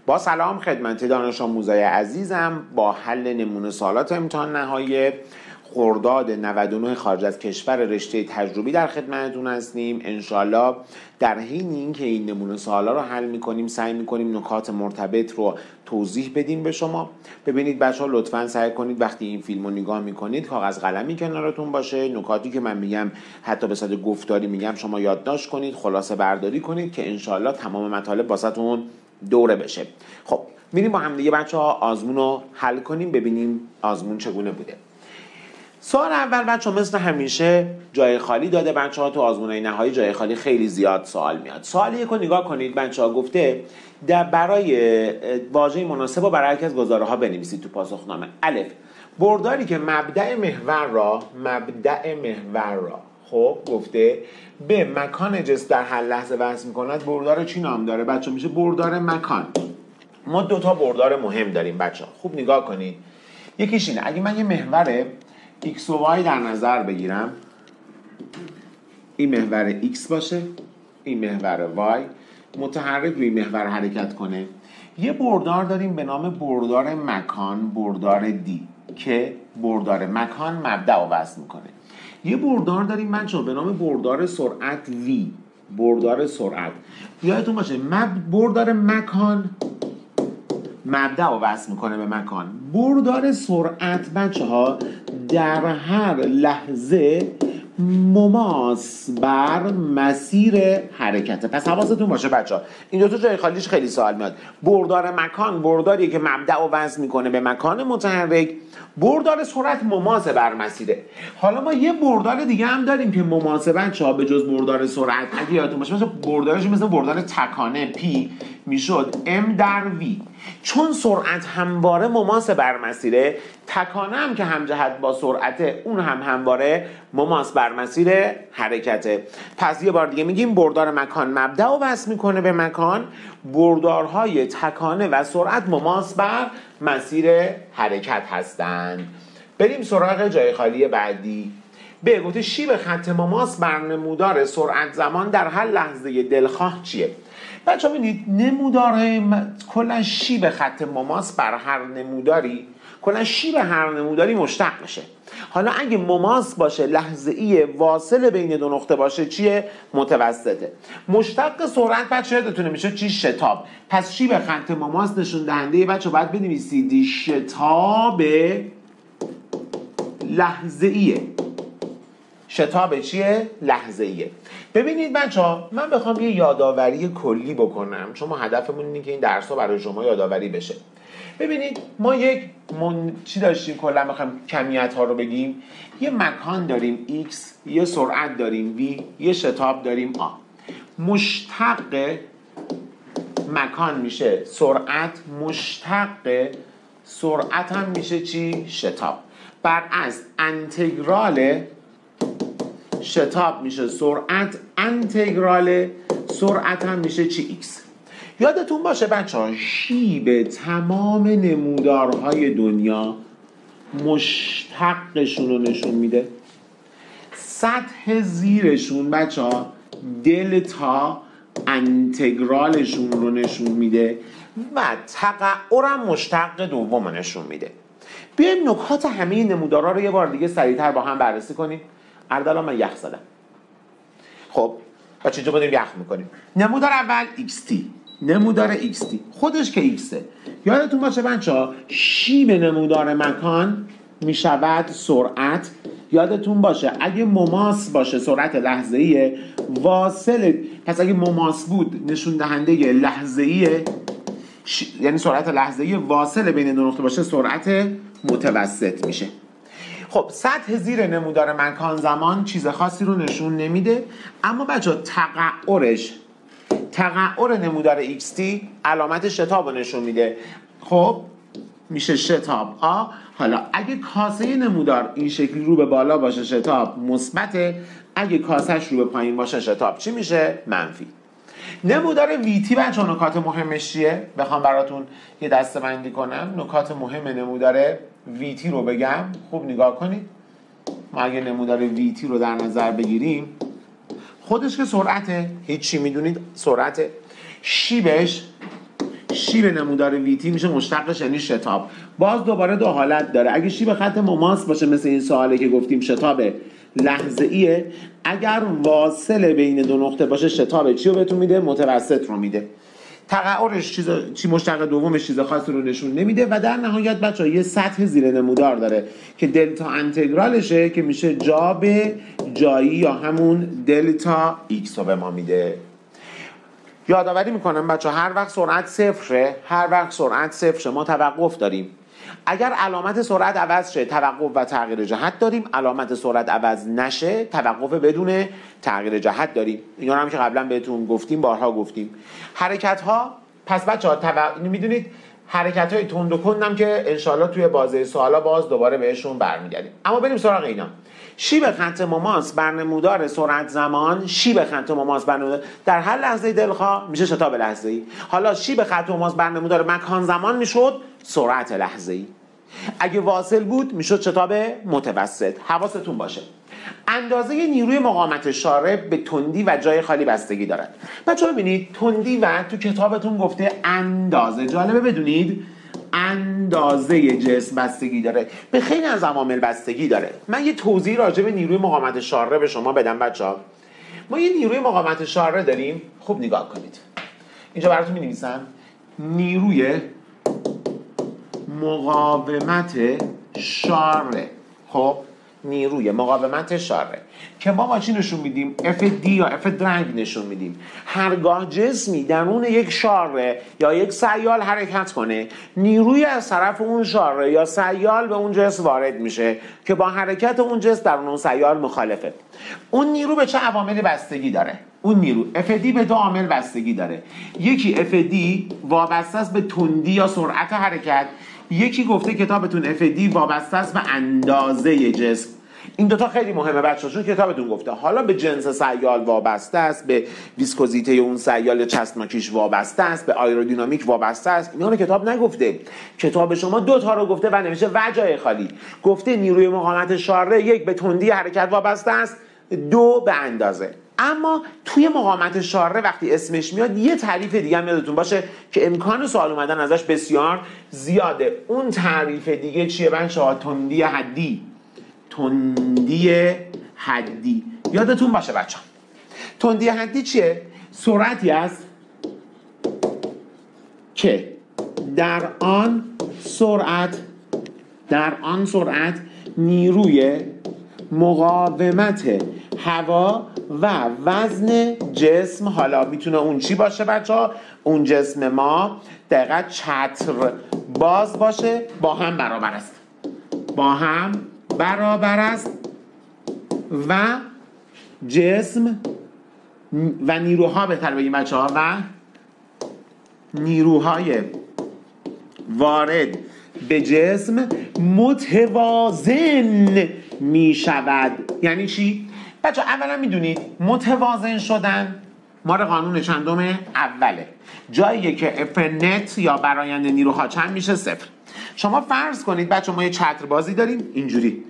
با سلام خدمت دانش آموزای عزیزم. با حل نمونه سوالات امتحان نهایی خرداد 99 خارج از کشور رشته تجربی در خدمتتون هستیم. انشالله در حین اینکه این نمونه سوالا رو حل میکنیم سعی میکنیم نکات مرتبط رو توضیح بدیم به شما. ببینید بچه‌ها لطفاً سعی کنید وقتی این فیلم رو نگاه میکنید کاغذ قلمی کنارتون باشه. نکاتی که من میگم حتی به صورت گفتاری میگم شما یادداشت کنید، خلاصه برداری کنید که انشالله تمام مطالب واسهتون دوره بشه. خب میریم با هم دیگه بچه‌ها آزمون رو حل کنیم، ببینیم آزمون چگونه بوده. سوال اول بچه‌ها مثل همیشه جای خالی داده. بچه‌ها تو آزمون‌های نهایی جای خالی خیلی زیاد سوال میاد. سوال یک رو نگاه کنید بچه‌ها. گفته برای واژه مناسب و برای هر یک از گزاره‌ها بنویسید تو پاسخنامه. الف، برداری که مبدأ محور را خب گفته به مکان جسم در هر لحظه وصل می‌کند. بردار چی نام داره بچه‌ها؟ میشه بردار مکان. ما دو تا بردار مهم داریم بچه‌ها، خوب نگاه کنید. یکیش اینه اگه من یه محور x و y در نظر بگیرم، این محور x باشه، این محور y، متحرک روی محور حرکت کنه. یه بردار داریم به نام بردار مکان، بردار d که بردار مکان مبدأ رو وصل میکنه. یه بردار داریم بچه‌ها به نام بردار سرعت v، بردار سرعت. یادتون باشه بردار مکان مبدأ رو وصل میکنه به مکان. بردار سرعت بچه‌ها در هر لحظه مماس بر مسیر حرکته. پس حواستون باشه بچه‌ها این دو تا جای خالیش خیلی سوال میاد. بردار مکان برداریه که مبدأ رو وصل میکنه به مکان متحرک. بردار سرعت مماس بر مسیره. حالا ما یه بردار دیگه هم داریم که مماس بچه‌ها به جز بردار سرعت اگه یادتون باشه مثلا بردارش مثل بردار تکانه P میشد M در V. چون سرعت همواره مماس بر مسیره، تکانه هم که همجهت با سرعته اون هم همواره مماس بر مسیر حرکته. پس یه بار دیگه میگیم بردار مکان مبدأ رو وصل میکنه به مکان. بردارهای تکانه و سرعت مماس بر مسیر حرکت هستند. بریم سراغ جای خالی بعدی. به گفته شیب خط مماس بر نمودار سرعت زمان در هر لحظه دلخواه چیه؟ بچه ها بینید نمودارهای کلا شیب خط مماس بر هر نموداری، کلا شیب هر نموداری مشتق میشه. حالا اگه مماس باشه لحظه‌ای واصل بین دو نقطه باشه چیه؟ متوسطه. مشتق سرعت بچه یادتونه میشه چی؟ شتاب. پس شیب خط مماس نشون دهنده بچه باید بنویسید شتاب لحظه‌ایه. شتاب چیه؟ لحظه‌ایه. ببینید بچه‌ها من بخوام یه یادآوری کلی بکنم چون ما هدفمون اینه که این درس‌ها برای شما یادآوری بشه. ببینید ما یک چی داشتیم کلا بخوام کمیت ها رو بگیم. یه مکان داریم x، یه سرعت داریم v، یه شتاب داریم a. مشتق مکان میشه سرعت، مشتق سرعت هم میشه چی؟ شتاب. برعکس انتگرال شتاب میشه سرعت، انتگرال سرعت هم میشه چی؟ x. یادتون باشه بچه ها شیب تمام نمودارهای دنیا مشتقشون رو نشون میده. سطح زیرشون بچه ها دلتا انتگرالشون رو نشون میده و تقعرم مشتق دوم نشون میده. بیایم نکات همه نمودارها رو یه بار دیگه سریعتر با هم بررسی کنیم. اردلا من یخ زدم. خب بچه اینجا بودیم یخ میکنیم. نمودار اول xt، نمودار xt خودش که xه. یادتون باشه بچه ها شیب نمودار مکان میشود سرعت. یادتون باشه اگه مماس باشه سرعت لحظه‌ایه، واصل پس اگه مماس بود نشون دهنده لحظه‌ایه، یعنی سرعت لحظه‌ای واصل بین دو نقطه باشه سرعت متوسط میشه. خب سطح زیر نمودار مکان زمان چیز خاصی رو نشون نمیده، اما بچه‌ها تقعر نمودار xt علامت شتاب رو نشون میده. خب میشه شتاب آ. حالا اگه کاسه نمودار این شکلی رو به بالا باشه شتاب مثبته، اگه کاسهش رو به پایین باشه شتاب چی میشه؟ منفی. نمودار ویتی بچه نکات مهمش چیه؟ بخوام براتون یه دسته‌بندی کنم نکات مهم نمودار ویتی رو بگم. خوب نگاه کنید. ما اگه نمودار ویتی رو در نظر بگیریم خودش که سرعته، هیچی میدونید سرعته. شیبش شیب نمودار ویتی میشه مشتقش یعنی شتاب. باز دوباره دو حالت داره. اگه شیب خط مماس باشه مثل این سوالی که گفتیم شتاب لحظه ایه. اگر واصل بین دو نقطه باشه شتاب چی رو بهتون میده؟ متوسط رو میده. تقعرش چی مشتق دومش چیز خاصی رو نشون نمیده. و در نهایت بچه‌ها یه سطح زیر نمودار داره که دلتا انتگرالشه که میشه جا به جایی یا همون دلتا ایکس رو به ما میده. یادآوری میکنم بچه‌ها هر وقت سرعت صفر شه ما توقف داریم. اگر علامت سرعت عوض شه توقف و تغییر جهت داریم. علامت سرعت عوض نشه توقف بدون تغییر جهت داریم. اینا رو هم که قبلا بهتون گفتیم، بارها گفتیم. حرکت ها پس بچه‌ها میدونید حرکت های تند و کندم که انشالله توی بازه سوالا باز دوباره بهشون برمیگردیم. اما بریم سراغ اینا. شیب خط مماس بر نمودار سرعت زمان، شیب خط مماس بر نمودار در هر لحظه دلخواه میشه شتاب لحظه‌ای. حالا شیب خط مماس بر نمودار مکان زمان میشد سرعت لحظه‌ای. اگه واصل بود میشد شتاب متوسط. حواستون باشه اندازه نیروی مقاومت شارع به تندی و جای خالی بستگی دارد. بچه‌ها ببینید تندی و تو کتابتون گفته اندازه. جالبه بدونید اندازه جسم بستگی داره، به خیلی از عوامل بستگی داره. من یه توضیح راجع به نیروی مقاومت شارع به شما بدم بچه‌ها. ما یه نیروی مقاومت شارع داریم. خوب نگاه کنید. اینجا براتون می‌نویسم نیروی مقاومت شارع. خب نیروی مقاومت شارع که ما با چی نشون میدیم؟ FD یا F درنگ نشون میدیم. هرگاه جسمی درون یک شارع یا یک سیال حرکت کنه نیروی از طرف اون شارع یا سیال به اون جسم وارد میشه که با حرکت اون جسم درون اون سیال مخالفه. اون نیرو به چه عواملی بستگی داره؟ اون نیرو FD به دو عامل بستگی داره. یکی FD وابسته است به تندی یا سرعت حرکت، یکی گفته کتابتون FD وابسته است به اندازه جسم. این دوتا خیلی مهمه بچه‌ها چون کتابتون گفته. حالا به جنس سیال وابسته است، به ویسکوزیته اون سیال چسبناکیش وابسته است، به آیرودینامیک وابسته است. اینا رو کتاب نگفته. کتاب شما دو تا رو گفته و نمیشه و جای خالی. گفته نیروی مقاومت شارع یک به تندی حرکت وابسته است، دو به اندازه. اما توی مقاومت شارع وقتی اسمش میاد یه تعریف دیگه هم یادتون باشه که امکان سوال اومدن ازش بسیار زیاده. اون تعریف دیگه چیه بچه‌ها؟ تندی حدی. تندی حدی یادتون باشه بچه‌ها. تندی حدی چیه؟ سرعتی است که در آن سرعت نیروی مقاومت هوا و وزن جسم، حالا میتونه اون چی باشه بچه‌ها؟ اون جسم ما دقیقاً چتر باز باشه، با هم برابر است و جسم و نیروها، بهتر بگیم بچه‌ها، و نیروهای وارد به جسم متوازن می شود. یعنی چی؟ بچه اولا میدونید متوازن شدن مال قانون چندم اوله، جاییه که اف نت یا برآیند نیروها چند میشه؟ صفر. شما فرض کنید بچه ما یه چتر بازی داریم اینجوری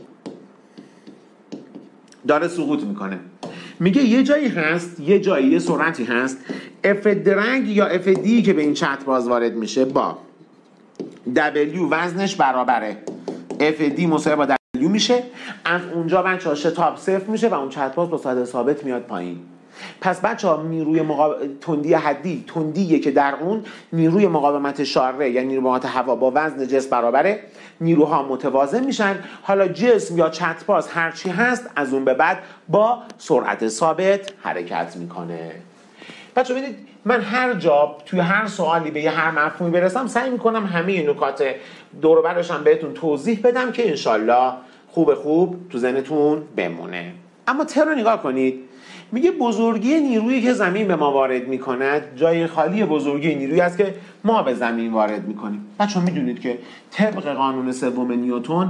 داره سقوط میکنه. میگه یه جایی هست، یه سرعتی هست اف درنگ یا اف دی که به این چتر باز وارد میشه با W وزنش برابره اف دی مساوی با W میشه. از اونجا بچه‌ها شتاب صفر میشه و اون چتر باز با ساده ثابت میاد پایین. پس بچه‌ها نیروی تندی حدی تندیه که در اون نیروی مقاومت شارع یعنی نیروی مقاومت هوا با وزن جسم برابره، نیروها متوازن میشن. حالا جسم یا چترباز هرچی هست از اون به بعد با سرعت ثابت حرکت میکنه. بچه‌ها ببینید من هر جا توی هر سوالی به هر مفهومی برسم سعی میکنم همه این نکات دور و برش هم بهتون توضیح بدم که انشالله خوب تو ذهنتون بمونه. اما تر رو نگاه کنید. میگه بزرگی نیرویی که زمین به ما وارد میکند جای خالی بزرگی نیرویی است که ما به زمین وارد میکنیم. بچه‌ها میدونید که طبق قانون سوم نیوتن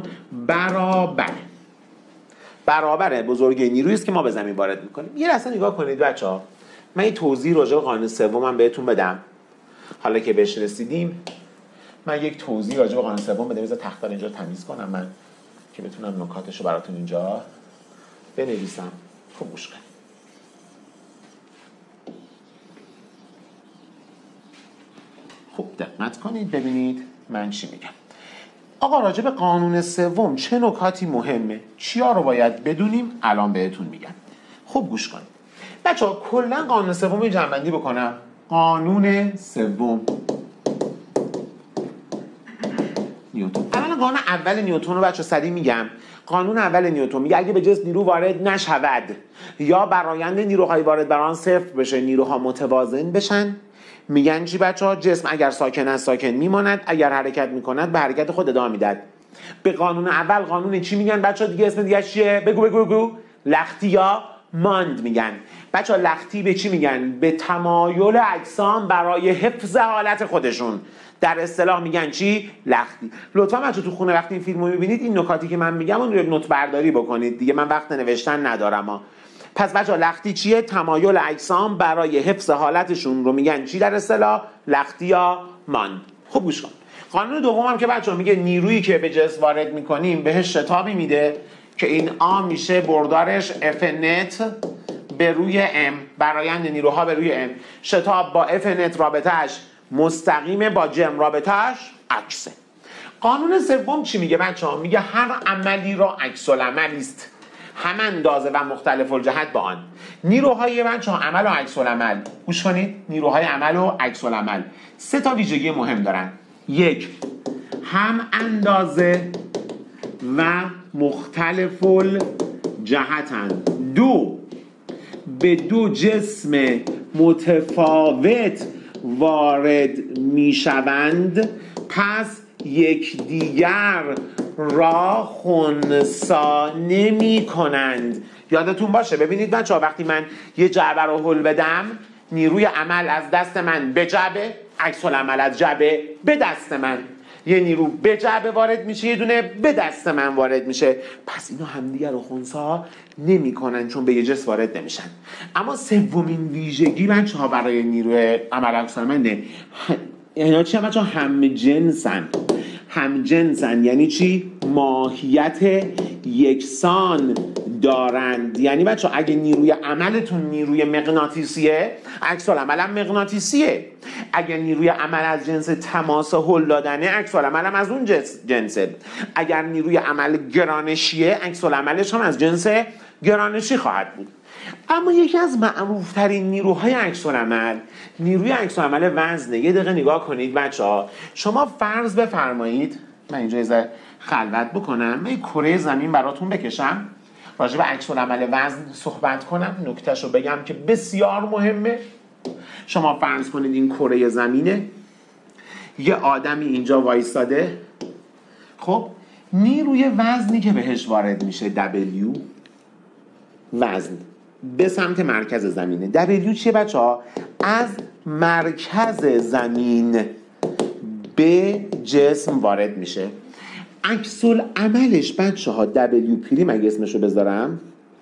برابر بزرگی نیرویی است که ما به زمین وارد میکنیم. یه لحظه نگاه کنید بچه‌ها. من یه توضیح راجع به قانون سومم بهتون بدم. حالا که بهش رسیدیم من یک توضیح راجع به قانون سوم بدم. بذار تختار اینجا تمیز کنم من که بتونم نکاتشو براتون اینجا بنویسم. خوب گوش کنید. خوب دقت کنید ببینید من چی میگم. آقا راجع به قانون سوم چه نکاتی مهمه؟ چیا رو باید بدونیم؟ الان بهتون میگم. خوب گوش کنید. بچه‌ها کلا قانون سوم رو جمع‌بندی بکنم. قانون سوم نیوتن. اولا قانون اول نیوتن رو بچه‌ها سریع میگم. قانون اول نیوتن میگه اگه به جسم نیرو وارد نشود یا برآیند نیروهای وارد بر آن صفر بشه، نیروها متوازن بشن. میگن چی بچه‌ها؟ جسم اگر ساکن است ساکن میماند، اگر حرکت میکند به حرکت خود ادامه میدهد. به قانون اول قانون چی میگن بچه‌ها؟ دیگه اسم دیگه چیه؟ بگو. لختی یا ماند میگن. بچه‌ها لختی به چی میگن؟ به تمایل اجسام برای حفظ حالت خودشون. در اصطلاح میگن چی؟ لختی. لطفا بچه‌ها تو خونه وقتی این فیلمو میبینید این نکاتی که من میگم اون رو نوت برداری بکنید. دیگه من وقت نوشتن ندارم پس بچه‌ها لختی چیه؟ تمایل اجسام برای حفظ حالتشون رو میگن چی در اصطلاح؟ لختی یا ماند. خوب گوش کن. قانون دوم هم که بچه‌ها میگه نیرویی که به جسم وارد میکنیم بهش شتابی میده که این آ میشه بردارش اف نت به روی ام، برآیند نیروها به روی ام. شتاب با اف نت رابطه‌اش مستقیم، با جم رابطه‌اش عکسه. قانون سوم چی میگه بچه‌ها؟ میگه هر عملی را عکس العملی است، هم اندازه و مختلف الجهت با آن. نیروهای بچه‌ها عمل و عکس العمل، گوش کنید، نیروهای عمل و عکس العمل 3 تا ویژگی مهم دارن. 1 هم اندازه و مختلف الجهتند. 2 به 2 جسم متفاوت وارد میشوند، پس یکدیگر را خنثی نمی کنند. یادتون باشه ببینید بچه‌ها وقتی من یه جعبه رو هل بدم، نیروی عمل از دست من به جعبه، عکس العمل از جعبه به دست من. یه نیرو به جعبه وارد میشه، یه دونه به دست من وارد میشه. پس اینا همدیگر رو خنثی نمی کنن چون به یه جسم وارد نمیشن. اما سومین ویژگی بچه‌ها برای نیروی عمل عکس العمل نه، اینا چی بچه‌ها؟ هم جنسن. یعنی چی؟ ماهیت یکسان دارند. یعنی بچه‌ها اگه نیروی عملتون نیروی مغناطیسیه، عکس العمل هم مغناطیسیه. اگر نیروی عمل از جنس تماس هل دادنه، عکس العمل هم از اون جنسه. اگر نیروی عمل گرانشیه، عکس العملش هم از جنس گرانشی خواهد بود. اما یکی از معروف‌ترین نیروهای عکس العمل، نیروی عکس العمل وزنه. یه دقیقه نگاه کنید بچه‌ها. شما فرض بفرمایید من اینجا یه خلوت بکنم، من کره زمین براتون بکشم، راجع به عکس العمل وزن صحبت کنم، نکتهشو بگم که بسیار مهمه. شما فرض کنید این کره زمینه، یه آدمی اینجا وایستاده. خب نیروی وزنی که بهش وارد میشه W، وزن به سمت مرکز زمینه. W چیه بچه‌ها؟ از مرکز زمین به جسم وارد میشه. عکس العملش بچه‌ها W پریم اگه اسمشو بذارم،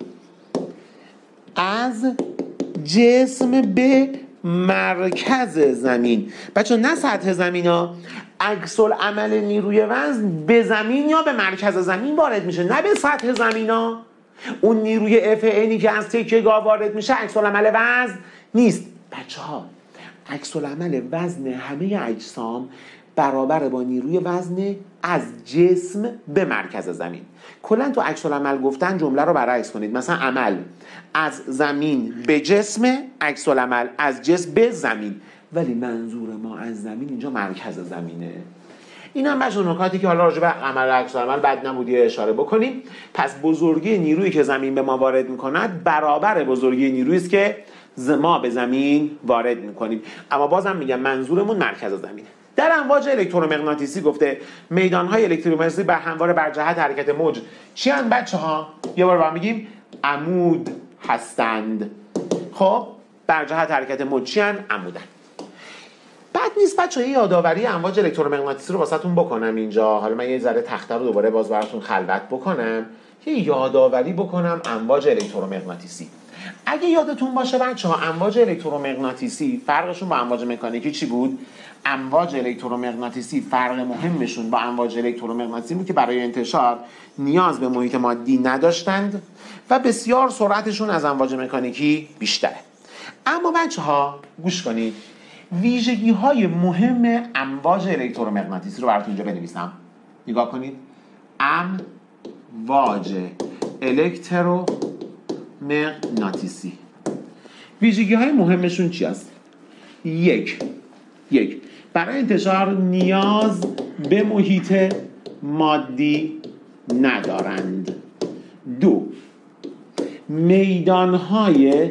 از جسم به مرکز زمین. بچه‌ها نه سطح زمین ها، عکس العمل نیروی وزن به زمین یا به مرکز زمین وارد میشه، نه به سطح زمین ها. اون نیروی اف اینی که از تکیه‌گاه وارد میشه عکس العمل وزن نیست. بچه‌ها عکس العمل وزن همه اجسام برابر با نیروی وزن از جسم به مرکز زمین. کلا تو عکس العمل گفتن جمله رو برعکس کنید. مثلا عمل از زمین به جسم، عکس العمل از جسم به زمین، ولی منظور ما از زمین اینجا مرکز زمینه. این هم بچه نکاتی که حالا راجع به عمل عکس العمل بد نبودی اشاره بکنیم. پس بزرگی نیرویی که زمین به ما وارد میکند برابر بزرگی نیرویی است که ما به زمین وارد میکنیم. اما بازم میگم منظورمون مرکز زمینه. در امواج الکترومغناطیسی گفته میدانهای الکترومغناطیسی به همواره بر جهت حرکت موج چی هستند بچه‌ها؟ یه بار با هم میگیم عمود هستند. خب بر جهت حرکت موج چی هستند؟ عمودن. بد نیست بچه‌ها یادآوری امواج الکترومغناطیسی رو واسهتون بکنم اینجا. حالا من یه ذره تخته رو دوباره باز براتون خلوت بکنم، یه یادآوری بکنم امواج الکترومغناطیسی. اگه یادتون باشه بچه‌ها امواج الکترومغناطیسی فرقشون با امواج مکانیکی چی بود؟ امواج الکترومغناطیسی فرق مهمشون با امواج الکترومغناطیسی بود که برای انتشار نیاز به محیط مادی نداشتند و بسیار سرعتشون از امواج مکانیکی بیشتره. اما بچه‌ها گوش کنید، ویژگی های مهم امواج الکترومغناطیسی رو براتون اینجا بنویسم. نگاه کنید. امواج الکترومغناطیسی ویژگی های مهمشون چی است؟ یک برای انتشار نیاز به محیط مادی ندارند. 2 میدانهای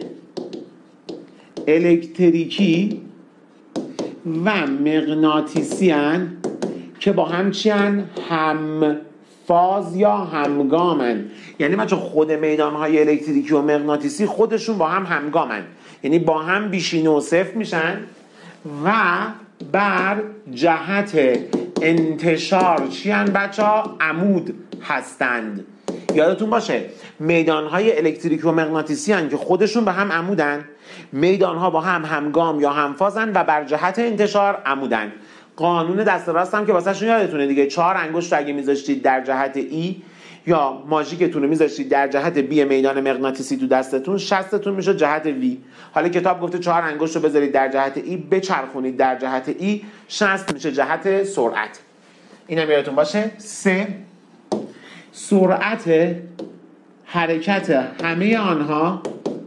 الکتریکی و مغناطیسی هستند که با هم چی هستند؟ هم فاز یا همگامن. یعنی بچه خود میدانهای الکتریکی و مغناطیسی خودشون با هم همگامن، یعنی با هم بیشینه و صفر میشن و بر جهت انتشار چی هستند بچه ها؟ عمود هستند. یادتون باشه میدانهای الکتریکی و مغناطیسی هستند که خودشون به هم عمودن، میدانها با هم همگام یا همفازن و بر جهت انتشار عمودن. قانون دست راست هم که واسه شون یادتونه دیگه، 4 انگشت اگه میذاشتید در جهت ای یا ماژیکتون رو میذاشتید در جهت بی میدان مغناطیسی تو دستتون، شستتون میشه جهت وی. حالا کتاب گفته 4 انگشت رو بذارید در جهت ای، بچرخونید در جهت ای، شست میشه جهت سرعت. اینم یادتون باشه. 3 سرعت حرکت همه آنها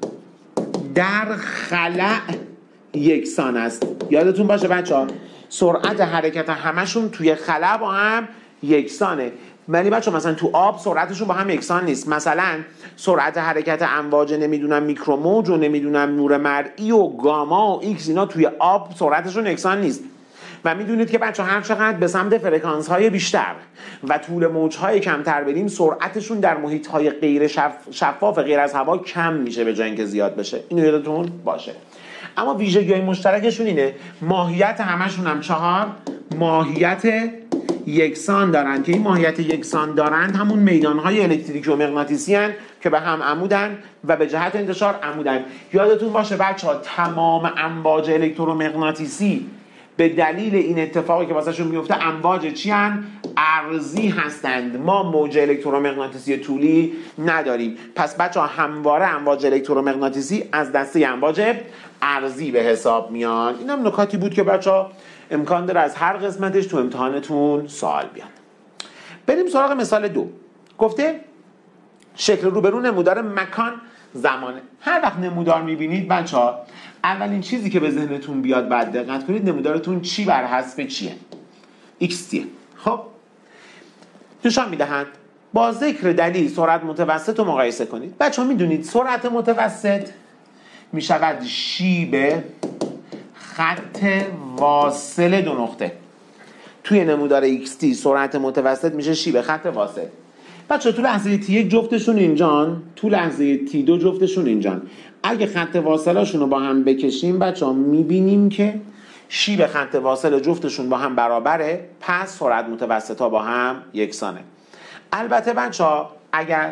در خلأ یکسان است. یادتون باشه بچه‌ها سرعت حرکت همشون توی خلا با هم یکسانه. ولی بچه مثلا تو آب سرعتشون با هم یکسان نیست. مثلا سرعت حرکت امواج نمیدونم میکروموج و نمیدونم نور مرئی و گاما و ایکس، اینا توی آب سرعتشون یکسان نیست. و میدونید که بچه هر چقدر به سمت فرکانس های بیشتر و طول موج های کمتر بریم، سرعتشون در محیط های غیر شفاف غیر از هوا کم میشه به جای اینکه زیاد بشه. اینو یادتون باشه. اما ویژگی های مشترکشون اینه ماهیت همشون هم 4 ماهیت یکسان دارن که این ماهیت یکسان دارند همون میدانهای الکتریکی و مغناطیسی هن که به هم عمودن و به جهت انتشار عمودن. یادتون باشه بچه ها تمام امواج الکترومغناطیسی به دلیل این اتفاقی که واسهشون میفته امواج چی هن؟ ارزی هستند. ما موج الکترومغناطیسی طولی نداریم. پس بچه ها همواره امواج الکترومغناطیسی از دسته امواج ارزی به حساب میان. این هم نکاتی بود که بچه ها امکان داره از هر قسمتش تو امتحانتون سوال بیاد. بریم سراغ مثال 2. گفته شکل روبرو نمودار مکان زمانه. هر وقت نمودار میبینید بچه ها اولین چیزی که به ذهنتون بیاد بعد دقت کنید نمودارتون چی بر حسب چیه؟ XT. خب نشان میدهند با ذکر دلیل سرعت متوسط رو مقایسه کنید. بچه ها میدونید سرعت متوسط میشود شیب خط واصل 2 نقطه. توی نمودار XT سرعت متوسط میشه شیب خط واصل. بچه تو لحظه T1 جفتشون اینجان، تو لحظه T2 جفتشون اینجان. اگه خط واصلاشون رو با هم بکشیم بچه ها میبینیم که شیب خط واصل جفتشون با هم برابره، پس سرعت متوسط ها با هم یکسانه. البته بچه ها اگر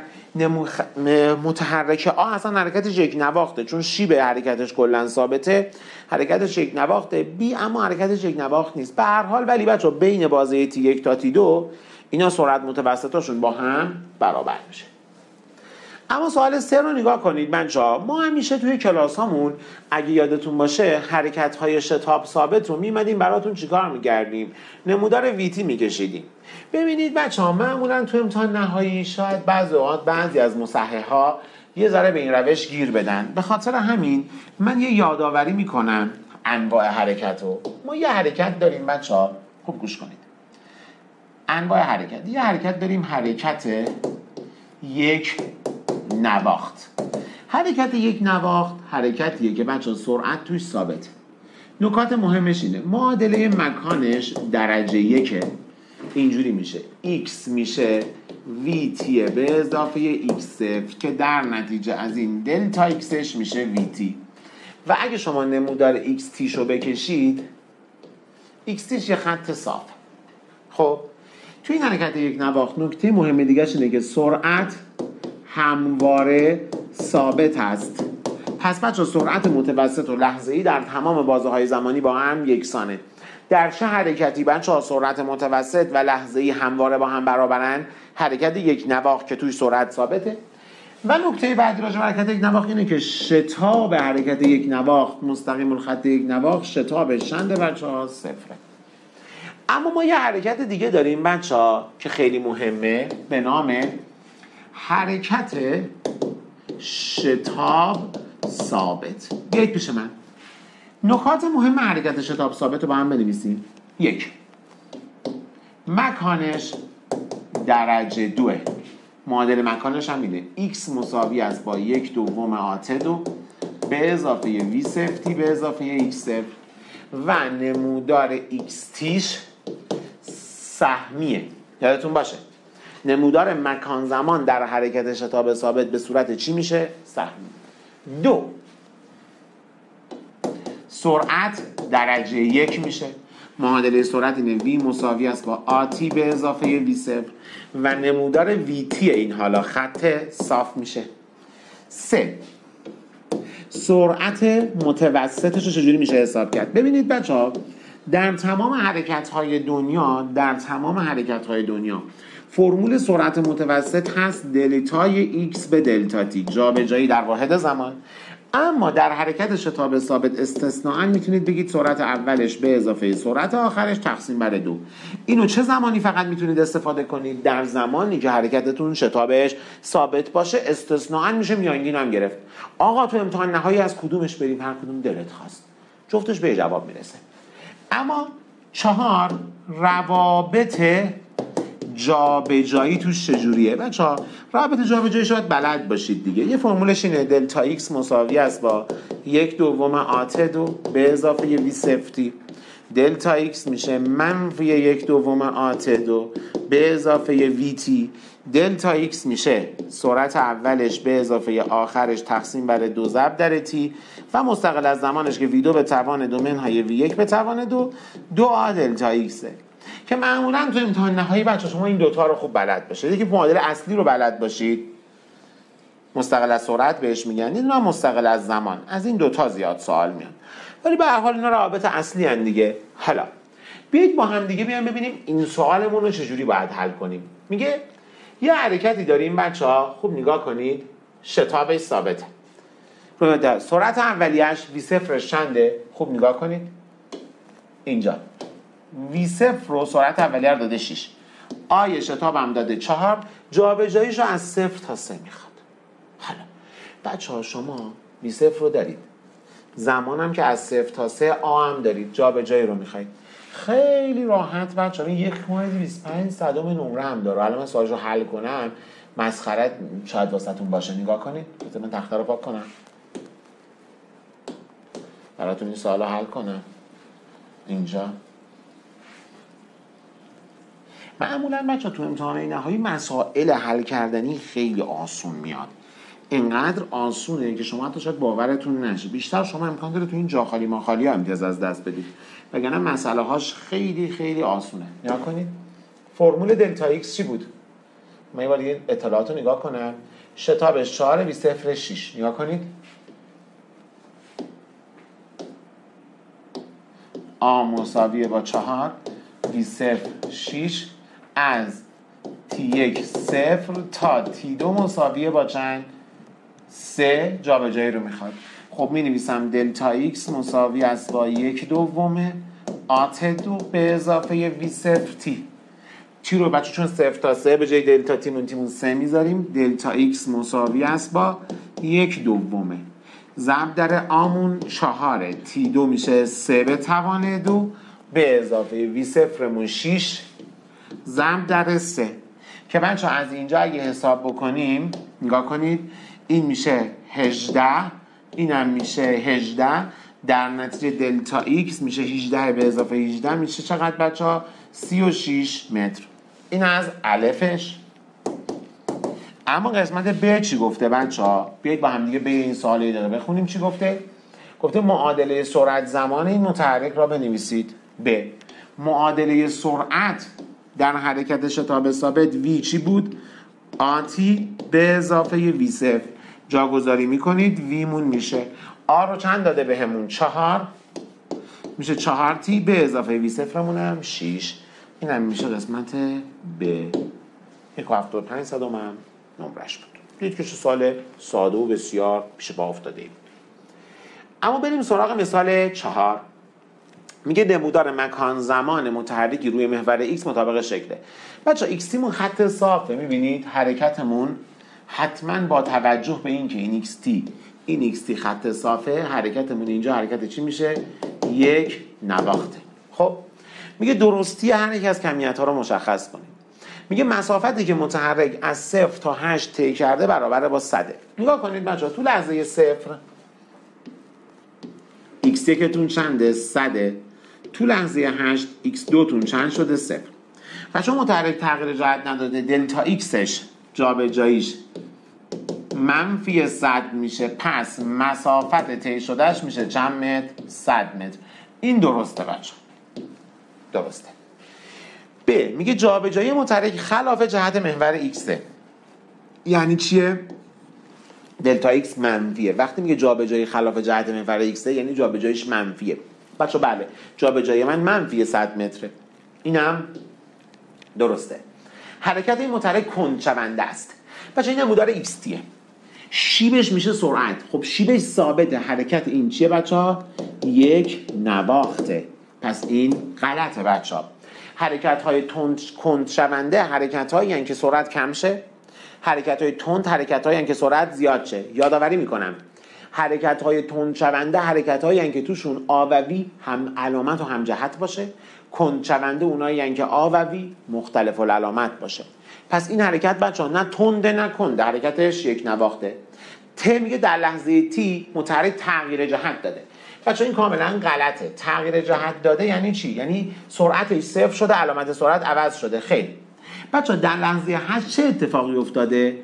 متحرک آ اصلا حرکتش یک نواخته، چون شیب حرکتش کلا ثابته، حرکتش یک نواخته. بی اما حرکتش یک نواخت نیست. به هر حال ولی بچه ها بین بازه T1 تا T2 اینا سرعت متوسطاشون با هم برابر میشه. اما سوال 3 رو نگاه کنید بچه‌ها. ما همیشه توی کلاس هامون اگه یادتون باشه حرکت های شتاب ثابت رو میمدیم براتون چیکار میکردیم؟ نمودار ویتی میکشیدیم. ببینید بچه‌ها معمولا تو امتحان نهایی شاید بعضی از مصحح‌ها یه ذره به این روش گیر بدن. به خاطر همین من یه یادآوری میکنم انواع حرکت رو. ما یه حرکت داریم بچه‌ها، خوب گوش کنید. انواع حرکت. یه حرکت داریم حرکت یک نواخت. حرکت یک نواخت حرکتیه که بچه سرعت توش ثابته. نکات مهمش اینه معادله مکانش درجه 1 اینجوری میشه x میشه vt به اضافه x0 که در نتیجه از این دلتا xش میشه vt. و اگه شما نمودار xt شو بکشید xtش یه خط صاف. خب تو این حرکت یک نواخت نکته مهم دیگه اینه که سرعت همواره ثابت است. پس بچه سرعت متوسط و لحظه‌ای در تمام بازه‌های زمانی با هم یکسانه. در چه حرکتی بچه سرعت متوسط و لحظه‌ای همواره با هم برابرن؟ حرکت یک نواخت که توی سرعت ثابته. و نکته بعدی راجع به حرکت یک نواخت اینه که شتاب حرکت یک نواخت مستقیم الخط یک نواخت شتابش چنده بچه‌ها؟ صفره. اما ما یه حرکت دیگه داریم بچه‌ها که خیلی مهمه به نام حرکت شتاب ثابت. بیایید پیش من نکات مهم حرکت شتاب ثابت رو با هم بنویسیم. 1. مکانش درجه 2. معادل مکانش هم میده x مساوی است با 1/2 آت 2 به اضافه v صفر به اضافه x صفر و نمودار x تیش سهمیه. یادتون باشه نمودار مکان زمان در حرکت شتاب ثابت به صورت چی میشه؟ سهمی. 2. سرعت درجه 1 میشه. معادله سرعت اینه v مساوی است با آتی به اضافه v صفر و نمودار vt این حالا خط صاف میشه. 3. سرعت متوسطش رو چجوری میشه حساب کرد؟ ببینید بچه‌ها در تمام حرکت‌های دنیا فرمول سرعت متوسط هست دلتای x به دلتا t، جابجایی در واحد زمان. اما در حرکت شتاب ثابت استثناءً میتونید بگید سرعت اولش به اضافه سرعت آخرش تقسیم بر 2. اینو چه زمانی فقط میتونید استفاده کنید؟ در زمانی که حرکتتون شتابش ثابت باشه. استثناءً میشه میانگین هم گرفت. آقا تو امتحان نهایی از کدومش بریم؟ هر کدوم دلت خواست، جفتش به جواب میرسه. اما 4. روابط جابجایی توش چجوریه؟ بچه‌ها روابط جابجایی شاید بلد باشید دیگه. یه فرمولش اینه دلتا x مساوی است با 1/2 آت 2 به اضافه وی صفر. دلتا x میشه منفی 1/2 آت 2 به اضافه وی تی. دلتا x میشه سرعت اولش به اضافه آخرش تقسیم بر 2 ضرب در تی و مستقل از زمانش که v2 به توان 2 منهای v1 به توان 2 آ دلتا x که معمولا تو امتحان نهایی بچه شما این دوتا رو خوب بلد باشید. یکی معادل اصلی رو بلد باشید مستقل از سرعت بهش میگن، این مستقل از زمان. از این دوتا زیاد سوال میاد ولی به هر حال اینا روابط اصلی ان دیگه. حالا بیایید با هم دیگه بیایم ببینیم این سوالمون رو چجوری باید حل کنیم. میگه یه حرکتی داریم بچه‌ها، خوب نگاه کنید، شتابش ثابته. سرعت اولیه‌اش v صفرش چنده؟ خوب نگاه کنید اینجا v صفر رو سرعت اولیه رو داده 6، آی شتاب هم داده 4، جابجاییش رو از 0 تا 3 میخواد. حالا بچه‌ها شما v صفر رو دارید، زمان هم که از 0 تا 3 آ هم دارید، جابجایی رو میخواید. خیلی راحت بچه‌ها این 1.25 نمره هم داره. الان من سوالش رو حل کنم مسخره شاید واسهتون باشه. نگاه کنید بذار من تخته رو پاک کنم براتون این سوال رو حل کنم. اینجا معمولا بچه تو امتحان نهایی مسائل حل کردنی خیلی آسون میاد. اینقدر آسونه که شما حتی شاید باورتون نشه. بیشتر شما امکان داره تو این جا خالی ما خالی ها امتیاز از دست بدید، وگرنه مسئله هاش خیلی خیلی آسونه. نگاه کنید فرمول دلتا ایکس چی بود؟ من یه بار دیگه اطلاعات رو نگاه کنم. شتابش 4 وی صفر 6. نگاه کنید آ مساویه با 4 وی صفر 6 از T1 0 تا T2 مساویه با چند؟ 3. جابجایی رو میخواد. خب می نویسم دلتا x مساوی است با 1/2 آت 2 به اضافه وی صفر تی. تی رو بچه چون 0 تا 3 به جای دلتا تیمون 3 میذاریم. دلتا x مساوی است با 1/2 ضرب در آمون 4 T2 میشه 3 به توان 2 به اضافه وی صفرمون 6 ضرب در 3 که بچه از اینجا اگه حساب بکنیم نگاه کنید این میشه 18 اینم میشه 18 در نتیجه دلتا x میشه 18 به اضافه 18 میشه چقدر بچه ها؟ 36 متر. این از الفش. اما قسمت ب چی گفته بچه ها؟ بیایید با هم دیگه به این سوال یه دقیقه بخونیم چی گفته؟ گفته معادله سرعت زمان این متحرک را بنویسید. ب معادله سرعت در حرکت شتاب ثابت v چی بود؟ آتی به اضافه وی صفر. جاگذاری میکنید v مون میشه آ رو چند داده بهمون؟ 4 میشه 4 تی به اضافه وی صفرمون هم 6. این هم میشه قسمت ب. 1.75 هم نمرش بود. دید که چه سال ساده و بسیار پیش پا افتاده ای بود. اما بریم سراغ مثال 4. میگه نمودار مکان زمان متحرکی روی محور x مطابق شکله. بچه x تیمون خط صافه، میبینید حرکتمون حتما با توجه به این که این x تی خط صافه، حرکتمون اینجا حرکت چی میشه؟ یک نواخته. خب میگه درستی هر یک از کمیت ها رو مشخص کنیم. میگه مسافتی که متحرک از 0 تا 8 طی کرده برابر با 100. نگاه کنید بچه‌ها، تو لحظه 0 x1 تون چنده؟ 100. تو لحظه 8 x2 تون چند شده؟ 0. و چون متحرک تغییر جهت نداده، دلتا xش جابجاییش منفی 100 میشه، پس مسافت طی شدهش میشه چند متر؟ 100 متر. این درسته بچه، درسته. ب میگه جابجایی متحرک خلاف جهت محور x. یعنی چیه؟ دلتا x منفیه. وقتی میگه جابجایی خلاف جهت محور x یعنی جابجاییش منفیه. بچه بله، جابجایی من منفی 100 متره. اینم درسته. حرکت این متحرک کندشونده است. بچه این نمودار x تیه، شیبش میشه سرعت. خب شیبش ثابته، حرکت این چیه بچه ها؟ یک نواخته. پس این غلطه بچه ها. حرکت های کندشونده حرکت هایی هستند که سرعت کم شه، حرکت های تند حرکت هایی هستند که سرعت زیاد شه. یادآوری میکنم حرکت های تندشونده حرکت هایی هستند که توشون آووی هم علامت و هم جهت باشه، کندشونده اونایی هستند که آووی مختلف العلامت باشه. پس این حرکت بچه‌ها نه تنده نه کنده، حرکتش یک نواخته. ت میگه در لحظه تی متحرک تغییر جهت داده. بچه‌ها این کاملا غلطه. تغییر جهت داده یعنی چی؟ یعنی سرعتش صفر شده، علامت سرعت عوض شده. خیلی بچه‌ها در لحظه 8 چه اتفاقی افتاده؟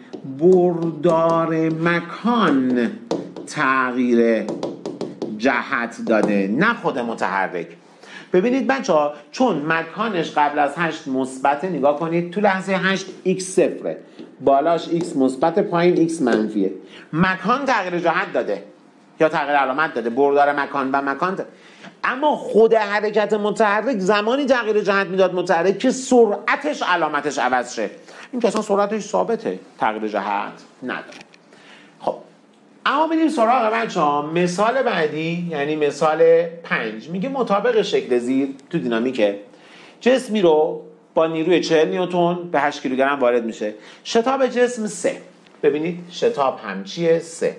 بردار مکان تغییر جهت داده، نه خود متحرک. ببینید بچه‌ها، چون مکانش قبل از 8 مثبته، نگاه کنید تو لحظه 8 x صفره، بالاش x مثبت، پایین x منفیه. مکان تغییر جهت داده یا تغییر علامت داده، بردار مکان و مکان اما خود حرکت متحرک زمانی تغییر جهت میداد متحرک که سرعتش علامتش عوض شه. این که اصلا سرعتش ثابته، تغییر جهت نداره. خب اما بریم سراغ بچه‌ها مثال بعدی، یعنی مثال 5. میگه مطابق شکل زیر تو دینامیکه جسمی رو با نیروی 40 نیوتن به 8 کیلوگرم وارد میشه. شتاب جسم 3. ببینید شتاب هم چیه؟ 3.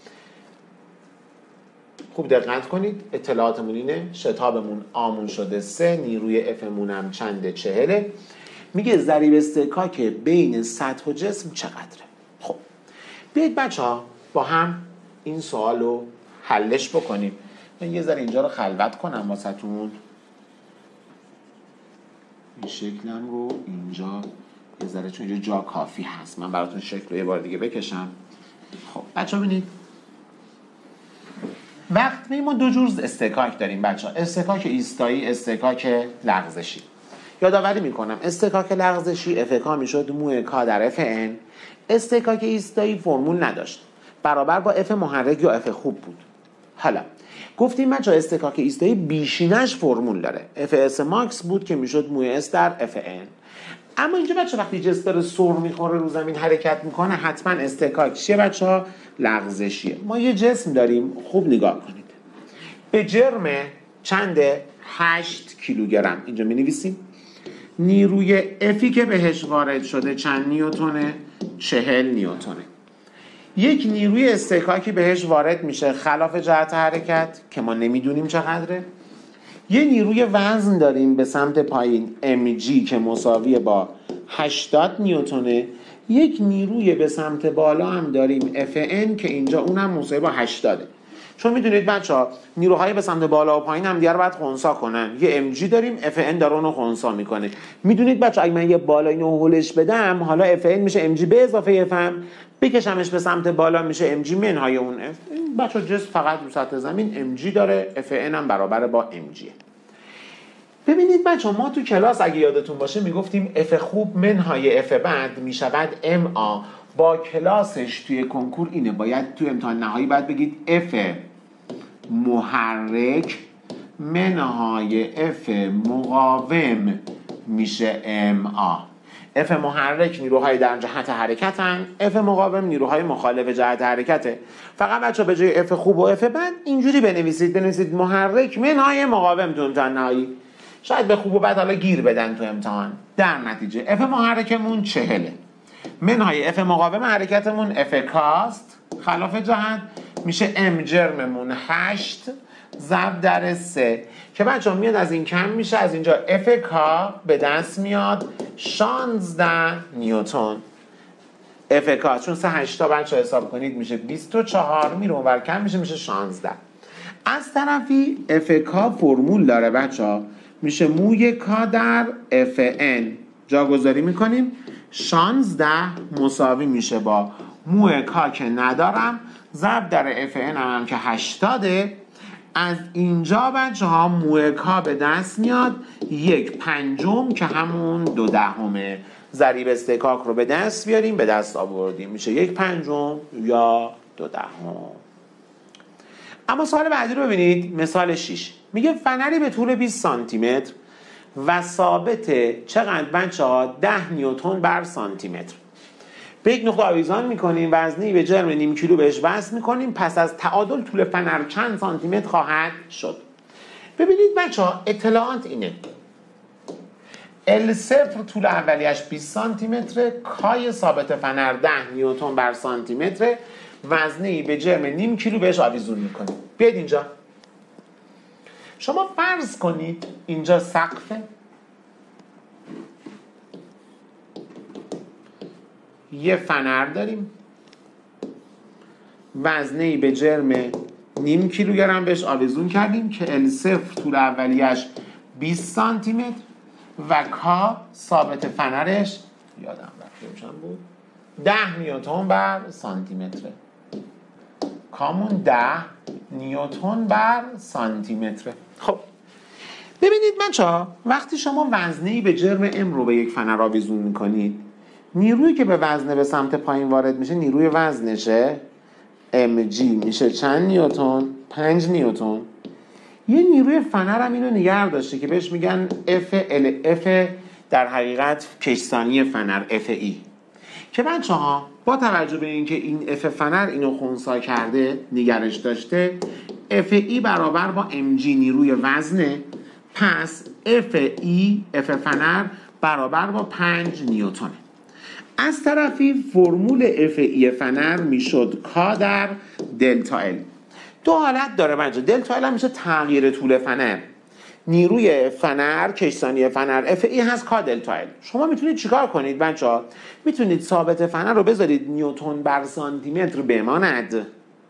خوب دقت کنید، اطلاعاتمون اینه شتابمون آمون شده 3، نیروی افمون هم چنده؟ 40. میگه ضریب استحکاک بین سطح و جسم چقدره؟ خب بیایید بچه‌ها با هم این سوال رو حلش بکنیم. من یه ذره اینجا رو خلوت کنم واسهتون، این شکلم رو اینجا یه ذره، چون اینجا جا کافی هست، من براتون شکل رو یه بار دیگه بکشم. خب بچه‌ها ببینید، وقتی ما دو جور استحکاک داریم بچه‌ها، استحکاک ایستایی، استحکاک لغزشی. یادآوری میکنم استحکاک لغزشی FK میشد مو K در FN. استحکاک ایستایی فرمول نداشت، برابر با F محرک یا F خوب بود. حالا گفتیم بچه‌ها استحکاک ایستایی بیشینش فرمول داره، FS ماکس بود که میشد مو S در FN. اما اینجا بچه وقتی جسم داره سر میخوره رو زمین حرکت میکنه، حتما استحکاک چیه بچه؟ لغزشیه. ما یه جسم داریم، خوب نگاه کنید، به جرم چنده؟ 8 کیلوگرم. اینجا می نویسیم نیروی افی که بهش وارد شده چند نیوتونه؟ 40 نیوتونه. یک نیروی استحکاکی بهش وارد میشه خلاف جهت حرکت که ما نمیدونیم چقدره. یه نیروی وزن داریم به سمت پایین mg که مساویه با 80 نیوتونه. یک نیروی به سمت بالا هم داریم fn که اینجا اونم مساوی با 80. چون میدونید بچه‌ها نیروهای به سمت بالا و پایین هم دیگه رو باید خنثی کنن. یه mg داریم fn داره اونو خنثی میکنه. میدونید بچه‌ها اگه من یه بالا اینو هولش بدم، حالا fn میشه mg به اضافه fm، بکشمش به سمت بالا میشه mg منهای اون f. بچه‌ها جسم فقط رو سطح زمین mg داره، fn هم برابر با mg. ببینید بچه‌ها ما تو کلاس اگه یادتون باشه میگفتیم f خوب منهای f بد میشود ma. با کلاسش توی کنکور اینه، باید توی امتحان نهایی باید بگید f محرک منهای f مقاوم میشه ma. F محرک نیروهای در جهت حرکتن، F مقاوم نیروهای مخالف جهت حرکته. فقط بچه به جای F خوب و F بد اینجوری بنویسید محرک منهای مقاوم تو امتحان نهایی. شاید به خوب و بد حالا گیر بدن تو امتحان. در نتیجه F محرکمون 40، منهای F مقاوم حرکتمون F کاست خلاف جهت میشه M جرممون 8 ضرب در 3 که بچه ها میاد از این کم میشه، از اینجا F کا به دست میاد 16 نیوتن. F کا چون 3/8 بچه ها حساب کنید میشه 24 میره اونور کم میشه 16. از طرفی F کا فرمول داره بچه ها، میشه موی کا در Fn جاگذاری میکنیم 16 مساوی میشه با موی کا که ندارم ضرب در Fn هم که 80. از اینجا بچه ها موی کا به دست میاد 1/5 که همون 2/10. ضریب استکاک رو به دست بیاریم، به دست آوردیم میشه 1/5 یا 2/10. اما سوال بعدی رو ببینید، مثال 6 میگه فنری به طول 20 سانتی متر و ثابت چقدر بچه ها 10 نیوتن بر سانتی متر. به یک نقطه آویزان میکنیم، وزنی به جرم نیم کیلو بهش وصل میکنیم، پس از تعادل طول فنر چند سانتی متر خواهد شد. ببینید بچه ها اطلاعات اینه، L0 طول اولیش 20 سانتی متر، کای ثابت فنر 10 نیوتن بر سانتی متر، وزنی به جرم نیم کیلو بهش آویزون میکنیم. بیاید اینجا شما فرض کنید اینجا سقفه، یه فنر داریم، وزنی به جرم نیم کیلوگرم بهش آویزون کردیم که L0 طول اولیش 20 سانتی متر و کا ثابت فنرش یادم رفت چند بود 10 نیوتن بر سانتی متره. کامون 10 نیوتن بر سانتی متره. خب ببینید بچه‌ها وقتی شما وزنی به جرم M رو به یک فنر آویزون میکنید، نیرویی که به وزنه به سمت پایین وارد میشه نیروی وزنشه mg میشه چند نیوتن؟ 5 نیوتن. یه نیروی فنر هم اینو نگه داشته که بهش میگن F در حقیقت کشسانی فنر Fe که بچه ها با توجه به اینکه این F فنر اینو خنثی کرده نگرش داشته Fe برابر با mg نیروی وزنه، پس F فنر برابر با 5 نیوتنه. از طرفی فرمول Fe فنر میشد کا در دلتا ال. دو حالت داره بچه، دلتا ال هم میشه تغییر طول فنر، نیروی فنر کشسانی فنر Fe هست کا دلتا ال. شما میتونید چیکار کنید بچه ها؟ میتونید ثابت فنر رو بذارید نیوتن بر سانتی متر بماند،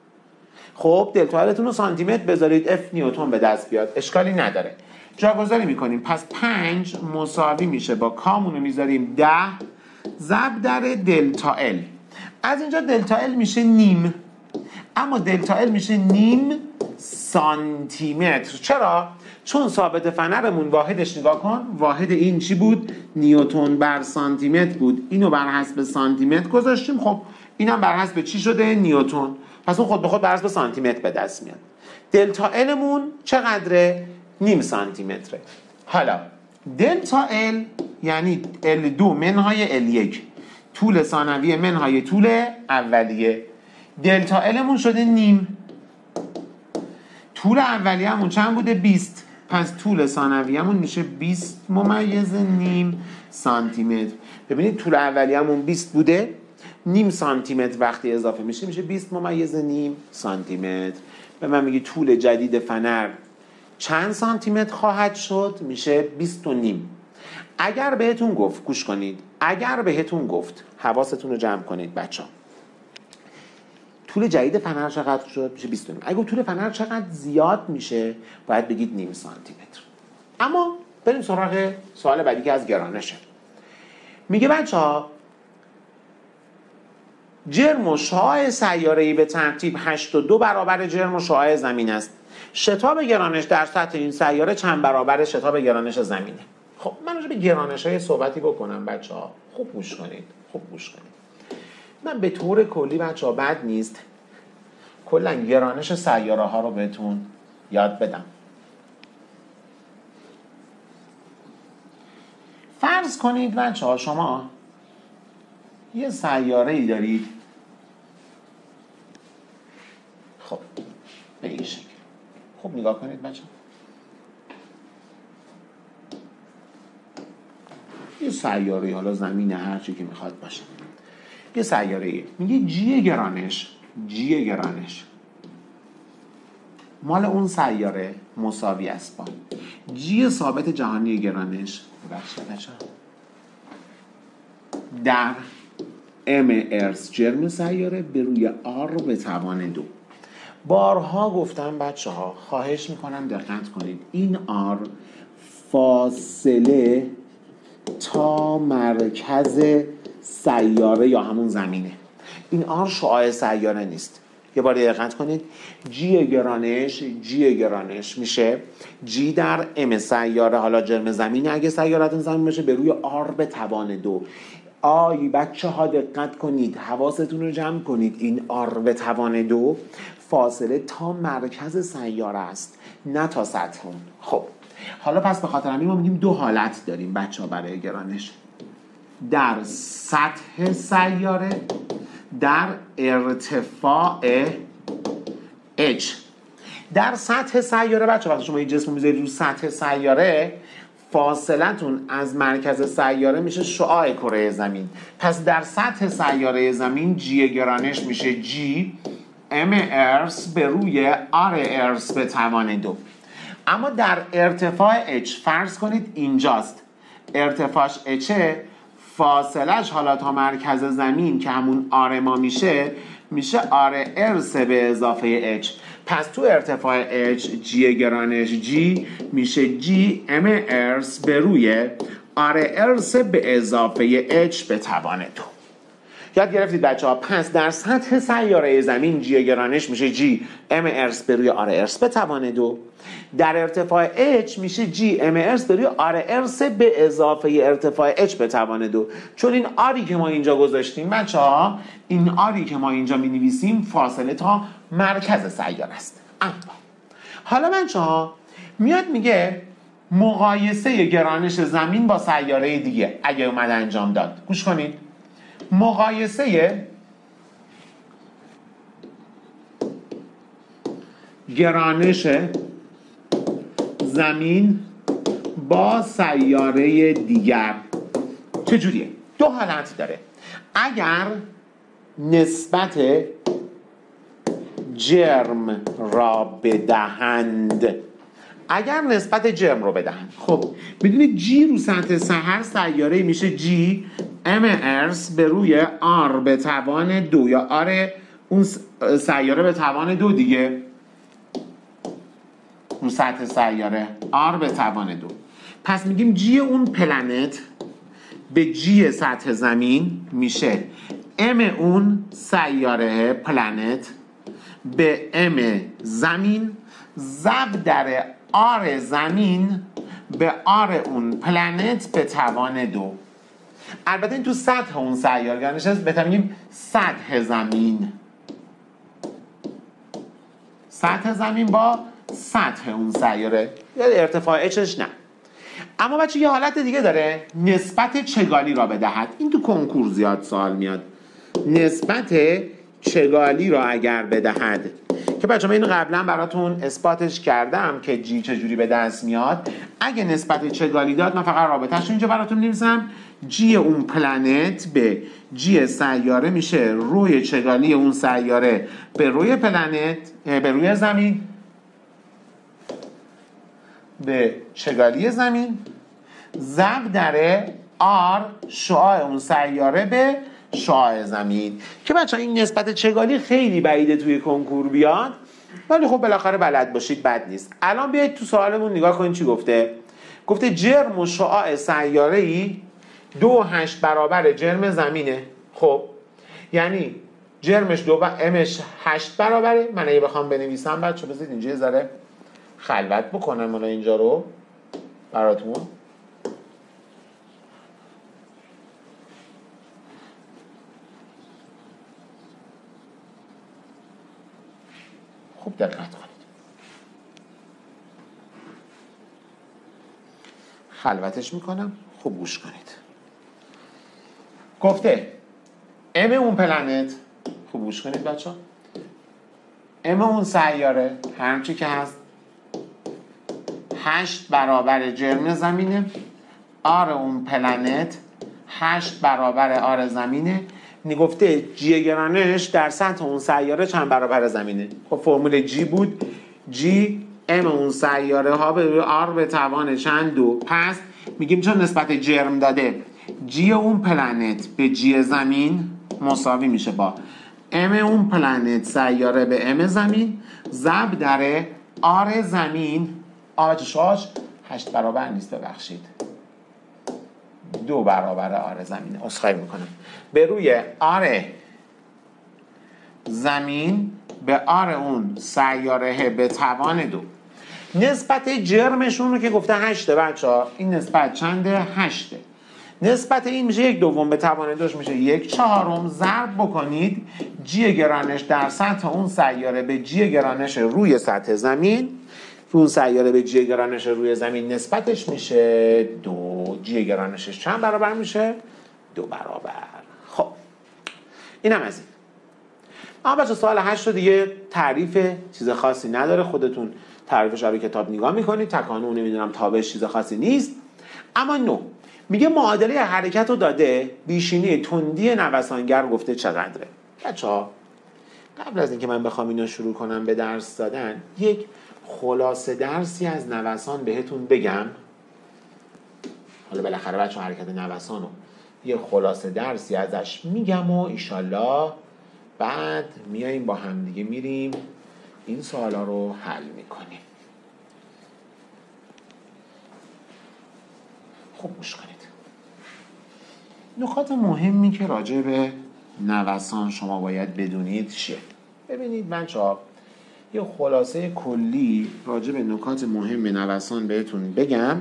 خب دلتا التون رو سانتی متر بذارید F نیوتن به دست بیاد، اشکالی نداره، جاگذاری میکنیم. پس 5 مساوی میشه با کامون رو میذاریم 10 ضرب در دلتا ال. از اینجا دلتا ال میشه نیم، اما دلتا ال میشه نیم سانتی متر. چرا؟ چون ثابت فنرمون واحدش نگاه کن، واحد این چی بود؟ نیوتن بر سانتی متر بود، اینو بر حسب سانتی متر گذاشتیم، خب اینم بر حسب چی شده؟ نیوتن، پس اون خود به خود بر حسب سانتی متر به دست میاد. دلتا المون چقدره؟ نیم سانتی متره. حالا دلتا ال یعنی L2 منهای L1 طول ثانویه منهای طول اولیه. دلتا المون شده نیم، طول اولیه همون چند بوده؟ 20، پس طول ثانویه همون میشه 20 ممیز نیم سانتی متر. ببینید طول اولیه همون 20 بوده، نیم سانتی متر وقتی اضافه میشه 20 ممیز نیم سانتی متر. به من میگی طول جدید فنر چند سانتی متر خواهد شد؟ میشه 20 و نیم. اگر بهتون گفت، گوش کنید، اگر بهتون گفت، حواستون رو جمع کنید بچه ها، طول جدید فنر چقدر شد؟ میشه 20 و نیم. اگر طول فنر چقدر زیاد میشه باید بگید نیم سانتی متر. اما بریم سراغ سوال بعدی که از گرانشه. میگه بچه ها جرم و شعاع سیاره‌ای به ترتیب 82 برابر جرم و شعاع زمین است. شتاب گرانش در سطح این سیاره چند برابر شتاب گرانش زمینه؟ خب من راجع به گرانش‌های صحبتی بکنم بچه‌ها، خوب گوش کنید، خوب گوش کنید. من به طور کلی بچه‌ها بد نیست کلا گرانش سیاره‌ها رو بهتون یاد بدم. فرض کنید بچه‌ها شما یه سیاره ای دارید خب به این شکل. خب نگاه کنید بچه، یه سیاره، حالا زمین هر چی که میخواد باشه، یه سیاره میگه جی گرانش مال اون سیاره مساوی است با جی ثابت جهانی گرانش در ام ارث جرم سیاره به روی آر به توان 2. بارها گفتم بچه ها، خواهش میکنم دقت کنید، این آر فاصله تا مرکز سیاره یا همون زمینه. این آر شعاع سیاره نیست. یه بار دقت کنید، جی گرانش میشه جی در ام سیاره، حالا جرم زمینه اگه سیارتون زمین باشه، به روی آر به توان 2. آی بچه ها دقت کنید، حواستون رو جمع کنید، این آر به توان 2 فاصله تا مرکز سیاره است، نه تا سطح اون. خب حالا پس به خاطر همین ما میگیم دو حالت داریم بچه ها برای گرانش: در سطح سیاره، در ارتفاع h. در سطح سیاره بچه وقتی شما این جسم میذارید رو سطح سیاره، فاصلتون از مرکز سیاره میشه شعاع کره زمین. پس در سطح سیاره زمین جی گرانش میشه جی ام ارث به روی آر ارث به توان 2. اما در ارتفاع h فرض کنید اینجاست، ارتفاعش h، فاصلش حالا تا مرکز زمین که همون آر ما میشه آر ارث به اضافه h. پس تو ارتفاع h جی گرانش جی میشه جی ام ارث به روی آر ارث به اضافه h به توان 2. یاد گرفتید بچه ها؟ پس در سطح سیاره زمین جی گرانش میشه جی ام ارث به روی آر ارث به توان 2. در ارتفاع h میشه جی ام ارث به روی آر ارث به اضافه ارتفاع h به توان 2. چون این آری که ما اینجا گذاشتیم بچه ها، این آری که ما اینجا می نویسیم فاصله تا مرکز سیاره است. اما حالا بچه ها میاد میگه مقایسه گرانش زمین با سیاره دیگه اگه اومد انجام داد. گوش کنید، مقایسه گرانش زمین با سیاره دیگر چجوریه؟ دو حالت داره. اگر نسبت جرم را بدهند، خب میدونید جی رو سطح هر سیاره میشه جی ام ارث به روی آر به توان 2 یا آر اون سیاره به توان 2 دیگه، اون سطح سیاره آر به توان 2. پس میگیم جی اون پلنت به جی سطح زمین میشه ام اون سیاره پلنت به ام زمین ضرب در آر زمین به آر اون پلنت به توان 2. البته این تو سطح اون سیاره گرانش هست، بهتر میگیم سطح زمین با سطح اون سیاره، یا ارتفاع اچش نه. اما بچه یه حالت دیگه داره، نسبت چگالی را بدهد. این تو کنکور زیاد سوال میاد، نسبت چگالی را اگر بدهد، که بچه من اینو قبلا براتون اثباتش کردم که جی چجوری به دست میاد. اگه نسبت چگالی داد، من فقط رابطه‌اش اینجا براتون می‌نویسم، جی اون پلنت به جی سیاره میشه روی چگالی اون سیاره به روی پلنت، به روی زمین، به چگالی زمین ضرب در آر شعاع اون سیاره به شعاع زمین. که بچه این نسبت چگالی خیلی بعیده توی کنکور بیاد، ولی خب بالاخره بلد باشید بد نیست. الان بیایید تو سوالمون نگاه کنید چی گفته. گفته جرم و شعاع سیاره‌ای 2.8 برابر جرم زمینه. خب یعنی جرمش امش 8 برابره. من اگه بخوام بنویسم بچه بذارید اینجا یه ذره خلوت بکنم من اینجا رو براتون. خوب دقت کنید، خلوتش میکنم، خوب گوش کنید. گفته ام اون پلنت، خوب گوش کنید بچه ها، ام اون سیاره هرچی که هست 8 برابر جرم زمینه، آر اون پلنت 8 برابر آر زمینه. نگفته جی گرانش در سطح اون سیاره چند برابر زمینه. خب فرمول جی بود، جی ام اون سیاره ها به آر به توان چند 2. پس میگیم چون نسبت جرم داده جی اون پلنت به جی زمین مساوی میشه با ام اون پلنت سیاره به ام زمین ضرب در آر زمین. آرش 8 برابر نیست، ببخشید 2 برابر آر زمینه، عذرخواهی میکنم، به روی آر زمین به آر اون سیاره به توان 2. نسبت جرمشون رو که گفته 8 بچه ها، این نسبت چنده؟ 8. نسبت این میشه 1/2 به توان 2 میشه 1/4. ضرب بکنید جی گرانش در سطح اون سیاره به جی گرانش روی سطح زمین، اون سیاره به جی گرانش روی زمین نسبتش میشه 2. جی گرانشش چند برابر میشه؟ 2 برابر. خب اینم از این. اما بچه سوال 8 رو دیگه تعریف چیز خاصی نداره، خودتون تعریفش رو کتاب نگاه میکنید، تکانو نمیدونم تابش چیز خاصی نیست. اما نو میگه معادله حرکت رو داده، بیشینه تندی نوسانگر گفته چقدره. بچه ها قبل از اینکه من بخوام اینو شروع کنم به درس دادن، یک خلاصه درسی از نوسان بهتون بگم. حالا بالاخره بچه حرکت نوسان رو یه خلاصه درسی ازش میگم و ایشالله بعد میاییم با همدیگه میریم این سوالا رو حل میکنیم. خوب گوش کنید. نکات مهمی که راجع به نوسان شما باید بدونید چیه؟ ببینید بچه‌ها یه خلاصه کلی راجع به نکات مهم نوسان بهتون بگم،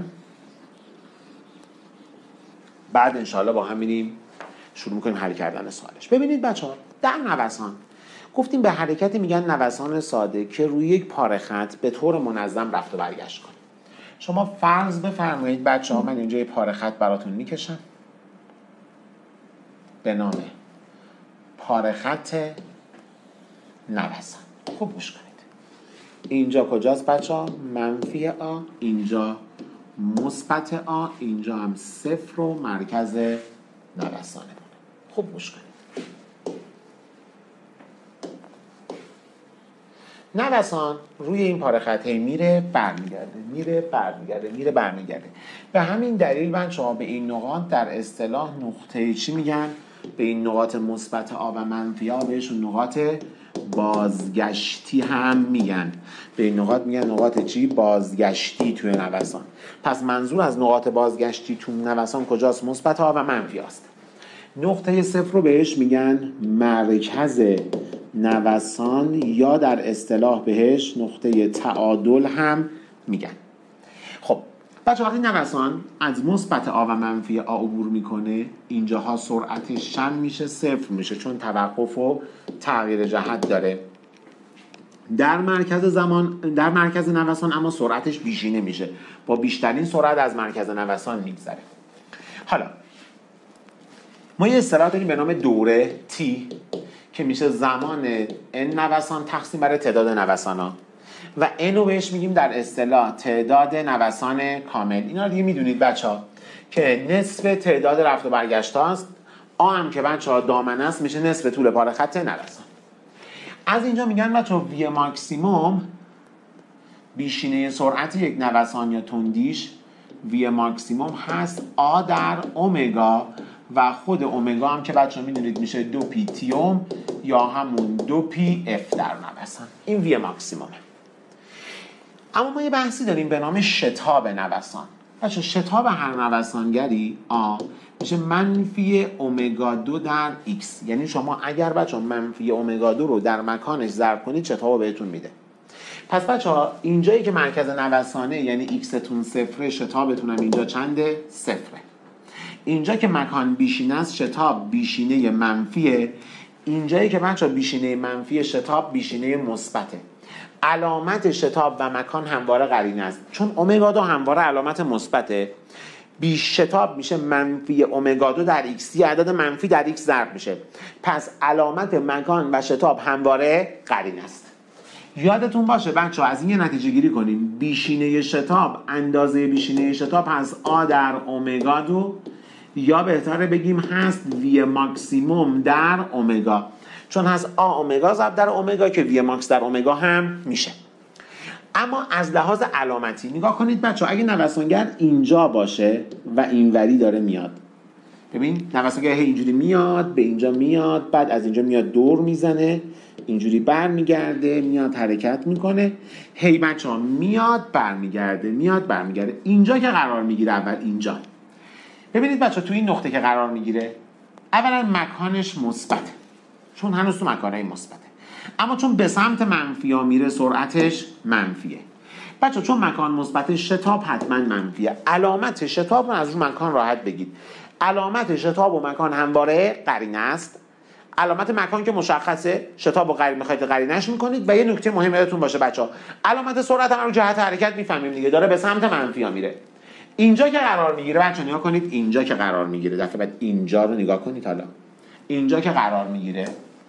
بعد انشاءالله با هم میریم شروع میکنیم حل کردن سوالش. ببینید بچه‌ها در نوسان گفتیم به حرکتی میگن نوسان ساده که روی یک پاره خط به طور منظم رفت و برگشت کنه. شما فرض بفرمایید بچه‌ها من اینجا یه پاره خط براتون میکشم به نام پاره خط نوسان. خوب گوش کنید. اینجا کجاست بچه‌ها؟ منفی آ، اینجا مثبت آ، اینجا هم 0 و مرکز نوسانه. خوب گوش کنید. نوسان روی این پاره خط میره برمیگرده، میره برمیگرده، میره برمیگرده. به همین دلیل بچه‌ها به این نقاط در اصطلاح نقطه چی میگن؟ به این نقاط مثبت آ و منفی آ بهشون نقاط بازگشتی هم میگن. به این نقاط میگن نقاط چی؟ بازگشتی توی نوسان. پس منظور از نقاط بازگشتی توی نوسان کجاست؟ مثبت آ و منفی آست. نقطه 0 رو بهش میگن مرکز نوسان یا در اصطلاح بهش نقطه تعادل هم میگن. خب بچه وقتی نوسان از مثبت آ و منفی آ عبور میکنه، اینجاها سرعتش چند میشه؟ 0 میشه، چون توقف و تغییر جهت داره. در مرکز نوسان اما سرعتش بیشینه میشه، با بیشترین سرعت از مرکز نوسان میگذره. حالا ما یه اصطلاح داریم به نام دوره T که میشه زمان n نوسان تقسیم بر تعداد نوسانا و n رو بهش میگیم در اصطلاح تعداد نوسان کامل. اینا رو دیگه میدونید بچه‌ها که نصف تعداد رفت و برگشت هاست. آ هم که بچه‌ها دامنه است میشه نصف طول پاره خط نوسان. از اینجا میگن بچه‌ها وی ماکسیموم بیشینه سرعت یک نوسان یا تندیش وی ماکسیموم هست آ در اومگا و خود اومگا هم که بچه‌ها میدونید میشه 2 پی تی اوم یا همون 2 پی اف در نوسان. این وی ماکسیمومه. اما ما یه بحثی داریم به نام شتاب نوسان. بچه‌ها شتاب هر نوسانگری آ میشه منفی اومگا 2 در ایکس. یعنی شما اگر بچه‌ها منفی اومگا 2 رو در مکانش ضرب کنید شتاب رو بهتون میده. پس بچه‌ها اینجایی که مرکز نوسانه یعنی ایکس تون 0، شتابتون هم اینجا چنده؟ 0. اینجا که مکان بیشینه است شتاب بیشینه منفیه. اینجایی که بچه‌ها بیشینه منفی شتاب بیشینه مثبته. علامت شتاب و مکان همواره قرینه است. چون اومگا 2 همواره علامت مثبته، بیش شتاب میشه منفی اومگا 2 در x، یه عدد منفی در x ضرب میشه. پس علامت مکان و شتاب همواره قرینه است. یادتون باشه بچه‌ها از این یه نتیجه گیری کنیم. بیشینه شتاب اندازه بیشینه شتاب هست آ در اومگا 2، یا بهتره بگیم هست وی ماکسیموم در اومگا، چون هست آ اومگا ضرب در اومگا که وی ماکس در اومگا هم میشه. اما از لحاظ علامتی نگاه کنید بچه‌ها، اگه نوسانگر اینجا باشه و اینوری داره میاد، ببین نوسانگر اینجوری میاد به اینجا میاد، بعد از اینجا میاد دور میزنه، اینجوری برمیگرده میاد حرکت میکنه، هی بچه‌ها میاد برمیگرده میاد برمیگرده. اینجا که قرار میگیره اول اینجا، ببینید بچه‌ها تو این نقطه که قرار میگیره اولا مکانش مثبته، چون هنوز تو مکانه مثبته، اما چون به سمت منفی ها میره سرعتش منفیه. بچه چون مکان مثبت شتاب حتما منفیه. علامت شتاب رو از رو مکان راحت بگید. علامت شتاب و مکان همواره قرینه است. علامت مکان که مشخصه، شتاب و قرینه میخواید قرینش میکنید. و یه نکته مهم یادتون باشه بچه، علامت سرعت هم رو جهت حرکت میفهمیم دیگه، داره به سمت منفی ها میره. اینجا که قرار میگیره بچه نگاه کنید، اینجا که قرار میگیره، دفعه بعد اینجا رو نگاه کنید. حالا اینجا که قرار میگیره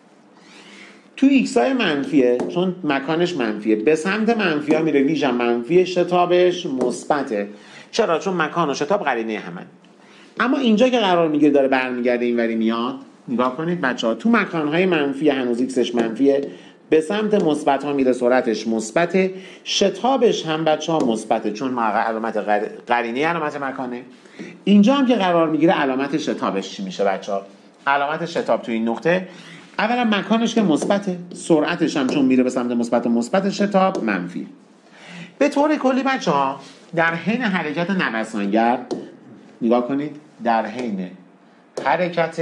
تو ایکس های منفیه، چون مکانش منفیه، به سمت منفی ها میره، ویژه منفیه، شتابش مثبته. چرا؟ چون مکان و شتاب قرینه همن. اما اینجا که قرار میگیره داره برمیگرده اینوری میاد، نگاه کنید بچه ها، تو مکان های منفی هنوز ایکسش منفیه، به سمت مثبت ها میره، سرعتش مثبته، شتابش هم بچه ها مثبته، چون علامت قرینه علامت مکانه. اینجا هم که قرار میگیره علامت شتابش چی میشه بچه ها؟ علامت شتاب تو این نقطه اولا مکانش که مثبته، سرعتش هم چون میره به سمت مثبت و مثبت، شتاب منفی. به طور کلی بچه‌ها در حین حرکت نوسانگر نگاه کنید، در حین حرکت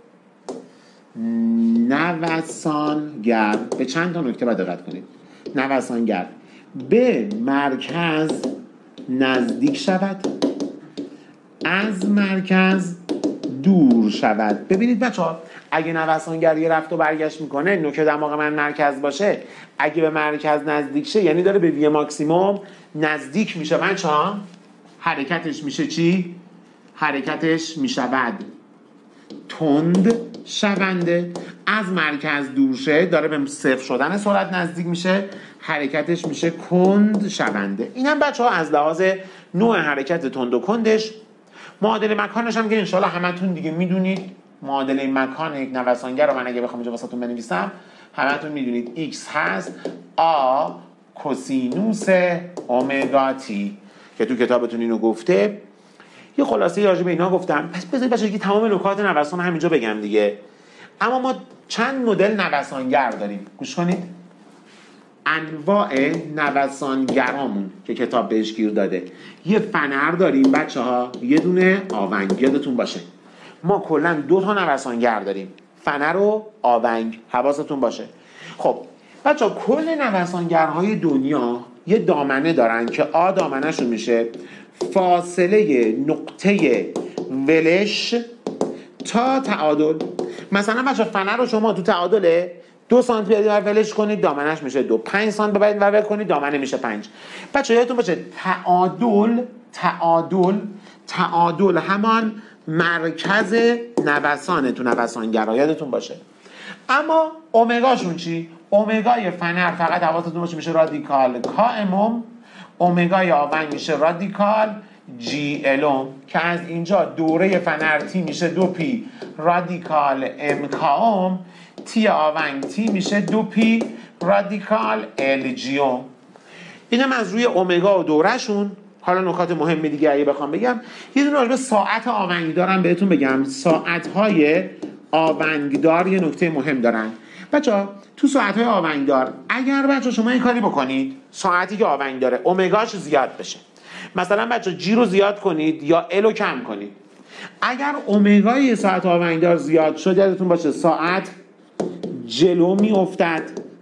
نوسانگر به چند تا نکته باید دقت کنید. نوسانگر به مرکز نزدیک شود، از مرکز دور شود. ببینید بچه‌ها اگه نوسانگر یه رفت و برگشت میکنه، نوک دماغ من مرکز باشه، اگه به مرکز نزدیک شه یعنی داره به وی ماکسیموم نزدیک میشه بچه‌ها. حرکتش میشه چی؟ حرکتش میشود تند شونده. از مرکز دور شه داره به صفر شدن سرعت نزدیک میشه، حرکتش میشه کند شونده. اینم بچه‌ها از لحاظ نوع حرکت تند و کندش. معادله مکانش هم که انشالله همتون دیگه میدونید، معادله مکان یک نوسانگر رو من اگه بخوام اینجا واسهتون بنویسم همتون میدونید x هست آ کوسینوس اومگا تی که تو کتابتون اینو گفته. یه خلاصه راجع به اینا گفتم. پس بذارید بچه‌ها که تمام نکات نوسان همینجا بگم دیگه. اما ما چند مدل نوسانگر داریم، گوش کنید. انواع نوسانگرامون که کتاب بهش گیر داده، یه فنر داریم بچه‌ها، یه دونه آونگ. یادتون باشه ما کلا 2 تا نوسانگر داریم، فنر و آونگ، حواستون باشه. خب بچه‌ها کل نوسانگرهای دنیا یه دامنه دارن که آ دامنه‌شون میشه فاصله نقطه ولش تا تعادل. مثلا بچه‌ها فنر رو شما تو تعادله 2 سانتی متر ولش کنید دامنش میشه 2، 5 سانتی متر ول کنید دامنه میشه 5. بچه‌ها یادتون باشه تعادل همان مرکز نوسانه تو نوسانگرا، یادتون باشه. اما اومگاشون چی؟ اومگای فنر فقط حواستون باشه میشه رادیکال کائمم، اومگای آونگ میشه رادیکال جی الوم که از اینجا دوره فنر تی میشه 2 پی رادیکال ام کائم، تی آونگ تی میشه 2 پی رادیکال ال جیوم. اینم از روی اومگا و دورهشون. حالا نکات مهم دیگه اگه بخوام بگم، یه دونه راجع به ساعت آونگدارم بهتون بگم. ساعت‌های آونگدار یه نکته مهم دارن بچه‌ها. تو ساعت‌های آونگدار اگر بچه‌ها شما این کاری بکنید، ساعتی که آونگ داره اومگاش زیاد بشه، مثلا بچه‌ها جی رو زیاد کنید یا ال رو کم کنید. اگر اومگای ساعت آونگدار زیاد شد، یادتون باشه ساعت جلو میافتد.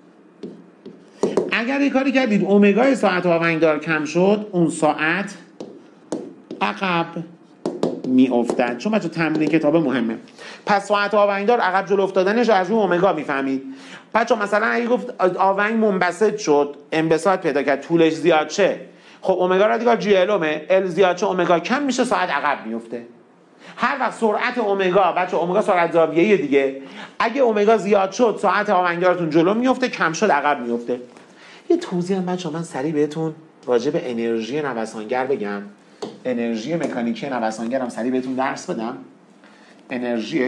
اگر یک کاری کردید اومگای ساعت آونگدار کم شد، اون ساعت عقب میافتد. چون بچه تمرین کتاب مهمه. پس ساعت آونگدار عقب جلو افتادنش از روی اومگا میفهمید. بچه مثلا اگه گفت آونگ منبسط شد، انبساط پیدا کرد، طولش زیاد شه، خب اومگا رادیکال جی الومه، ال زیاد چه اومگا کم میشه، ساعت عقب میفته. هر وقت سرعت اومگا، بچه اومگا سرعت زاویه‌ای دیگه، اگه اومگا زیاد شد ساعت آونگارتون جلو میفته، کم شد عقب میفته. یه توضیح هم بچه من سریع بهتون راجع به انرژی نوسانگر بگم، انرژی مکانیکی نوسانگر هم سریع بهتون درس بدم. انرژی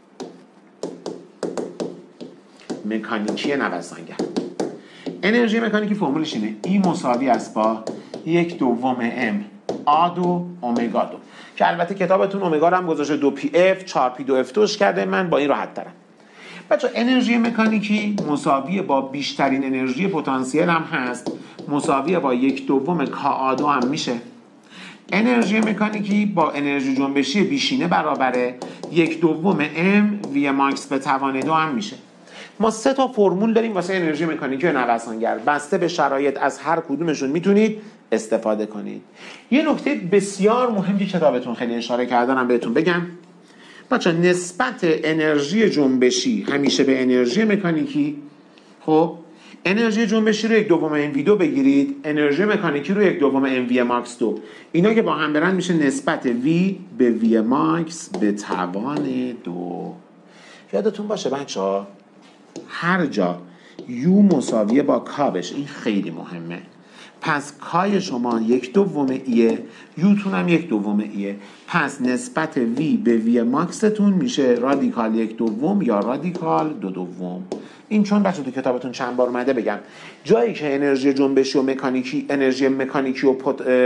مکانیکی نوسانگر، انرژی مکانیکی فرمولش اینه E مساوی است با 1/2 m آ2 اومگا 2، که البته کتابتون اومگا رو هم گذاشته 2pf 4p2f2 کرده، من با این راحت ترم. بچه انرژی مکانیکی مساوی با بیشترین انرژی پتانسیل هم هست، مساوی با 1/2 کا2 هم میشه. انرژی مکانیکی با انرژی جنبشی بیشینه برابره 1/2 m وی ماکس به توان 2 هم میشه. ما 3 تا فرمول داریم واسه انرژی مکانیکی نوسانگر، بسته به شرایط از هر کدومشون میتونید استفاده کنید. یه نکته بسیار مهم که کتابتون خیلی اشاره کردنم بهتون بگم، بچه نسبت انرژی جنبشی همیشه به انرژی مکانیکی، خب انرژی جنبشی رو 1/2 mv2 بگیرید، انرژی مکانیکی رو 1/2 mv ماکس 2، اینا که با هم برن میشه نسبت v به v ماکس به توان 2. یادتون باشه بچه ها هر جا u مساویه با k بشه، این خیلی مهمه. پس کای شما 1/2 ایه، یوتون هم 1/2 ایه، پس نسبت v به v ماکستون میشه رادیکال 1/2 یا رادیکال 2/2. این چون بچه تو کتابتون چند بار اومده بگم، جایی که انرژی جنبشی و مکانیکی، انرژی مکانیکی و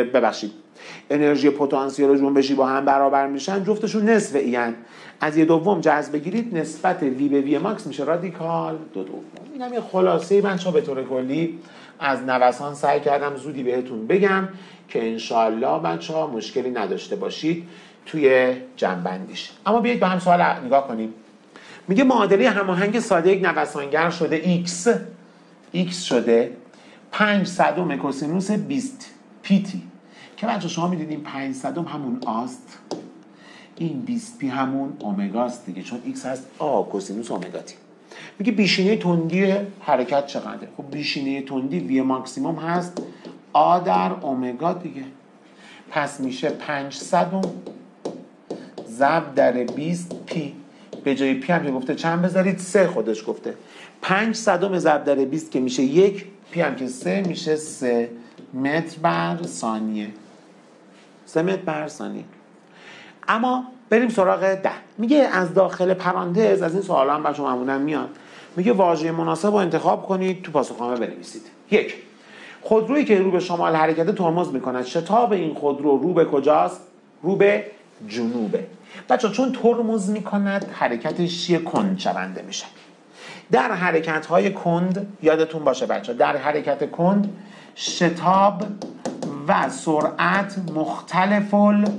انرژی پتانسیل و جنبشی با هم برابر میشن، جفتشون نصف این، از 1/2 جذر بگیرید نسبت v به v ماکس میشه رادیکال 2/2. اینم یه خلاصه بچه‌ها به طور کلی از نوسان سعی کردم زودی بهتون بگم که انشالله بچه‌ها مشکلی نداشته باشید توی جنبندیش. اما بیایید با هم سوال نگاه کنیم. میگه معادله هماهنگ ساده یک نوسانگر شده x شده 5/100 کوسینوس 20 pt، که بچه شما میدیدیم 5/100 همون آست، این 20 p همون اومگاست دیگه، چون x هست آ کوسینوس اومگا تی. میگه بیشینه تندی حرکت چقدره؟ خب بیشینه تندی وی ماکسیموم هست آ در اومگا دیگه، پس میشه 500 ضرب در 20 پی، به جای پی هم که گفته چند بذارید 3 خودش گفته، 500 ضرب در 20 که میشه 1، پی هم که 3 میشه 3 متر بر ثانیه، 3 متر بر ثانیه. اما بریم سراغ 10. میگه از داخل پرانتز، از این سوالا هم بچه‌ها معمولا میاد، میگه واژه مناسب رو انتخاب کنید تو پاسخنامه بنویسید. 1. خودرویی که رو به شمال حرکت ترمز میکند، شتاب این خودرو رو به کجاست؟ رو به جنوبه. بچه‌ها چون ترمز میکند حرکتش چیه؟ کند شونده میشه. در حرکت‌های کند یادتون باشه بچه‌ها، در حرکت کند شتاب و سرعت مختلف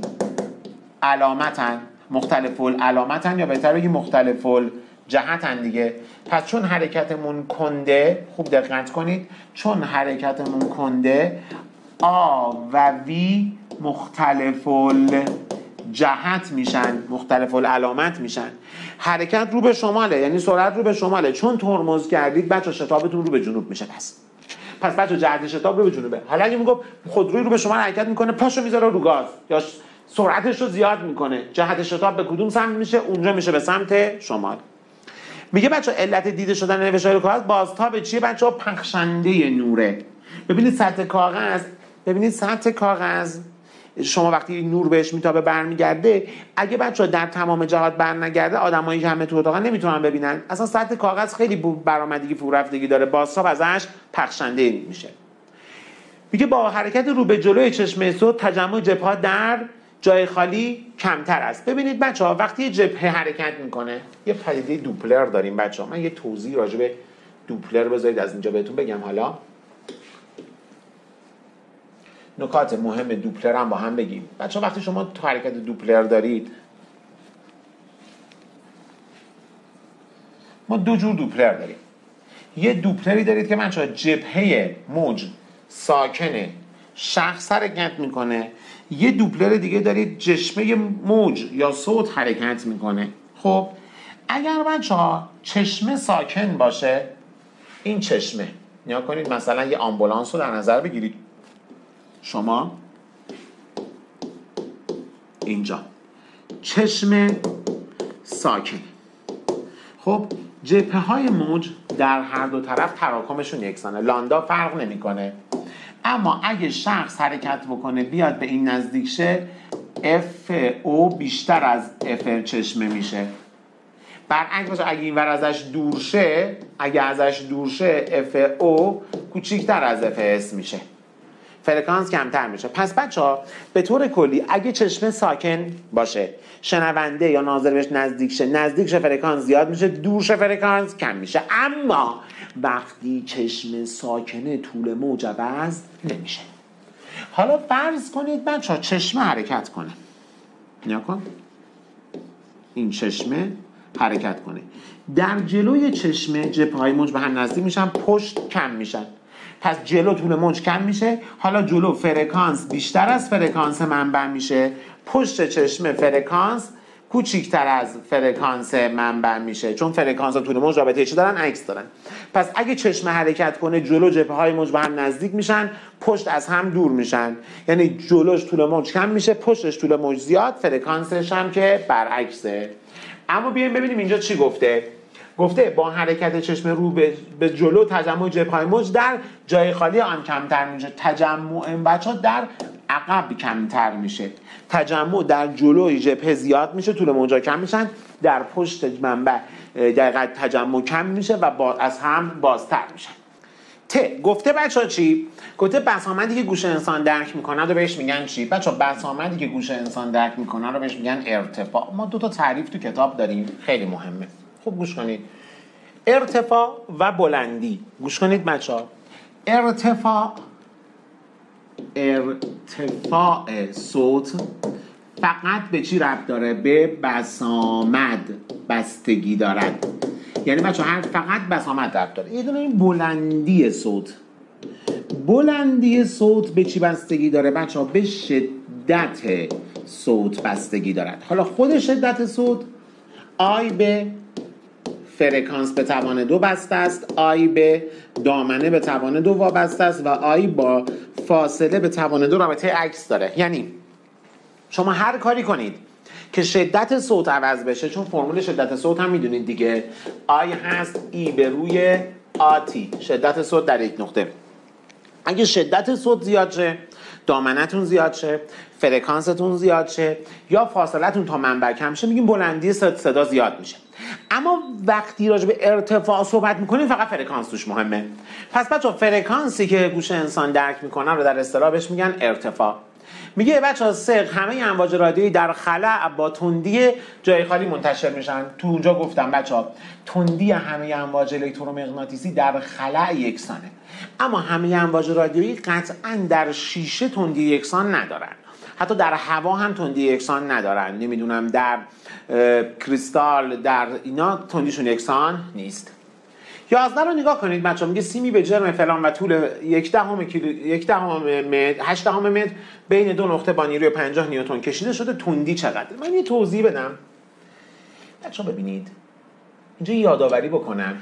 العلامتن یا بهتر بگیم مختلف الجهتن دیگه. پس چون حرکتمون کنده، خوب دقت کنید، چون حرکتمون کنده آ و وی مختلف الجهت میشن، مختلف العلامت میشن. حرکت رو به شماله یعنی سرعت رو به شماله، چون ترمز کردید بچه شتابتون رو به جنوب میشه. پس بچه جهت شتاب رو به جنوبه. حالا اگه میگم خودروی رو به شمال حرکت میکنه، پاشو میذاره رو گاز یا سرعتش رو زیاد میکنه، جهت شتاب به کدوم سمت میشه؟ اونجا میشه به سمت شمال. میگه بچه علت دیده شدن نوشتار کاغذ بازتاب چیه بچه؟ پخشنده نوره. ببینید سطح کاغذ شما وقتی نور بهش میتابه برمیگرده، اگه بچه در تمام جهات برنگرده آدمایی که همه تو اتاق نمیتونن ببینن، اصلا سطح کاغذ خیلی برآمدگی فرورفتگی داره، بازتاب ازش پخشنده میشه. میگه با حرکت رو به جلوی چشمه صد تجمع جبهات در جای خالی کمتر است. ببینید بچه‌ها وقتی یه جبهه حرکت میکنه، یه پدیده دوپلر داریم بچه‌ها. من یه توضیح راجع به دوپلر بذارید از اینجا بهتون بگم. حالا نکات مهم دوپلر هم با هم بگیم. بچه‌ها وقتی شما تو حرکت دوپلر دارید، ما دو جور دوپلر داریم. یه دوپلری دارید که بچه‌ها جبهه موج ساکنه شخص حرکت میکنه، یه دوپلر دیگه دارید چشمه موج یا صوت حرکت میکنه. خب اگر بچه‌ها چشمه ساکن باشه، این چشمه نیا کنید مثلا یه آمبولانس رو در نظر بگیرید، شما اینجا چشم ساکن. خب جبهه های موج در هر دو طرف تراکمشون یکسانه، لاندا فرق نمیکنه. اما اگه شخص حرکت بکنه بیاد به این نزدیک شه، اف او بیشتر از اف چشمه میشه. برعکس اگه این ور ازش دور شه، اف او کوچیکتر از اف اس میشه، فرکانس کمتر میشه. پس بچه‌ها به طور کلی اگه چشمه ساکن باشه، شنونده یا ناظر بهش نزدیک شه فرکانس زیاد میشه، دور شه فرکانس کم میشه. اما وقتی چشمه ساکنه طول موج عوض نمیشه. حالا فرض کنید بچه‌ها چشمه حرکت کنه، نیا کن این چشمه حرکت کنه، در جلوی چشمه جبهه‌های موج به هم نزدیک میشن، پشت کم میشن. پس جلو طول موج کم میشه، حالا جلو فرکانس بیشتر از فرکانس منبع میشه، پشت چشمه فرکانس کوچیکتر از فرکانس منبع میشه، چون فرکانس و طول موج رابطه چی دارن؟ عکس دارن. پس اگه چشمه حرکت کنه جلو جبهه‌های موج به هم نزدیک میشن، پشت از هم دور میشن، یعنی جلوش طول موج کم میشه، پشتش طول موج زیاد، فرکانسش هم که برعکسه. اما بیایم ببینیم اینجا چی گفته. گفته با حرکت چشمه رو به جلو تجمع جبهه‌های موج در جای خالی آن کمتر میشه، تجمع بچه‌ها در عقب کمتر میشه، تجمع در جلوی جبهه زیاد میشه، طول موجا کم میشن، در پشت منبع دقیقاً تجمع کم میشه و از هم بازتر میشن. گفته بچه‌ها چی؟ گفته بسامدی که گوش انسان درک میکنه رو بهش میگن چی؟ بچه‌ها بسامدی که گوش انسان درک میکنه رو بهش میگن ارتفاع. ما دو تا تعریف تو کتاب داریم، خیلی مهمه، خوب گوش کنید. ارتفاع و بلندی. گوش کنید بچه‌ها. ارتفاع صوت فقط به چی ربط داره؟ به بسامد بستگی دارد. یعنی بچه‌ها فقط بسامد ربط داره. یه دونه این بلندی صوت. بلندی صوت به چی بستگی داره بچه‌ها؟ به شدت صوت بستگی دارد. حالا خود شدت صوت آی به فرکانس به توان 2 بسته است، آی به دامنه به توان 2 وابسته است و آی با فاصله به توان 2 رابطه عکس داره. یعنی شما هر کاری کنید که شدت صوت عوض بشه، چون فرمول شدت صوت هم میدونید دیگه، آی هست ای به روی آتی، شدت صوت در یک نقطه. اگه شدت صوت زیاد شه، دامنتون زیاد شه، فرکانستون زیاد شه یا فاصلتون تا منبع کم شه، میگیم بلندی صدا زیاد میشه. اما وقتی راجع به ارتفاع صحبت میکنیم فقط فرکانس توش مهمه. پس بچه‌ها فرکانسی که گوش انسان درک میکنه رو در اصطلاح بهش میگن ارتفاع. میگه بچه‌ها همه امواج رادیویی در خلا با تندی جای خالی منتشر میشن. تو اونجا گفتم بچه‌ها تندی همه امواج الکترومغناطیسی در خلا یکسانه، اما همه امواج رادیویی قطعاً در شیشه تندی یکسان ندارن، حتی در هوا هم تندی یکسان ندارن، نمیدونم در کریستال در اینا تندیشون یکسان نیست. 11 رو نگاه کنید بچه‌ها، میگه سیمی به جرم فلان و طول 1/10 متر 8 متر بین دو نقطه با نیروی 50 نیوتن کشیده شده. تندی چقدر؟ من یه توضیح بدم بچه‌ها. ببینید اینجا یادآوری بکنم،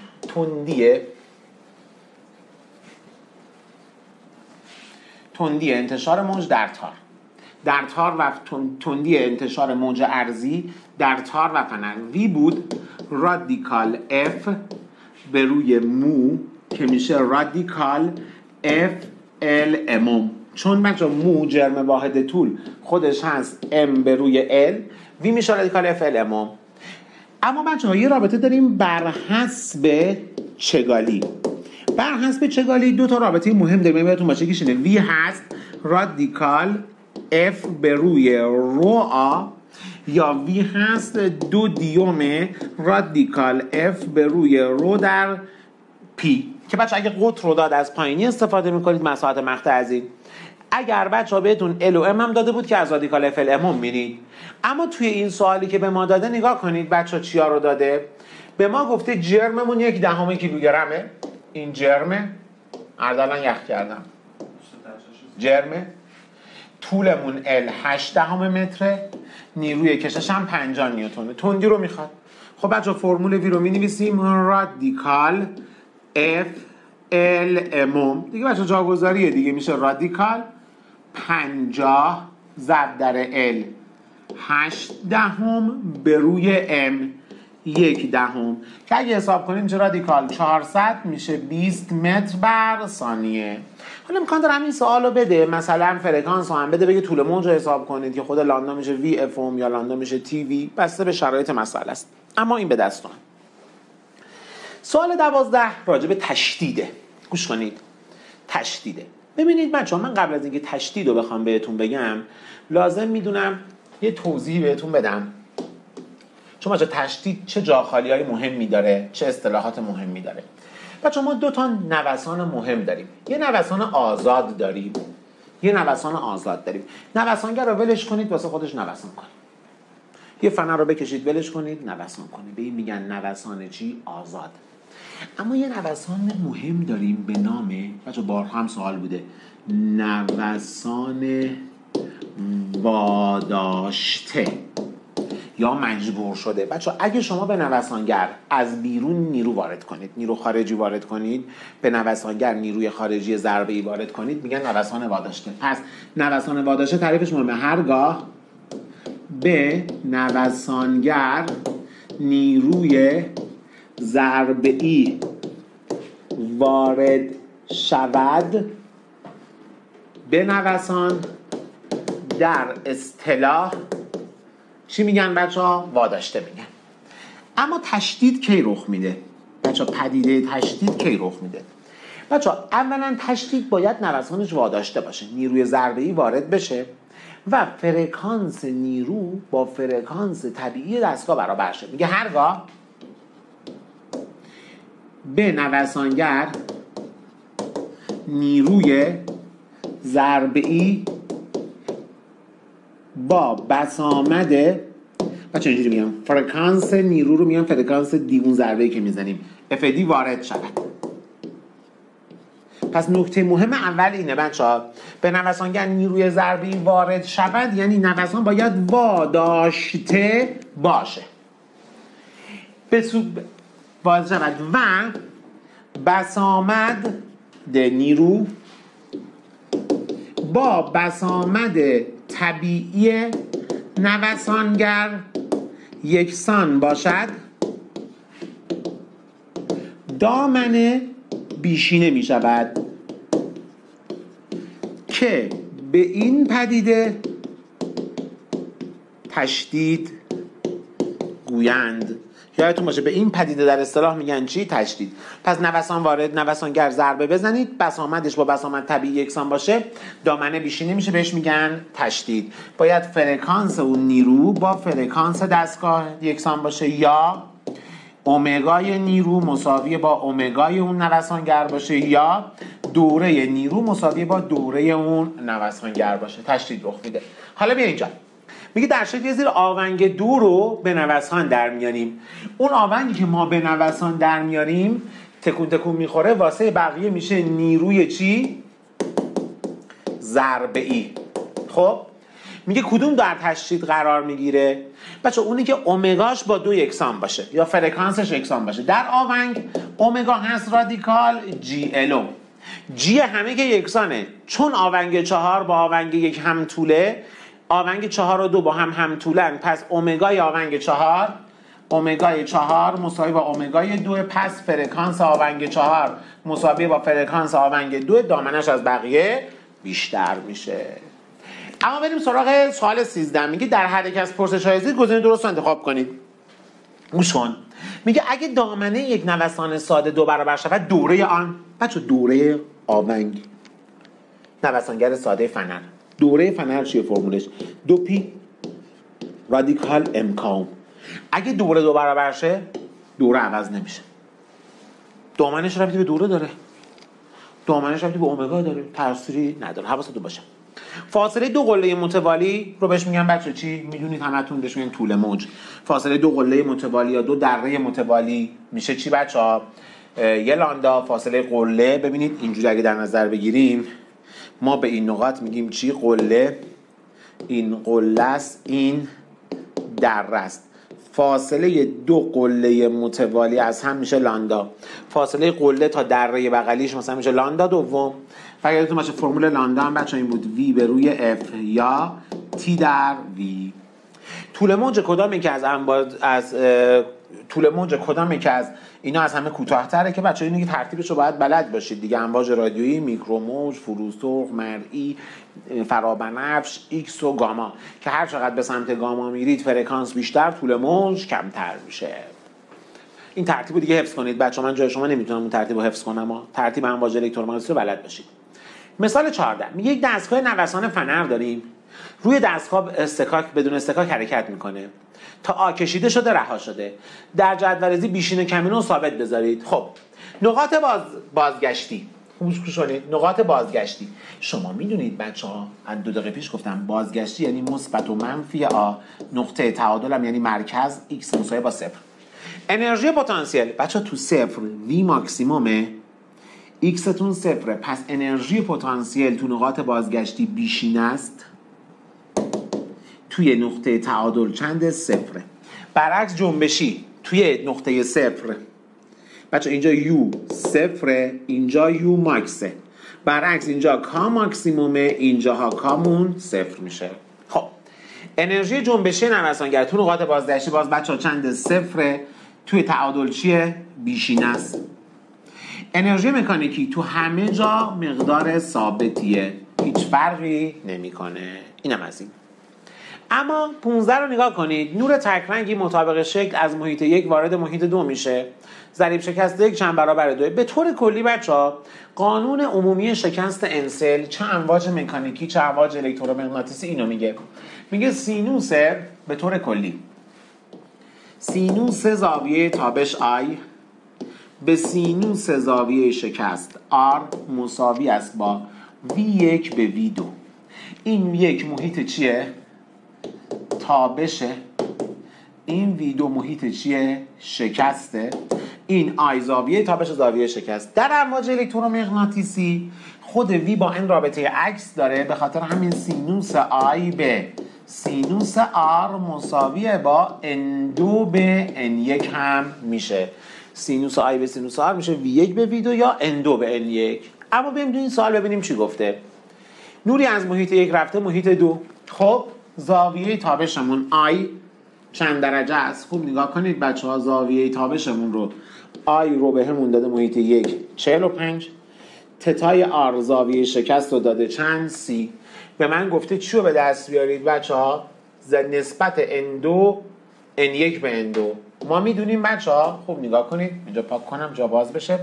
تندی انتشار موج در تار و تندی انتشار موج ارضی در تار و فنر وی بود رادیکال اف به روی مو که میشه رادیکال اف ال امم. چون بچه مو جرم واحد طول خودش هست ام به روی ال، وی میشه رادیکال اف ال امم. اما بچه ها یه رابطه داریم بر حسب چگالی. بر حسب چگالی دو تا رابطه مهم داریم، بهتون باشه که شنه وی هست رادیکال اف به روی رو آ، یا وی هست 2 دیوم رادیکال اف به روی رو در پی، که بچه اگه قطر رو داد از پایینی استفاده میکنید مساحت مقطع از این. اگر بچه ها بهتون ال و ام هم داده بود که از رادیکال اف ال ام میرید. اما توی این سوالی که به ما داده نگاه کنید بچه ها چیا رو داده. به ما گفته جرممون 1/10 کیلوگرمه. این جرمه اردلان یخ کردم، جرمه. طولمون ال 8 متره، نیروی کشش هم 50 نیوتنه. تندی رو میخواد. خب بچه فرمول وی رو می نویسیم رادیکال اف ال امم دیگه بچه جاگذاریه دیگه، میشه رادیکال 50 ضرب در ال 8 دهم به روی ام 1 دهم که اگه حساب کنیم میشه رادیکال 400 میشه 20 متر بر ثانیه. حالا امکان داره همین سوالو بده، مثلا فرکانس رو هم بده، بگه طول موج رو حساب کنید که خود لامدا میشه وی اف اوم یا لامدا میشه تی وی، بسته به شرایط مسئله است. اما این به دستان. سوال 12 راجع به تشدیده. گوش کنید. تشدیده. ببینید بچه‌ها، من قبل از اینکه تشدید رو بخوام بهتون بگم لازم میدونم یه توضیح بهتون بدم، چون بچه‌ها تشدید چه جا خالی‌های مهمی داره، چه اصطلاحات مهمی داره. بچه‌ها ما دو تا نوسان مهم داریم. یه نوسان آزاد داریم، یه نوسان آزاد داریم. نوسانگر رو ولش کنید، واسه خودش نوسان کنید. یه فنر رو بکشید ولش کنید، نوسان کنید. به این میگن نوسان چی؟ آزاد. اما یه نوسان مهم داریم به نام، بچه‌ها بارها هم سوال بوده، نوسان واداشته یا مجبور شده. بچه‌ها اگه شما به نوسانگر از بیرون نیرو وارد کنید، نیرو خارجی وارد کنید، به نوسانگر نیروی خارجی ضربه‌ای وارد کنید، میگن نوسان واداشته. پس نوسان واداشته تعریفش مهمه. هرگاه به نوسانگر نیروی ضربه‌ای وارد شود، به نوسان در اصطلاح چی میگن بچه‌ها؟ واداشته میگن. اما تشدید کی رخ میده؟ بچه‌ها پدیده تشدید کی رخ میده؟ بچه‌ها اولا تشدید باید نوسانش واداشته باشه، نیروی ضربه‌ای وارد بشه و فرکانس نیرو با فرکانس طبیعی دستگاه برابر شه. میگه هرگاه به نوسانگر نیروی ضربه‌ای با بسامد، بچه اینجوری میگم، فرکانس نیرو رو میگم فرکانس دی اون ضربه‌ای که میزنیم اف دی وارد شود. پس نکته مهم اول اینه بچه‌ها، به نوسانگر نیروی ضربه‌ای وارد شود یعنی نوسان باید واداشته باشه، وارد شود و بسامد نیرو با بسامد طبیعی نوسانگر یکسان باشد، دامنه بیشینه می شود که به این پدیده تشدید گویند. یادتون باشه به این پدیده در اصطلاح میگن چی؟ تشدید. پس نوسان وارد، نوسانگر ضربه بزنید، بسامدش با بسامد طبیعی یکسان باشه، دامنه بیشینه میشه، بهش میگن تشدید. باید فرکانس اون نیرو با فرکانس دستگاه یکسان باشه یا اومگای نیرو مساوی با اومگای اون نوسانگر باشه یا دوره نیرو مساوی با دوره اون نوسانگر باشه. تشدید رخ میده. حالا بیا اینجا میگه در شکل زیر آونگ دو رو به نوسان در میاریم. اون آونگی که ما به نوسان در میاریم تکون تکون میخوره، واسه بقیه میشه نیروی چی؟ ضربه‌ای. خب میگه کدوم در تشدید قرار میگیره؟ بچه اونی که اومگاش با دو یکسان باشه یا فرکانسش یکسان باشه. در آونگ اومگا هست رادیکال جی الو، جی همه که یکسانه، چون آونگ 4 با آونگ 1 هم طوله، آونگ 4 و 2 با هم طولن، پس اومگای آونگ 4 اومگای 4 مساوی با اومگای 2، پس فرکانس آونگ 4 مساوی با فرکانس آونگ 2، دامنش از بقیه بیشتر میشه. اما بریم سراغ سوال 13. میگه در هر یک از پرسش‌های زیر گزینه درست رو انتخاب کنید. گوش کن. میگه اگه دامنه یک نوسان ساده 2 برابر شود، دوره آن، بچه دوره آونگ نوسانگر ساده فنر، دوره فنر چیه فرمولش؟ 2p رادیکال امکان. اگه دوره 2 برابر شه، دوره عوض نمیشه. دامنش ربطی به دوره داره، دامنش ربطی به اومگا داره، تأثیری نداره. حواستون باشه. فاصله دو قله متوالی رو بهش میگن بچه چی؟ میدونید همتون بهش میگن طول موج. فاصله دو قله متوالی یا دو دره متوالی میشه چی بچه‌ها؟ یه لامدا. فاصله قله ببینید اینجوری اگه در نظر بگیریم ما به این نقاط میگیم چی؟ قله. این قله است، این دره است. فاصله دو قله متوالی از هم میشه لامدا. فاصله قله تا دره بغلیش مثلا میشه لامدا دوم. و یادتون باشه فرمول لاندا بچه این بود V به روی F یا T در V. طول موج کدام یکی از طول موج کدام یکی از اینا از همه کوتاه‌تره؟ که بچه‌ها اینو که ترتیبش رو باید بلد باشید دیگه. امواج رادیویی، میکروموج، فروسرخ، مرئی، فرابنفش، ایکس و گاما که هر چقدر به سمت گاما میرید فرکانس بیشتر، طول موج کمتر میشه. این ترتیبو دیگه حفظ کنید بچه‌ها. من جای شما نمیتونم اون ترتیبو حفظ کنم، اما ترتیب امواج الکترومغناطیسی رو بلد باشید. مثال 14 میگه یک دستگاه نوسان فنر داریم، روی دستگاه بدون اصطکاک حرکت میکنه تا آ کشیده شده رها شده. در جدول زی بیشین و کمین رو ثابت بذارید. خب نقاط بازگشتی، گوش کنید. نقاط بازگشتی شما میدونید بچه‌ها، از 2 دقیقه پیش گفتم بازگشتی یعنی مثبت و منفی آ، نقطه تعادل هم یعنی مرکز x مساوی با 0. انرژی پتانسیل بچه‌ها تو 0 v ماکسیمومه، x تون 0، پس انرژی پتانسیل تو نقاط بازگشتی بیشین است، توی نقطه تعادل چند؟ 0. برعکس جنبشی توی نقطه 0 بچه اینجا یو 0، اینجا یو ماکسه، برعکس اینجا کا ماکسیمومه، اینجاها کامون 0 میشه. خب انرژی جنبشی نوسانگر تو نقاط بازگشتی باز بچه چند؟ 0، توی تعادل چیه؟ بیشین است. انرژی مکانیکی تو همه جا مقدار ثابتیه، هیچ فرقی نمیکنه. اینم از این. اما 15 رو نگاه کنید. نور تکرنگی مطابق شکل از محیط 1 وارد محیط 2 میشه. ضریب شکست 1 چند برابر 2. به طور کلی بچه‌ها قانون عمومی شکست انسل چه امواج مکانیکی چه امواج الکترومغناطیسی اینو میگه سینوس، به طور کلی سینوس زاویه تابش I به سینوس زاویه شکست R مساوی است با V1 به V2. این یک محیط چیه؟ تابشه. این V2 محیط چیه؟ شکسته. این I زاویه تابش زاویه شکست. در امواج الکترومغناطیسی خود V با این رابطه عکس داره، به خاطر همین سینوس I به سینوس R مساویه با N2 به N1 هم میشه. سینوس I به سینوس R میشه V1 به V2 یا N2 به N1. اما بریم تو این سوال ببینیم چی گفته. نوری از محیط 1 رفته محیط 2. خب زاویه تابشمون I چند درجه است؟ خوب نگاه کنید بچه‌ها، زاویه تابشمون رو I رو به همون داده محیط 1 45، تتای R زاویه شکست رو داده چند؟ 30. به من گفته چی رو به دست بیارید بچه‌ها؟ نسبت N2 N1 به N2. ما میدونیم بچه‌ها، خوب نگاه کنید، اینجا پاک کنم جا باز بشه.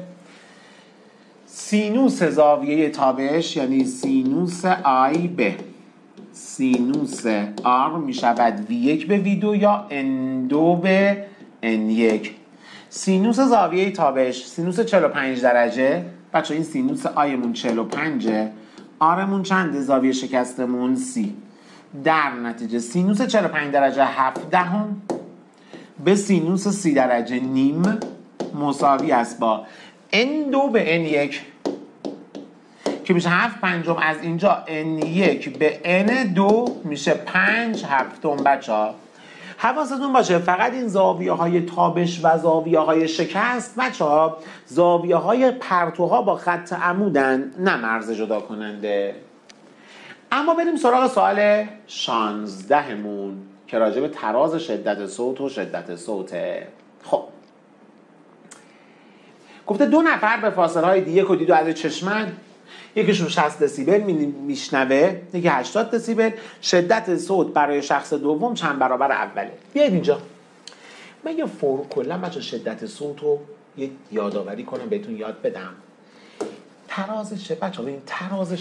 سینوس زاویه تابش یعنی سینوس I به سینوس R می شود V1 به V2 یا N2 به N1. سینوس زاویه تابش سینوس 45 درجه بچه، این سینوس I مون 45، R مون چنده؟ زاویه شکستمون 30. در نتیجه سینوس 45 درجه 7 به سینوس 30 درجه نیم مساوی است با N2 به N1 که میشه 7 پنجم. از اینجا N1 به N2 میشه 5 هفتم. بچه ها حواستون باشه فقط این زاویه های تابش و زاویه های شکست بچه ها زاویه های پرتوها با خط عمودن، نه مرز جدا کننده. اما بریم سراغ سوال 16 مون که راجع به تراز شدت صوت و شدت صوته. خب گفته 2 نفر به فاصله های D1 و D2 از چشمن، یکیشون 60 دسیبل میشنوه، یکی 80 دسیبل. شدت صوت برای شخص دوم چند برابر اوله؟ بیاید اینجا من یه کلا بچه شدت صوت رو یه یادآوری کنم بهتون یاد بدم. تراز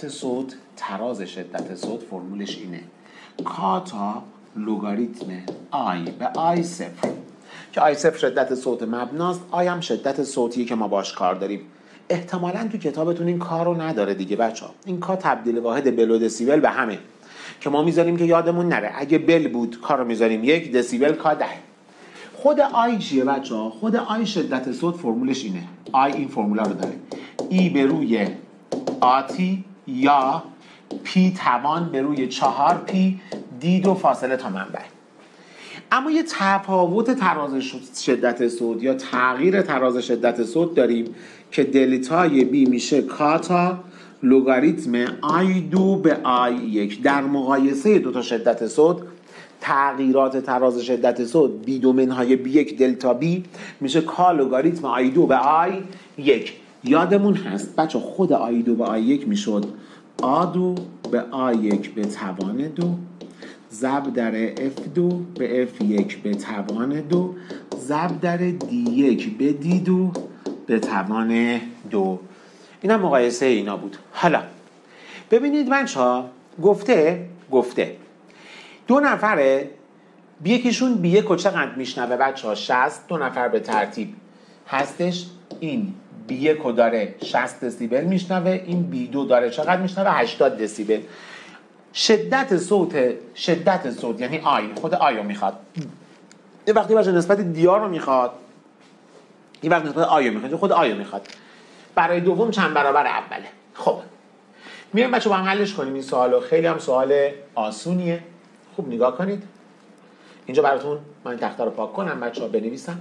شدت صوت فرمولش اینه: کاتا لوگاریتم I به I صفر، که I صفر شدت صوت مبناست، I هم شدت صوتیه که ما باش کار داریم. احتمالاً تو کتابتون این کار رو نداره دیگه بچه‌ها. این کار تبدیل واحد بل و دسیبل به همه که ما میذاریم که یادمون نره. اگه بل بود کار رو میذاریم 1 دسیبل کا 10. خود آی چیه بچه‌ها؟ خود آی شدت صوت فرمولش اینه. آی این فرمولا رو داره: ای به روی آتی یا پی توان به روی 4 پی دی 2 فاصله تا منبع. اما یه تفاوت تراز شدت صوت یا تغییر تراز شدت صوت داریم که دلتای بی میشه کاتا لگاریتم I2 به I1 در مقایسه دو تا شدت صوت، تغییرات تراز شدت صوت بی دو منهای B1 دلتا B میشه کا لگاریتم I2 به I1. یادمون هست بچه خود I2 به I1 میشد A2 به I1 به توان 2 ضرب در F2 به F1 به توان 2 ضرب در D1 به D2 به توان 2. این هم مقایسه اینا بود. حالا ببینید بچه‌ها گفته دو نفره، یکیشون B1 چقدر میشنوه بچه‌ها 60، دو نفر به ترتیب هستش. این B1 داره 60 دسیبل میشنوه، این B2 داره چقدر میشنوه 80 دسیبل. شدت صوت یعنی I، خود I رو میخواد. یه وقتی بچه نسبت دیار رو میخواد، یه وقتی نسبت I رو میخواد، خود I رو میخواد. برای دوم چند برابر اوله. خب میایم بچه با هم حلش کنیم این سوالو. خیلی هم سوال آسونیه. خوب نگاه کنید. اینجا براتون من این تخته رو پاک کنم بچه‌ها، بنویسم.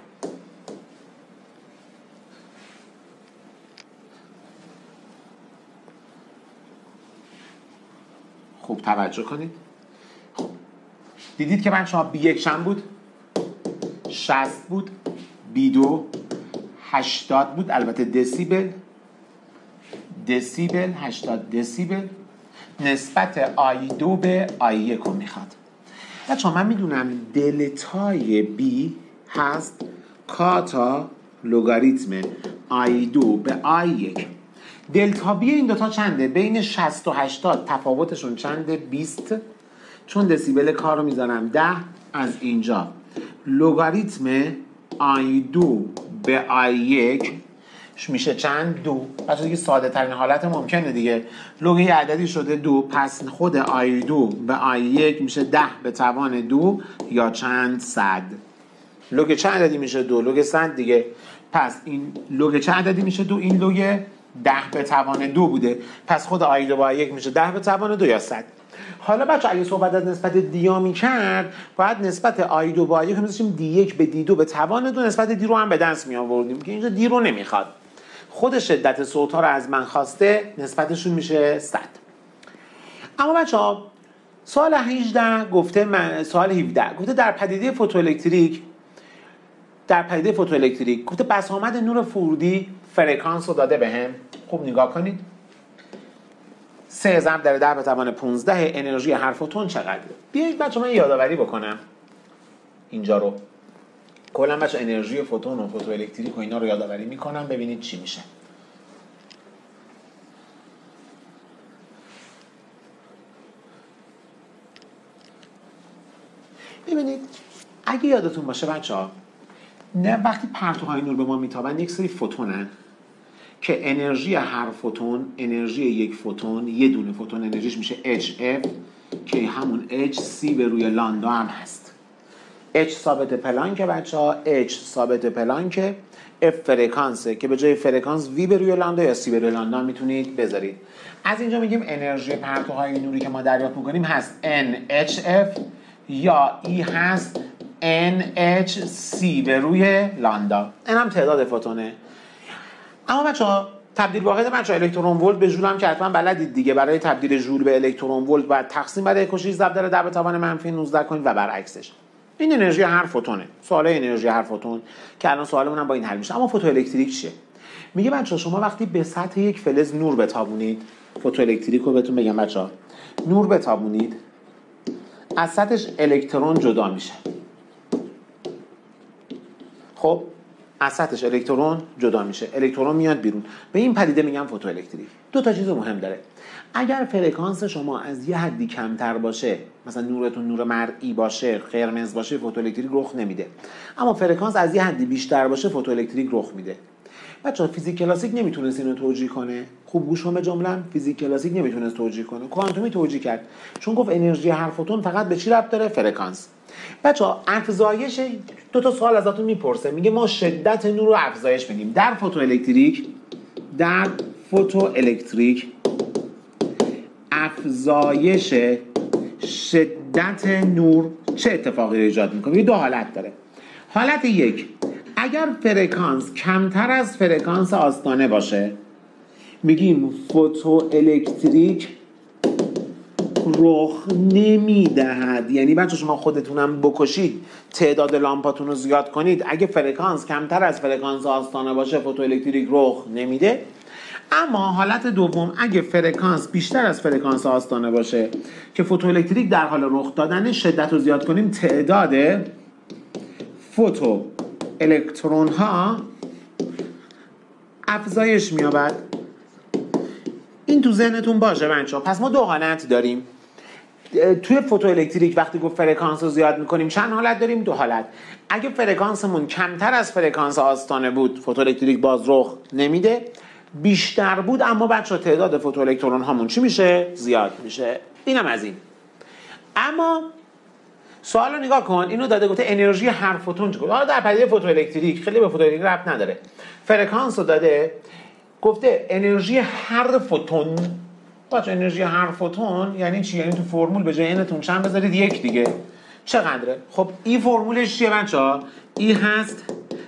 خوب توجه کنید. خب دیدید که بچه‌ها B1 چند بود؟ 60 بود. B2 80 بود، البته دسیبل 80 دسیبل. نسبت I2 به I1 رو میخواد. بچه‌ها من میدونم دلتای B هست کاتا لگاریتم I2 به I1. دلتا بی این دوتا چنده؟ بین 60 و 80 تفاوتشون چنده؟ 20. چون دسیبل کار رو میذارم 10 از اینجا لگاریتم I2 به I1 میشه چند؟ 2. بچه دیگه ساده ترین حالت ممکنه دیگه. لگ یه عددی شده 2، پس خود I2 به I1 میشه 10 به توان 2 یا چند؟ 100. لگ چه عددی میشه؟ 2. لگ 100 دیگه. پس این لگ چه عددی میشه؟ 2. این لگ 10 به توان 2 بوده. پس خود I2 به I1 میشه 10 به توان 2 یا 100. حالا بچه اگه صحبت از نسبت دیا میکرد، باید نسبت I2 با I1 میذاشیم D1 به D2 به توان 2، نسبت دی رو هم به دست می آوردیم که اینجا دی رو نمیخواد. خود شدت صوت ها رو از من خواسته، نسبتشون میشه 100. اما بچه ها سوال 18 گفته سوال 17 گفته در پدیده فوتوالکتریک گفته بسامد نور فرودی فرکانس رو داده بهم. خوب نگاه کنید. 3 ضرب در 10 به توان 15 انرژی هر فوتون چقدره؟ بیایید بچه من یادآوری بکنم اینجا رو. کلا بچه انرژی فوتون و فوتوالکتریک و اینا رو یادآوری میکنم ببینید چی میشه. ببینید اگه یادتون باشه بچه‌ها، نه وقتی پرتوهای نور به ما میتابن یک سری فوتونن که انرژی هر فوتون، انرژی یک فوتون، یه دونه فوتون انرژیش میشه HF که همون HC به روی لامدا هم هست. H ثابت پلانکه بچه‌ها، H ثابت پلانکه، F فرکانسه که به جای فرکانس V به روی لامدا یا C به روی لامدا میتونید بذارید. از اینجا میگیم انرژی پرتوهای نوری که ما دریافت میکنیم هست NHF یا E هست NHC به روی لامدا. این هم تعداد فوتونه. اما بچه‌ها تبدیل واحد بچه‌ها الکترون ولت به ژول هم که حتما بلدید دیگه. برای تبدیل ژول به الکترون ولت باید تقسیم بر 1.6 ضرب در 10 به توان منفی 19 کنید و برعکسش. این انرژی هر فوتونه. سوال انرژی هر فوتون که الان سوالمون هم با این حل میشه. اما فوتوالکتریک چیه؟ میگه بچه‌ها شما وقتی به سطح یک فلز نور بتابونید، فوتوالکتریک رو بهتون بگم بچه‌ها، نور بتابونید از سطحش الکترون جدا میشه. خب از سطحش الکترون جدا میشه، الکترون میاد بیرون. به این پدیده میگم فوتوالکتریک. دو تا چیز مهم داره. اگر فرکانس شما از یه حدی کمتر باشه، مثلا نورتون نور مرئی باشه، قرمز باشه، فوتوالکتریک رخ نمیده. اما فرکانس از یه حدی بیشتر باشه، فوتوالکتریک رخ میده. بچه‌ها فیزیک کلاسیک نمیتونست اینو توجیه کنه. خوب گوش کن به جمله‌ام. فیزیک کلاسیک نمیتونست توجیه کنه. کوانتومی توجیه کرد. چون گفت انرژی هر فوتون فقط به چی ربط داره؟ فرکانس. بچه‌ها افزایش دو تا سوال ازتون میپرسه. میگه ما شدت نور رو افزایش بدیم. در فوتوالکتریک افزایش شدت نور چه اتفاقی رو ایجاد میکنه؟ یه دو حالت داره. حالت یک، اگر فرکانس کمتر از فرکانس آستانه باشه، میگیم فوتو الکتریک رخ نمیدهد. یعنی بچه شما خودتونم بکشید، تعداد لامپاتون رو زیاد کنید، اگه فرکانس کمتر از فرکانس آستانه باشه فوتو الکتریک رخ نمیده. اما حالت دوم، اگه فرکانس بیشتر از فرکانس آستانه باشه که فوتو الکتریک در حال رخ دادن، شدت رو زیاد کنیم، تعداد فوتو الکترون ها افزایش می‌یابد. این تو ذهنتون باشه بچه‌ها. پس ما دو حالت داریم توی فوتو الکتریک. وقتی گفت فرکانس رو زیاد می‌کنیم چند حالت داریم؟ دو حالت. اگه فرکانسمون کمتر از فرکانس آستانه بود فوتو الکتریک باز رخ نمیده. بیشتر بود اما بچه‌ها تعداد فوتو الکترون هامون چی میشه؟ زیاد میشه. اینم از این. اما سوال رو نگاه کن، اینو داده گفته انرژی هر فوتون چقدر. حالا در پدیده فوتو الکتریک خیلی به فوتو الکتریک ربط نداره. فرکانس رو داده، گفته انرژی هر فوتون. بچه انرژی هر فوتون یعنی چی؟ یعنی تو فرمول به جای نتون چند بذارید؟ یک دیگه. چقدره؟ خب ای فرمولش چیه بچه‌ها؟ ای هست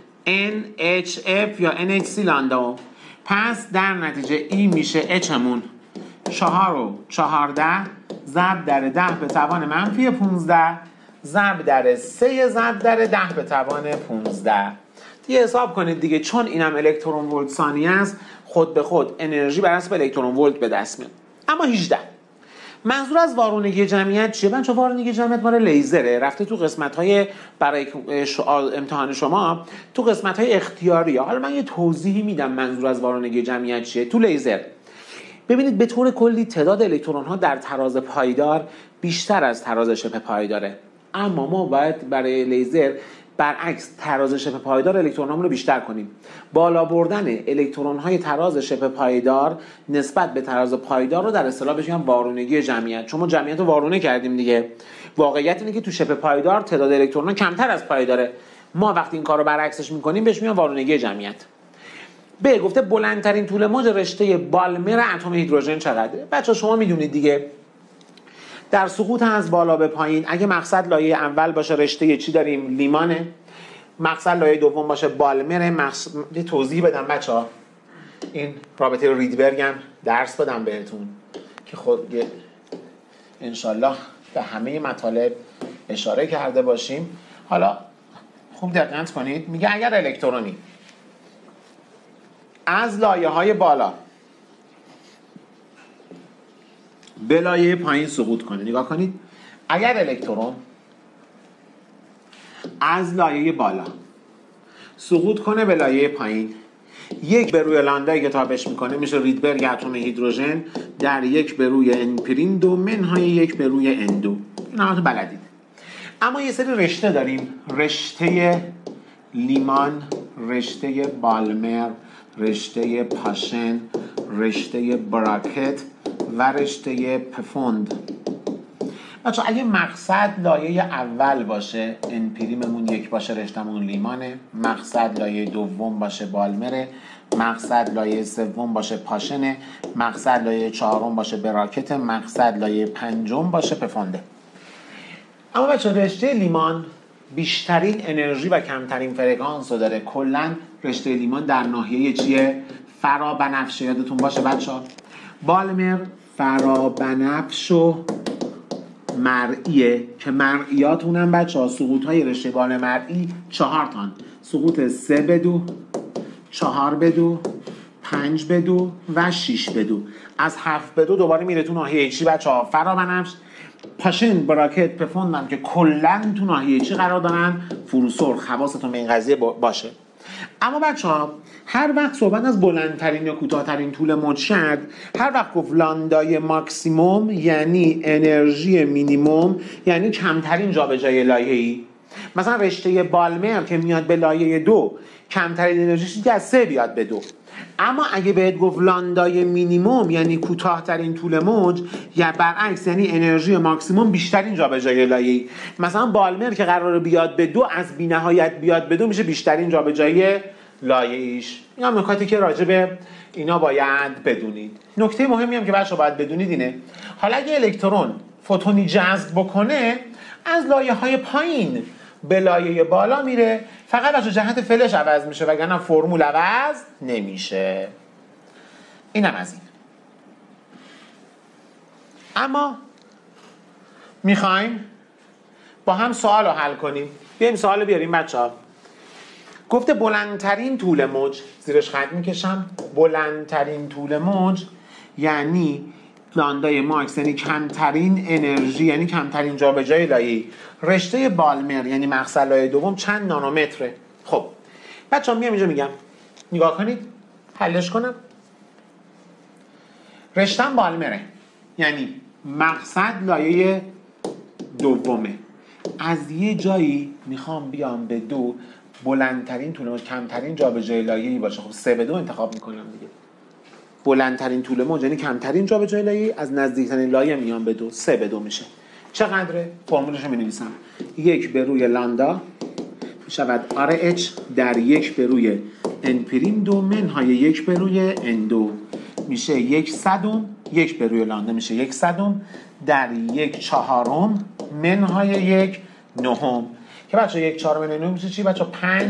NHF یا NHC لاندا. پس در نتیجه ای میشه اچمون 4 و 14 ضرب در 10 به توان منفی 15 ضرب در 3 ضرب در 10 به توان 15. دیگه حساب کنید دیگه، چون اینم الکترون ولت ثانیه است، خود به خود انرژی بر حسب الکترون ولت به دست میاد. اما 18 منظور از وارونگی جمعیت چیه؟ بچه‌ها وارونگی جمعیت مال لیزره. رفته تو قسمت‌های برای امتحان شما تو قسمت‌های اختیاری. حالا من یه توضیحی میدم منظور از وارونگی جمعیت چیه. تو لیزر ببینید به طور کلی تعداد الکترون‌ها در تراز پایدار بیشتر از تراز شبه پایداره. اما ما باید برای لیزر برعکس تراز شبه پایدار الکترون‌هامون رو بیشتر کنیم. بالا بردن الکترون‌های تراز شبه پایدار نسبت به تراز پایدار رو در اصطلاح بهش میگن وارونگی جمعیت. چون ما جمعیت رو وارونه کردیم دیگه. واقعیت اینه که تو شبه پایدار تعداد الکترون‌ها کمتر از پایداره. ما وقتی این کار رو برعکسش می‌کنیم بهش میگن وارونگی جمعیت. به گفته بلندترین طول موج رشته بالمر اتم هیدروژن چقدره؟ بچه‌ها شما میدونید دیگه، در سقوط از بالا به پایین اگه مقصد لایه اول باشه رشته چی داریم؟ لیمانه. مقصد لایه دوم باشه بالمره. یه توضیح بدم بچه‌ها، این رابطه ریدبرگ هم درس بدم بهتون که خود انشالله به همه مطالب اشاره کرده باشیم. حالا خوب دقت کنید، میگه اگر الکترونی از لایه های بالا به لایه پایین سقوط کنه، نگاه کنید، اگر الکترون از لایه بالا سقوط کنه به لایه پایین، یک به روی لامدایی که تابش میکنه میشه ریدبرگ اتم هیدروژن در یک به روی ان پریم دو منهای یک به روی ان دو. این همه تو بلدید. اما یه سری رشته داریم، رشته لیمان، رشته بالمر، رشته پاشن، رشته براکت و رشته پفوند. بچه اگه مقصد لایه اول باشه ان پریممون یک باشه رشتمون لیمانه، مقصد لایه دوم باشه بالمره، مقصد لایه سوم باشه پاشنه، مقصد لایه چهارم باشه براکت، مقصد لایه پنجم باشه پفونده. اما بچه رشته لیمان بیشترین انرژی و کمترین فرکانس رو داره. کلا رشته لیمان در ناحیه چیه؟ فرابنفشه. یادتون باشه بچه ها بالمر فرابنفش و مرئیه که مرئیات اونم بچه ها سقوط های رشته بال مرئی 4 تان، سقوط 3 بدو، 4 بدو، 5 بدو و 6 بدو. از 7 بدو دوباره میره تو ناحیه چی بچه ها؟ فرابنفش. پاشن، براکت، پفوندم که کلن تو ناحیه چی قرار دارن؟ فروسرخ. حواستون به این قضیه باشه. اما بچه ها هر وقت صحبت از بلندترین یا کوتاهترین طول موج شد، هر وقت گفت لاندای ماکسیموم یعنی انرژی مینیموم، یعنی کمترین جابجایی لایه‌ای. مثلا رشته بالمر که میاد به لایه 2 کمترین انرژیش که از 3 بیاد به 2. اما اگه بهت گفت لاندای مینیموم یعنی کوتاهترین طول موج، یا برعکس یعنی انرژی ماکسیموم بیشترین جابجایی لایه‌ای. مثلا بالمر که قراره بیاد به 2 از بی‌نهایت بیاد به 2 میشه بیشترین جابجایی لایه‌ایش. این هم نکاتی که راجع به اینا باید بدونید. نکته مهمی هم که بچه‌ها باید بدونید اینه، حالا اگه الکترون فوتونی جذب بکنه از لایه‌های پایین به لایه بالا میره، فقط بچه‌ها جهت فلش عوض میشه وگرنه فرمول عوض نمیشه. اینم از این. اما میخوایم با هم سوال رو حل کنیم. بیایم سوال رو بیاریم بچه ها. گفته بلندترین طول موج، زیرش خط میکشم، بلندترین طول موج یعنی لاندای ماکس، یعنی کمترین انرژی، یعنی کمترین جابجایی لایه‌ای. رشته بالمر یعنی مقصد لایه دوم چند نانومتره. خب بچه‌ها میام اینجا میگم نگاه کنید، حلش کنم. رشته‌ام بالمره یعنی مقصد لایه دومه. از یه جایی میخوام بیام به 2، بلندترین طول موج کمترین جابجایی لایه‌ای باشه. خب 3/2 انتخاب میکنم دیگه. بلندترین طول موج یعنی کمترین جابجایی لایه‌ای، از نزدیکترین لایه میام به 2، 3/2 میشه. چقدره؟ فرمولش رو می‌نویسم. 1/روی لامدا میشود RH در 1/روی n پریم 2 منهای 1/روی n2 میشه 1/100. 1/روی لامدا میشه 1/100 در 1/4 منهای 1/9 که بچه 1/4 منهای 9 میشه چی بچه؟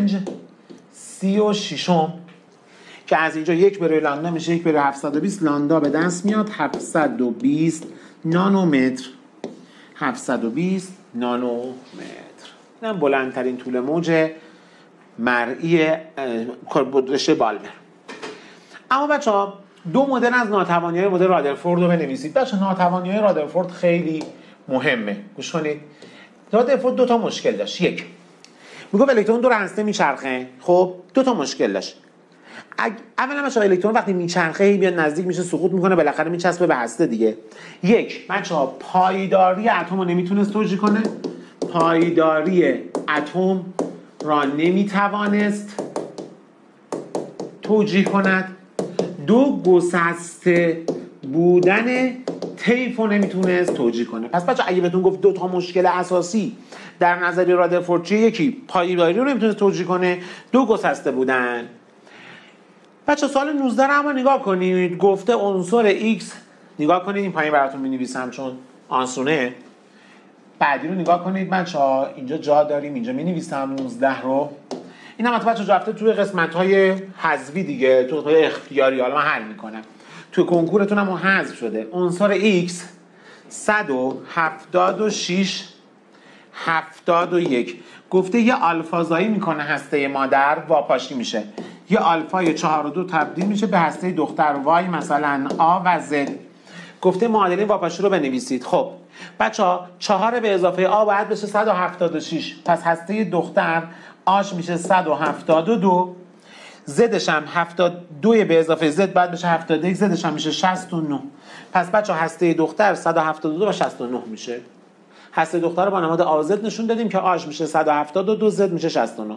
5/36 که از اینجا 1/روی لامدا میشه 1/720. لامدا به دست میاد 720 نانومتر. 720 نانومتر. اینم بلندترین طول موج مرئی رشته بالمر. اما بچه ها 2 مدل از ناتوانی‌های مدل رادرفورد رو بنویسید. بچه ناتوانی‌های رادرفورد خیلی مهمه، گوش کنید. رادرفورد 2 تا مشکل داشت. یک، میگه الکترون دور هسته میچرخه. خب 2 تا مشکل داشت. اولا بچه‌ها الکترون وقتی میچرخه بیاد نزدیک میشه سقوط میکنه، بالاخره میچسبه به هسته دیگه. یک، بچه‌ها پایداری اتم رو نمیتونست توجیه کنه. پایداری اتم را نمیتوانست توجیه کند. 2، گسسته بودن طیف رو نمیتونست توجیه کنه. پس بچه اگه بهتون گفت 2 تا مشکل اساسی در نظریه رادرفورد چیه؟ یکی پایداری رو نمیتونست توجیه کنه، 2 گسسته بودن. بچه سوال 19 رو اما نگاه کنید. گفته عنصر X، نگاه کنید این پایین براتون می‌نویسم چون آسونه. بعدی رو نگاه کنید بچه‌ها، اینجا جا داریم، اینجا می‌نویسم 19 رو. این هم بچه‌ها جا رفته توی قسمت‌های حذفی دیگه، تو اختیاری، حالا من حل می‌کنم. توی کنکورتون هم حذف شده. عنصر X 176 71 گفته یه آلفازایی میکنه هسته مادر، واپاشی میشه. یه آلفای 4 و 2 تبدیل میشه به هسته دختر وای، مثلا آ و Z. گفته معادله واپاشی رو بنویسید. خب بچه‌ها 4 به اضافه آ باید بشه 176. پس هسته دختر آش میشه 172. زدش هم 72 به اضافه زد باید بشه 71. زدش هم میشه 69. پس بچه‌ها هسته دختر 172 و 69 میشه. هسته دختر رو با نماد آزد نشون دادیم که آش میشه 172، زد میشه 69.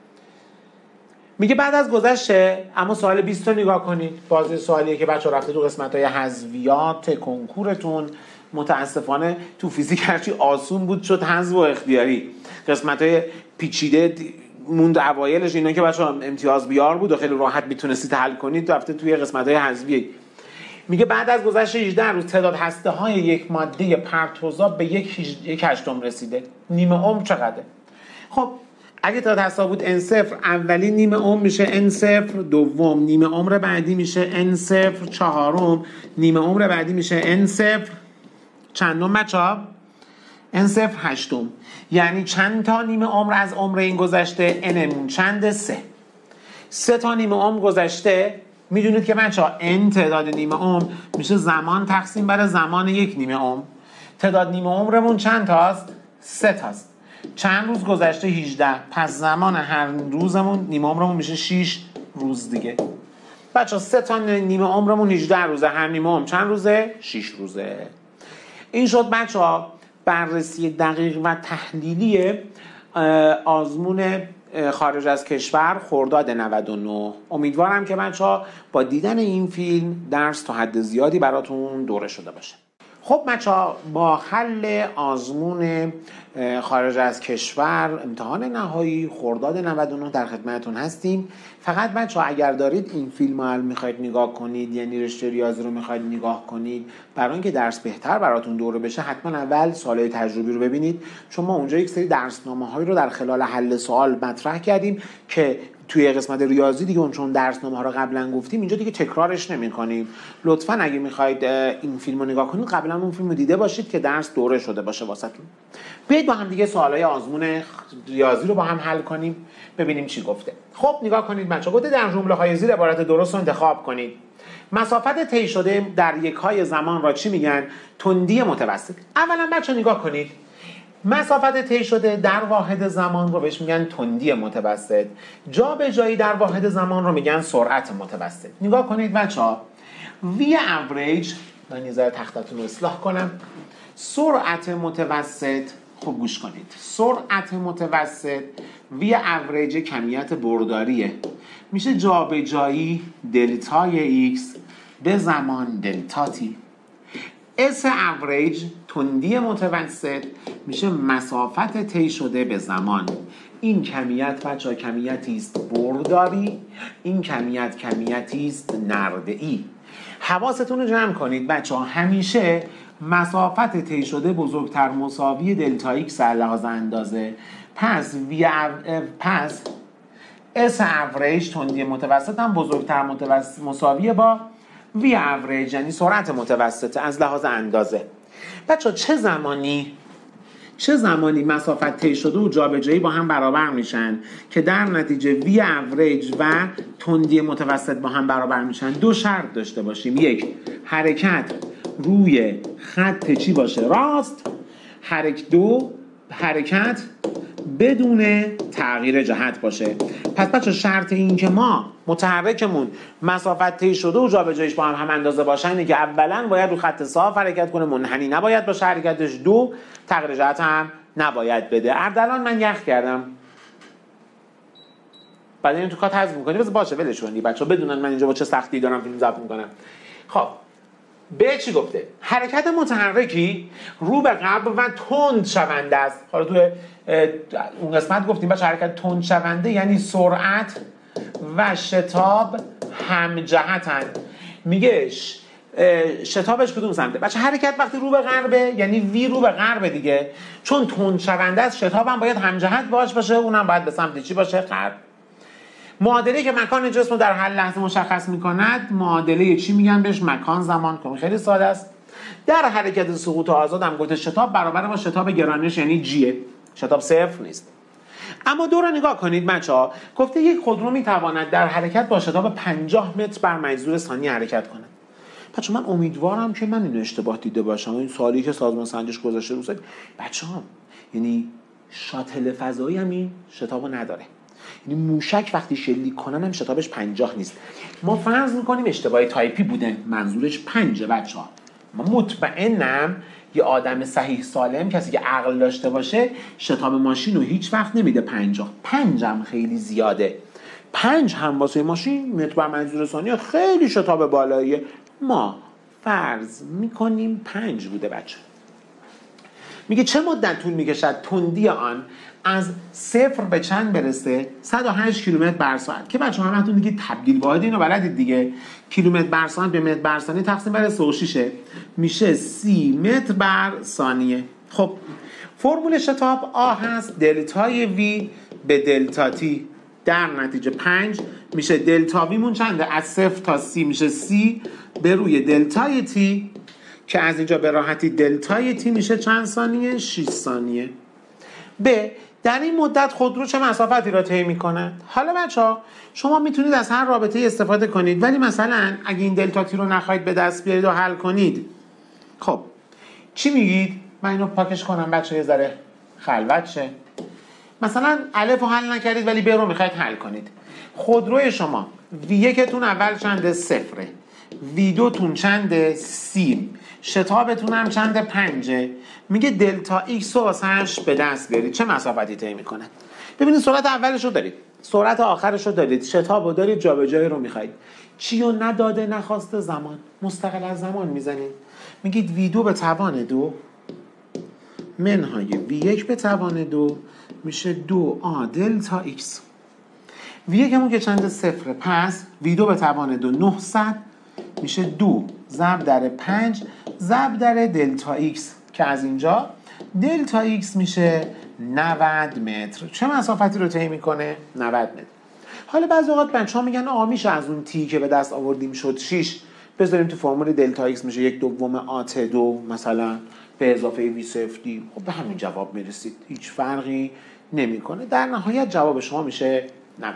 میگه بعد از گذشته، اما سوال 20 رو نگاه کنید. بازی سوالیه که بچه‌ها رفته تو قسمت‌های حذفیات کنکورتون. متاسفانه تو فیزیک هرچی آسون بود شد حذف و اختیاری. قسمت‌های پیچیده موند اوایلش، اینا که بچه‌ها امتیاز بیار بود و خیلی راحت میتونستید حل کنید، رفته توی قسمت‌های حذفی. میگه بعد از گذشت 18 روز تعداد هسته‌های یک ماده پرتوزا به 1/8 رسیده. نیمه عمر چقدره؟ خب اگه تعداد هسته‌ها بود n0 اولی نیمه عمر میشه n0 دوم، نیمه عمر بعدی میشه n0 چهارم، نیمه عمر بعدی میشه n0 چندم بچه‌ها؟ n0 هشتم. یعنی چند تا نیمه عمر از عمر این گذشته؟ nمون چنده؟ 3 تا نیمه عمر گذشته. میدونید که بچه‌ها n تعداد نیمه عمر میشه زمان تقسیم بر زمان یک نیمه عمر. تعداد نیمه عمرمون چند تاست؟ 3 تاست. چند روز گذشته؟ 18. پس زمان هر روزمون نیمه عمرمون میشه 6 روز دیگه. بچه‌ها 3 تا نیمه عمرمون 18 روزه، هر نیمه عمر چند روزه؟ 6 روزه. این شد بچه‌ها بررسی دقیق و تحلیلی آزمون خارج از کشور خرداد 99. امیدوارم که بچه‌ها با دیدن این فیلم درس تا حد زیادی براتون دوره شده باشه. خب بچه‌ها با حل آزمون خارج از کشور امتحان نهایی خرداد 99 در خدمتتون هستیم. فقط بچه‌ها اگر دارید این فیلم رو میخواید نگاه کنید، یعنی رشته ریاضی رو میخواید نگاه کنید، برای اینکه درس بهتر براتون دوره بشه، حتما اول سوالای تجربی رو ببینید، چون ما اونجا یک سری درسنامه‌هایی رو در خلال حل سوال مطرح کردیم که توی قسمت ریاضی دیگه، چون درسنامه ها رو قبلا گفتیم اینجا دیگه تکرارش نمی‌کنیم. لطفاً اگه می‌خواید این فیلم رو نگاه کنید قبلا اون فیلم رو دیده باشید که درس دوره شده باشه واسهتون. بیایید با هم دیگه سوالای آزمون ریاضی رو با هم حل کنیم ببینیم چی گفته. خب نگاه کنید بچه‌ها، گفته در جمله‌های زیر عبارت درست رو انتخاب کنید. مسافت طی شده در یک‌های زمان را چی میگن؟ تندی متوسط. اولا بچه‌ها نگاه کنید، مسافت طی شده در واحد زمان رو بهش میگن تندی متوسط. جابجایی در واحد زمان رو میگن سرعت متوسط. نگاه کنید بچه‌ها، وی اوریج، من یه ذره تختتون رو اصلاح کنم. سرعت متوسط، خوب گوش کنید، سرعت متوسط وی اوریج کمیت برداریه، میشه جابجایی دلتای ایکس به زمان دلتا تی. اس اوریج تندی متوسط میشه مسافت طی شده به زمان. این کمیت بچه‌ها کمیتی است برداری، این کمیتی است نرده‌ای. حواستون رو جمع کنید بچه‌ها، همیشه مسافت طی شده بزرگتر مساوی دلتا ایکس از لحاظ اندازه. پس اس اوریج تندی متوسط هم بزرگتر مساویه با وی اوریج، یعنی سرعت متوسطه از لحاظ اندازه. بچه‌ها چه زمانی مسافت طی شده و جابجایی با هم برابر میشن که در نتیجه وی اوریج و تندی متوسط با هم برابر میشن؟ دو شرط داشته باشیم. یک، حرکت روی خط چی باشه؟ راست. دو، حرکت بدون تغییر جهت باشه. پس بچه شرط این که ما متحرکمون مسافت طی شده و جابجاییش با هم اندازه باشن اینه که اولا باید رو خط صاف حرکت کنه، منحنی نباید باشه حرکتش. دو، تغییر جهت هم نباید بده. اردلان من یخ کردم، بعد این تو کات حذف می‌کنی، بس باشه ولش کنید بچه‌ها بدونن من اینجا با چه سختی دارم فیلم ضبط می‌کنم. خب به چی گفته؟ حرکت متحرکی رو به قبل و تند شونده است. حالا تو اون قسمت گفتیم بچه حرکت تند شونده یعنی سرعت و شتاب همجهتن. میگه شتابش کدوم سمته؟ بچه حرکت وقتی رو به غربه یعنی وی رو به غربه دیگه، چون تند شونده است شتاب هم باید همجهت باشه، اونم باید به سمت چی باشه؟ غرب. معادله که مکان جسم رو در هر لحظه مشخص می‌کند معادله چی میگن بهش؟ مکان زمان. که خیلی ساده است. در حرکت سقوط آزاد هم گفته شتاب برابر با شتاب گرانش یعنی جیه، شتاب صفر نیست. اما دو رو نگاه کنید بچه‌ها، گفته یک خودرو میتواند در حرکت با شتاب 50 متر بر مجذور ثانیه حرکت کند. بچه‌ها من امیدوارم که من اینو اشتباه دیده باشم. این سوالی که سازمان سنجش گذاشته روسه بچه‌ها، یعنی شاتل فضایی هم این شتابو نداره. یعنی موشک وقتی شلیک کنن هم شتابش 50 نیست. ما فرض میکنیم اشتباه تایپی بوده، منظورش 5 بچه‌ها. ما مطمئنم یه آدم صحیح سالم، کسی که عقل داشته باشه، شتاب ماشین رو هیچ وقت نمیده 50. 5 هم خیلی زیاده. 5 هم واسه ماشین متر بر مجذور ثانیه خیلی شتاب بالاییه. ما فرض میکنیم 5 بوده بچه. میگه چه مدت طول میکشد تندی آن از صفر به چند برسه؟ 108 کیلومتر بر ساعت. که بچه همتون دیگه تبدیل واحد اینو بلدید دیگه. کیلومتر بر ساعت به متر بر ثانیه تقسیم بر 36 میشه 30 متر بر ثانیه. خب فرمول شتاب آ هست دلتای وی به دلتا تی، در نتیجه 5 میشه دلتا ویمون چنده؟ از 0 تا 30 میشه 30 به روی دلتای تی، که از اینجا به راحتی دلتای تی میشه چند ثانیه؟ 6 ثانیه. ب در این مدت خودرو چه مسافتی را طی میکنه؟ حالا بچه‌ها شما میتونید از هر رابطه استفاده کنید، ولی مثلا اگه این دلتا تی رو نخواهید به دست بیارید و حل کنید، خب چی میگید؟ من اینو پاکش کنم بچه‌ها یه ذره خلوت شه. مثلا الف رو حل نکردید ولی ب رو میخواید حل کنید. خودروی شما V1 تون اول چنده؟ 0، V2 تون چنده؟ 30، شتابتون هم چنده؟ 5. میگه دلتا ایکس رو واسهش به دست بیارید، چه مسافتی طی میکنه؟ ببینید سرعت اولش رو دارید، سرعت آخرش رو دارید، شتاب رو دارید، جابجایی رو میخواید. چی رو نداده نخواسته؟ زمان. مستقل از زمان میزنید، میگید V2 به توان 2 منهای V1 به توان 2 میشه 2A دلتا ایکس. V1 همون که چنده؟ 0. پس V2 به توان 2 900 میشه 2 ضرب در 5 ضرب در دلتا ایکس، که از اینجا دلتا ایکس میشه 90 متر. چه مسافتی رو طی میکنه؟ 90 متر. حالا بعضی اوقات بچه‌ها میگن آ میشه از اون تی که به دست آوردیم شد 6 بذاریم تو فرمول دلتا ایکس میشه 1/2 آت 2 مثلا به اضافه وی صفر دی. خب به همین جواب میرسید، هیچ فرقی نمیکنه. در نهایت جواب شما میشه 90.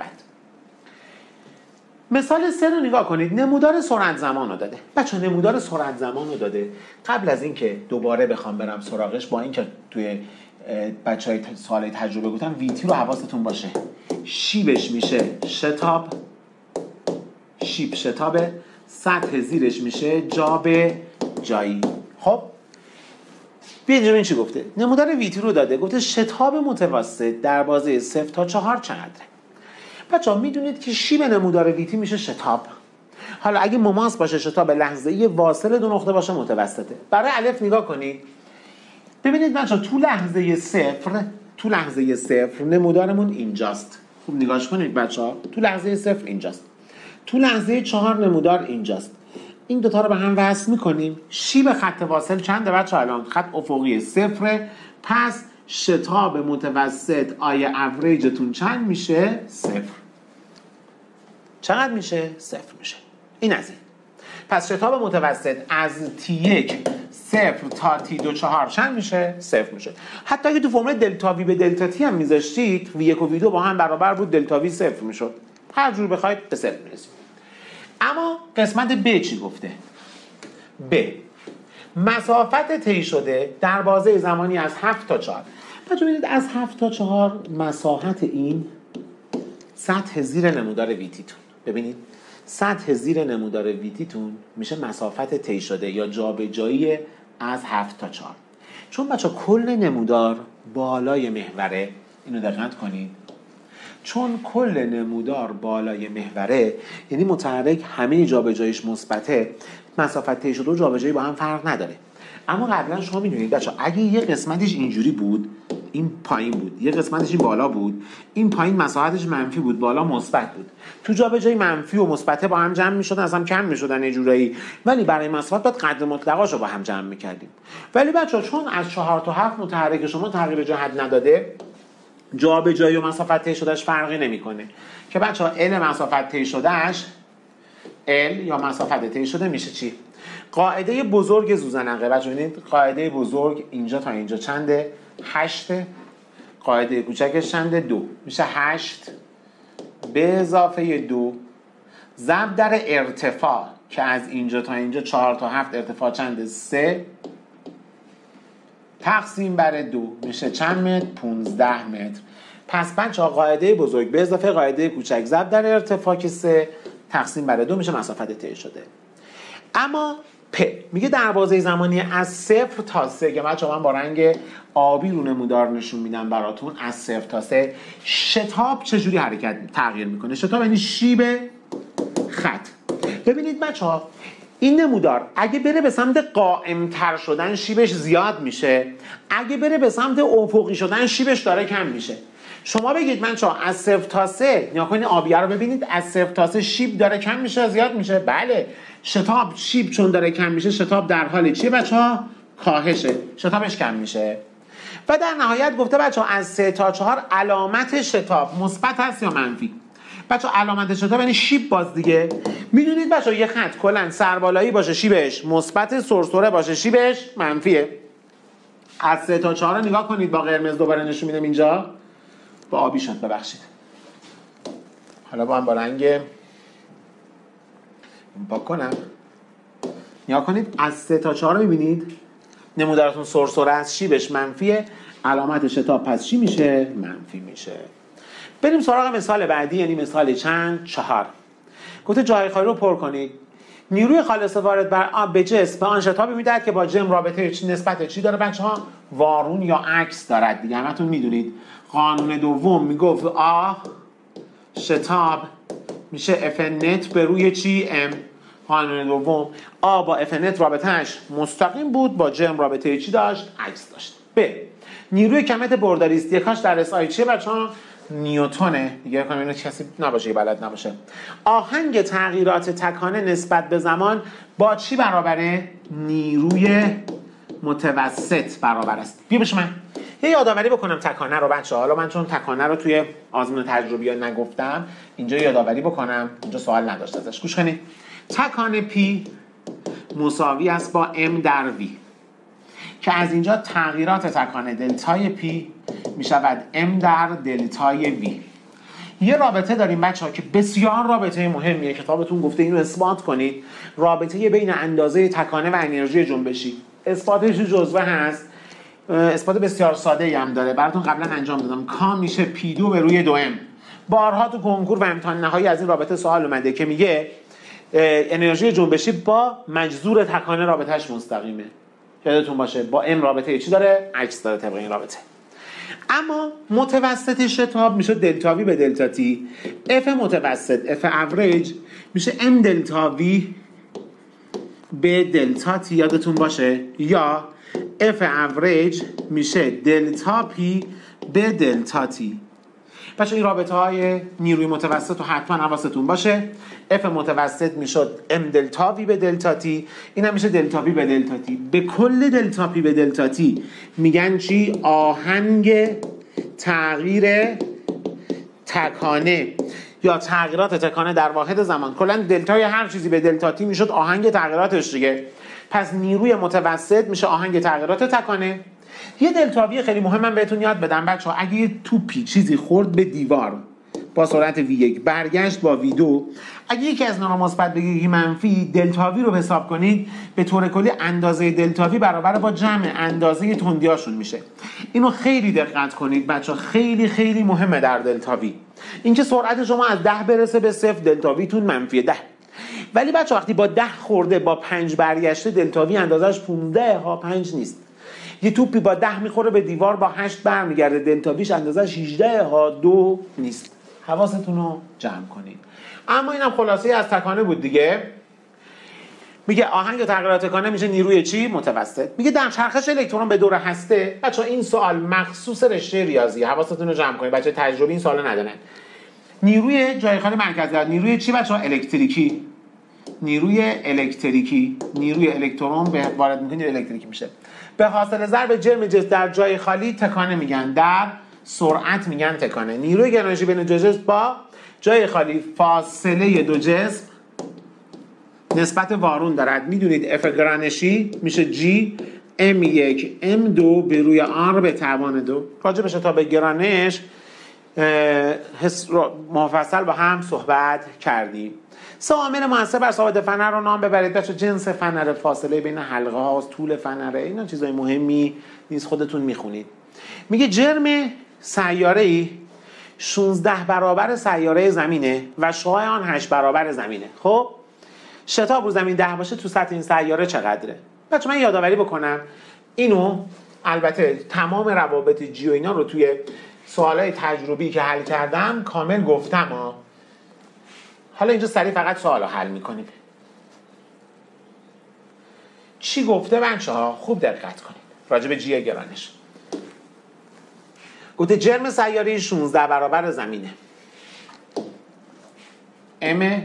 مثال 3 رو نگاه کنید. نمودار سرعت زمان رو داده. بچه نمودار سرعت زمان رو داده. قبل از اینکه دوباره بخوام برم سراغش، با اینکه توی بچهای سوال تجربه گفتم ویتی رو حواستون باشه، شیبش میشه شتاب، شیب شتابه، سطح زیرش میشه جا به جایی. خب بیاید این چی گفته؟ نمودار ویتی رو داده، گفته شتاب متوسط در بازه 0 تا 4 چقدره؟ بچه‌ها میدونید که شیب نمودار ویتی میشه شتاب. حالا اگه مماس باشه شتاب لحظه‌ای، واصل دو نقطه باشه متوسطه. برای الف نگاه کنید. ببینید بچه‌ها تو لحظه صفر نمودارمون اینجاست. خوب نگاش کنید بچه‌ها. تو لحظه صفر اینجاست. تو لحظه 4 نمودار اینجاست. این دوتا رو به هم وصل میکنیم. شیب خط واصل چنده بچه‌ها؟ الان خط افقی 0. پس شتاب متوسط آی اوریجتون چند میشه؟ 0. چقدر میشه؟ 0 میشه. این از این. پس شتاب متوسط از T1 0 تا T2 4 چند میشه؟ 0 میشه. حتی اگه تو فرمول دلتا وی به دلتا تی هم میذاشتید، V1 و V2 با هم برابر بود، دلتا وی 0 میشد. هر جور بخواید به 0 میرسید. اما قسمت ب چی گفته؟ ب مسافت طی شده در بازه زمانی از 7 تا 4. بچه ببینید از 7 تا 4 مساحت این سطح زیر نمودار ویتیتون. ببینید سطح زیر نمودار ویتیتون میشه مسافت طی شده یا جابجایی از 7 تا 4. چون بچه کل نمودار بالای محوره، اینو دقت کنید، چون کل نمودار بالای محوره یعنی متحرک همه جابجاییش مثبته، مسافت طی شده و جابجایی با هم فرق نداره. اما قبلا شما میدونید بچه اگه یه قسمتش اینجوری بود، این پایین بود، یه قسمتش این بالا بود، این پایین مساحتش منفی بود، بالا مثبت بود، تو جابجایی منفی و مثبت با هم جمع میشدن، از هم کم میشدن یه جورایی، ولی برای مسافت باید قدر مطلقاشو با هم جمع میکردیم. ولی بچه چون از 4 تا 7 متحرک شما تغییر جهت نداده، جابجایی و مسافت طی شدهش فرقی نمیکنه که بچه‌ها ال مسافت طی شدهش ال یا مسافت طی شده میشه چی؟ قاعده بزرگ زوزنقه. بچه‌ها ببینید قاعده بزرگ اینجا تا اینجا چنده؟ 8. قاعده کوچکش چنده؟ 2. میشه 8 به اضافه 2 ضرب در ارتفاع که از اینجا تا اینجا 4 تا 7 ارتفاع چنده؟ 3 تقسیم بر 2 میشه چند متر؟ 15 متر. پس بچه‌ها قاعده بزرگ به اضافه قاعده کوچک ضرب در ارتفاع که 3 تقسیم بر 2 میشه مسافت طی شده. اما پ میگه در بازه زمانی از 0 تا 3 که بچه‌ها من با رنگ آبی رو نمودار نشون میدم براتون، از 0 تا 3 شتاب چجوری حرکت تغییر میکنه؟ شتاب یعنی شیب خط. ببینید بچه‌ها این نمودار اگه بره به سمت قائم تر شدن شیبش زیاد میشه، اگه بره به سمت افقی شدن شیبش داره کم میشه. شما بگید بچه‌ها از 0 تا 3 نیا کنید آبیه رو ببینید، از 0 تا 3 شیب داره کم میشه زیاد میشه؟ بله. شتاب شیب چون داره کم میشه، شتاب در حال چیه بچه‌ها؟ کاهشه، شتابش کم میشه. و در نهایت گفته بچه‌ها از 3 تا 4 علامت شتاب مثبت هست یا منفی؟ بچه‌ها علامت شتاب یعنی شیب باز دیگه. میدونید بچه‌ها یه خط کلاً سربالایی باشه شیبش مثبت، سرسره باشه شیبش منفیه. از 3 تا 4 نگاه کنید، با قرمز دوباره نشون میدم اینجا، با آبی شد ببخشید. حالا با هم با رنگ پاک کنم. نگاه کنید از 3 تا 4 رو میبینید نمودارتون سرسره است، شیبش منفیه، علامت شتاب پس چی میشه؟ منفی میشه. بریم سراغ مثال بعدی، یعنی مثال چند؟ 4. گفته جای خالی رو پر کنید. نیروی خالص وارد بر آب به جسم به آن شتابی میدهد که با جرم رابطه چی نسبت چی داره بچه‌ها؟ وارون یا عکس دارد دیگه. همتون میدونید قانون دوم میگفت آ شتاب میشه اف نت به روی چی؟ ام. قانون دوم آ با اف نت رابطهش مستقیم بود، با جرم رابطه چی داشت؟ عکس داشت. ب نیروی کمت برداریستی کاش در اس آی چیه بچه‌ها؟ نیوتونه دیگه. کنم اینو کسی نباشه بلد نباشه. آهنگ تغییرات تکانه نسبت به زمان با چی برابره؟ نیروی متوسط برابر است. بیا بشه من یه یادآوری بکنم تکانه رو بچه‌ها. حالا من چون تکانه رو توی آزمون تجربی نگفتم، اینجا یادآوری بکنم، اینجا سوال نداشت ازش. گوش کنید. تکانه پی مساوی است با m در v که از اینجا تغییرات تکانه دلتای پی می شود m در دلتای v. یه رابطه داریم بچه‌ها که بسیار رابطه مهمیه، کتابتون گفته اینو اثبات کنید. رابطه بین اندازه تکانه و انرژی جنبشی. اثباتش جزوه هست. اثبات بسیار ساده‌ای هم داره، براتون قبلا انجام دادم. کام میشه پی دو به روی 2m. بارها تو کنکور و امتحان نهایی از این رابطه سوال اومده که میگه انرژی جنبشی با مجذور تکانه رابطهش مستقیمه. یادتون باشه با m رابطه چی داره؟ عکس داره طبق این رابطه. اما متوسط شتاب میشه دلتا وی به دلتا تی. اف متوسط اف اوریج میشه m دلتا وی به دلتا تی، یادتون باشه، یا اف اوریج میشه دلتا پی به دلتا تی. بچه این رابطه های نیروی متوسط رو حتما حواستون باشه. اف متوسط میشد ام دلتا وی به دلتا تی، این هم میشه دلتا پی به دلتا تی. به کل دلتا پی به دلتا تی میگن چی؟ آهنگ تغییر تکانه یا تغییرات تکانه در واحد زمان. کلا دلتای هر چیزی به دلتا تی میشد آهنگ تغییراتش دیگه. پس نیروی متوسط میشه آهنگ تغییرات تکانه. یه دلتاوی خیلی مهم من بهتون یاد بدم بچه‌ها. اگه یه توپی چیزی خورد به دیوار با سرعت v1 برگشت با v2، اگه یکی از اینا رو مثبت بگه یکی منفی، دلتاوی رو حساب کنید، به طور کلی اندازه دلتاوی برابر با جمع اندازه تندیاشون میشه. اینو خیلی دقت کنید بچه‌ها، خیلی خیلی مهمه در دلتاوی. اینکه سرعت شما از 10 برسه به 0 دلتاویتون منفی 10. ولی بچه وقتی با 10 خورده با 5 برگشته دلتاوی اندازش 15 ها 5 نیست. یه توپی با 10 میخوره به دیوار با 8 برمیگرده دلتاویش اندازش 18 ها 2 نیست. حواستون رو جمع کنید. اما اینم خلاصه از تکانه بود دیگه. میگه آهنگ تغییرات تکانه میشه نیروی چی؟ متوسط. میگه در چرخش الکترون به دور هسته. بچه‌ها این سوال مخصوص رشته ریاضی، حواستون رو جمع کنید. بچه تجربی این سوالو ندارن. نیروی جای خالی مرکزی، نیروی چی بچه‌ها؟ الکتریکی. نیروی الکتریکی، نیروی الکترون به وارد میکنه الکتریکی میشه. به حاصل ضرب جرم جسم در جای خالی تکانه میگن، در سرعت میگن تکانه. نیروی گرانشی بین دو جسم با جای خالی فاصله دو جسم نسبت وارون دارد. میدونید اف گرانشی میشه جی m1 m2 به روی r به توان 2. راجع به شتاب گرانش مفصل با هم صحبت کردیم. سه عامل مؤثر بر ثابت فنر رو نام ببرید. بچه جنس فنر، فاصله بین حلقه هاست، طول فنره، اینا چیزای مهمی نیست، خودتون میخونید. میگه جرم سیاره‌ای 16 برابر سیاره زمینه و شعاع آن 8 برابر زمینه. خب شتاب رو زمین 10 باشه تو سطح این سیاره چقدره؟ بچه من یادآوری بکنم اینو، البته تمام روابط جی و اینا رو توی سوالای تجربی که حل کردم کامل گفتم حالا اینجا سریع فقط سوال رو حل میکنیم. چی گفته بچه‌ها؟ خوب دقت کنید راجع به جی گرانش. گفته جرم سیاره 16 برابر زمینه. ام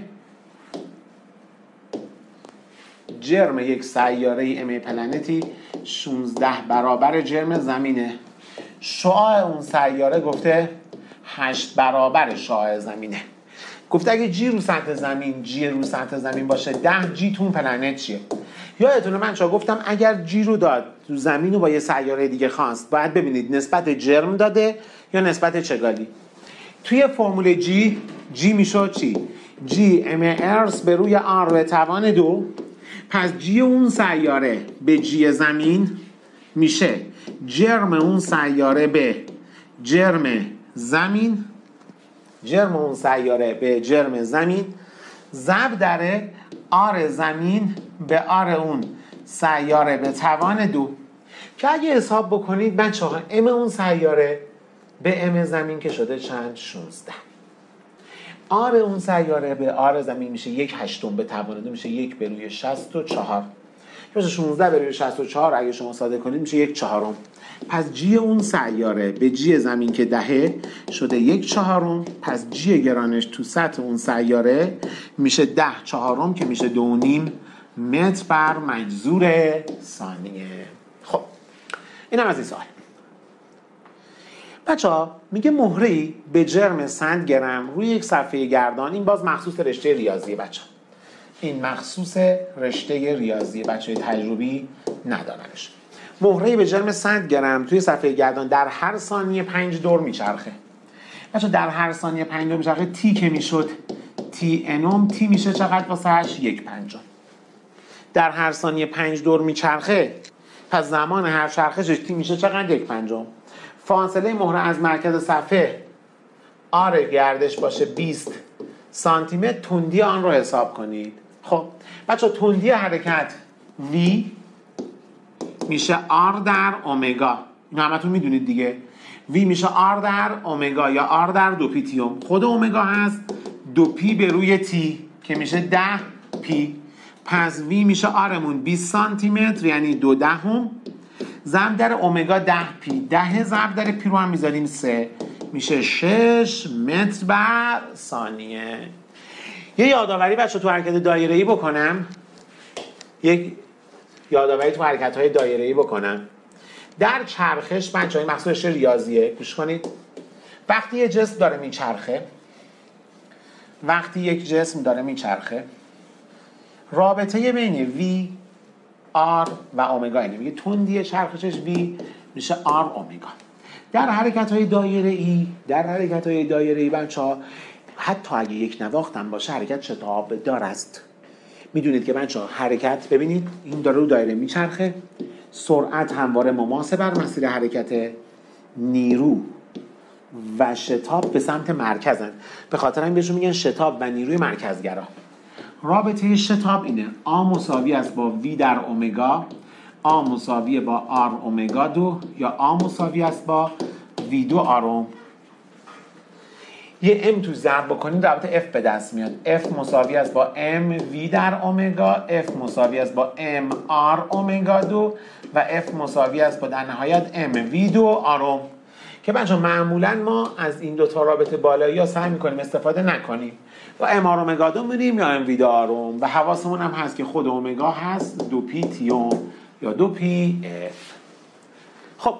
جرم یک سیاره ام پلنتی 16 برابر جرم زمینه. شعاع اون سیاره گفته 8 برابر شعاع زمینه. گفته اگه جی رو سطح زمین، جی رو سطح زمین باشه 10 جی تو اون پلنت چیه؟ یادتونه من چرا گفتم اگر جی رو داد تو زمین رو با یه سیاره دیگه خواست، باید ببینید نسبت جرم داده یا نسبت چگالی. توی فرمول جی میشد چی؟ جی ام ارس به روی آر به توان 2. پس جی اون سیاره به جی زمین میشه جرم اون سیاره به جرم زمین، جرم اون سیاره به جرم زمین ضرب در آر زمین به آر اون سیاره به توان 2. که اگه حساب بکنید بچه‌ها ام اون سیاره به ام زمین که شده چند؟ 16. آر اون سیاره به آر زمین میشه 1/8 به توان 2 میشه 1 به روی 64. میشه 16 به روی 64 اگه شما ساده کنید میشه 1/4. پس جی اون سیاره به جی زمین که 10 شده 1/4. پس جی گرانش تو سطح اون سیاره میشه 10/4 که میشه 2.5 متر بر مجذور ثانیه. خب اینم از این سوال. بچه‌ها میگه مهره‌ای به جرم 100 گرم روی یک صفحه گردان، این باز مخصوص رشته ریاضی بچه‌ها، این مخصوص رشته ریاضی، بچه‌های تجربی ندارنش. مهره‌ای به جرم 100 گرم توی صفحه گردان در هر ثانیه 5 دور میچرخه. بچه‌ها در هر ثانیه 5 دور میچرخه، تی که میشد تی انوم، تی میشه چقدر واسهش؟ 1/5. در هر ثانیه 5 دور میچرخه، پس زمان هر چرخشش تی میشه چقدر؟ 1/5. فاصله مهره از مرکز صفحه آر گردش باشه 20 سانتی متر، تندی آن رو حساب کنید. خب بچه تندی حرکت V میشه R در اومگا، این همتون میدونید دیگه. V میشه R در اومگا یا R در 2 پی تیوم، خود اومگا هست 2 پی به روی تی که میشه 10 پی. پس V میشه Rمون 20 سانتی متر یعنی 2/10 ضرب در اومگا 10 پی، 10 ضرب در پی رو هم میذاریم 3 میشه 6 متر بر ثانیه. یه یادآوری بچه تو حرکت دایره‌ای بکنم، یک یادآوری تو حرکت‌های دایره‌ای بکنم. در چرخش بچه‌های مخصوص ریاضیه، گوش کنید. وقتی یه جسم داره میچرخه، وقتی یک جسم داره میچرخه، رابطه بین V R و اومگا اینه، میگه تندی چرخشش V میشه R اومگا. در حرکت‌های دایره‌ای، در حرکت‌های دایره‌ای بچه‌ها حتی اگه یک نواخت هم باشه حرکت شتاب دار است. میدونید که بچه‌ها حرکت، ببینید این داره رو دایره میچرخه، سرعت همواره مماس بر مسیر حرکت، نیرو و شتاب به سمت مرکزن، به خاطر همین بهشون میگن شتاب و نیروی مرکزگرا. رابطه شتاب اینه، آ مساوی است با V در اومگا، آ مساوی با R اومگا 2 یا آ مساوی است با V2 آروم. یه M تو ضرب بکنید رابطه F به دست میاد، F مساوی است با M V در اومگا، F مساوی است با M R اومگا 2 و F مساوی است با در نهایت M V2 آروم. که بچه معمولا ما از این دوتا رابطه بالایی ها سعی میکنیم استفاده نکنیم، با M R اومگا 2 میریم یا M V2 آروم و حواسمون هم هست که خود اومگا هست 2 پی تیوم یا 2 پی F. خب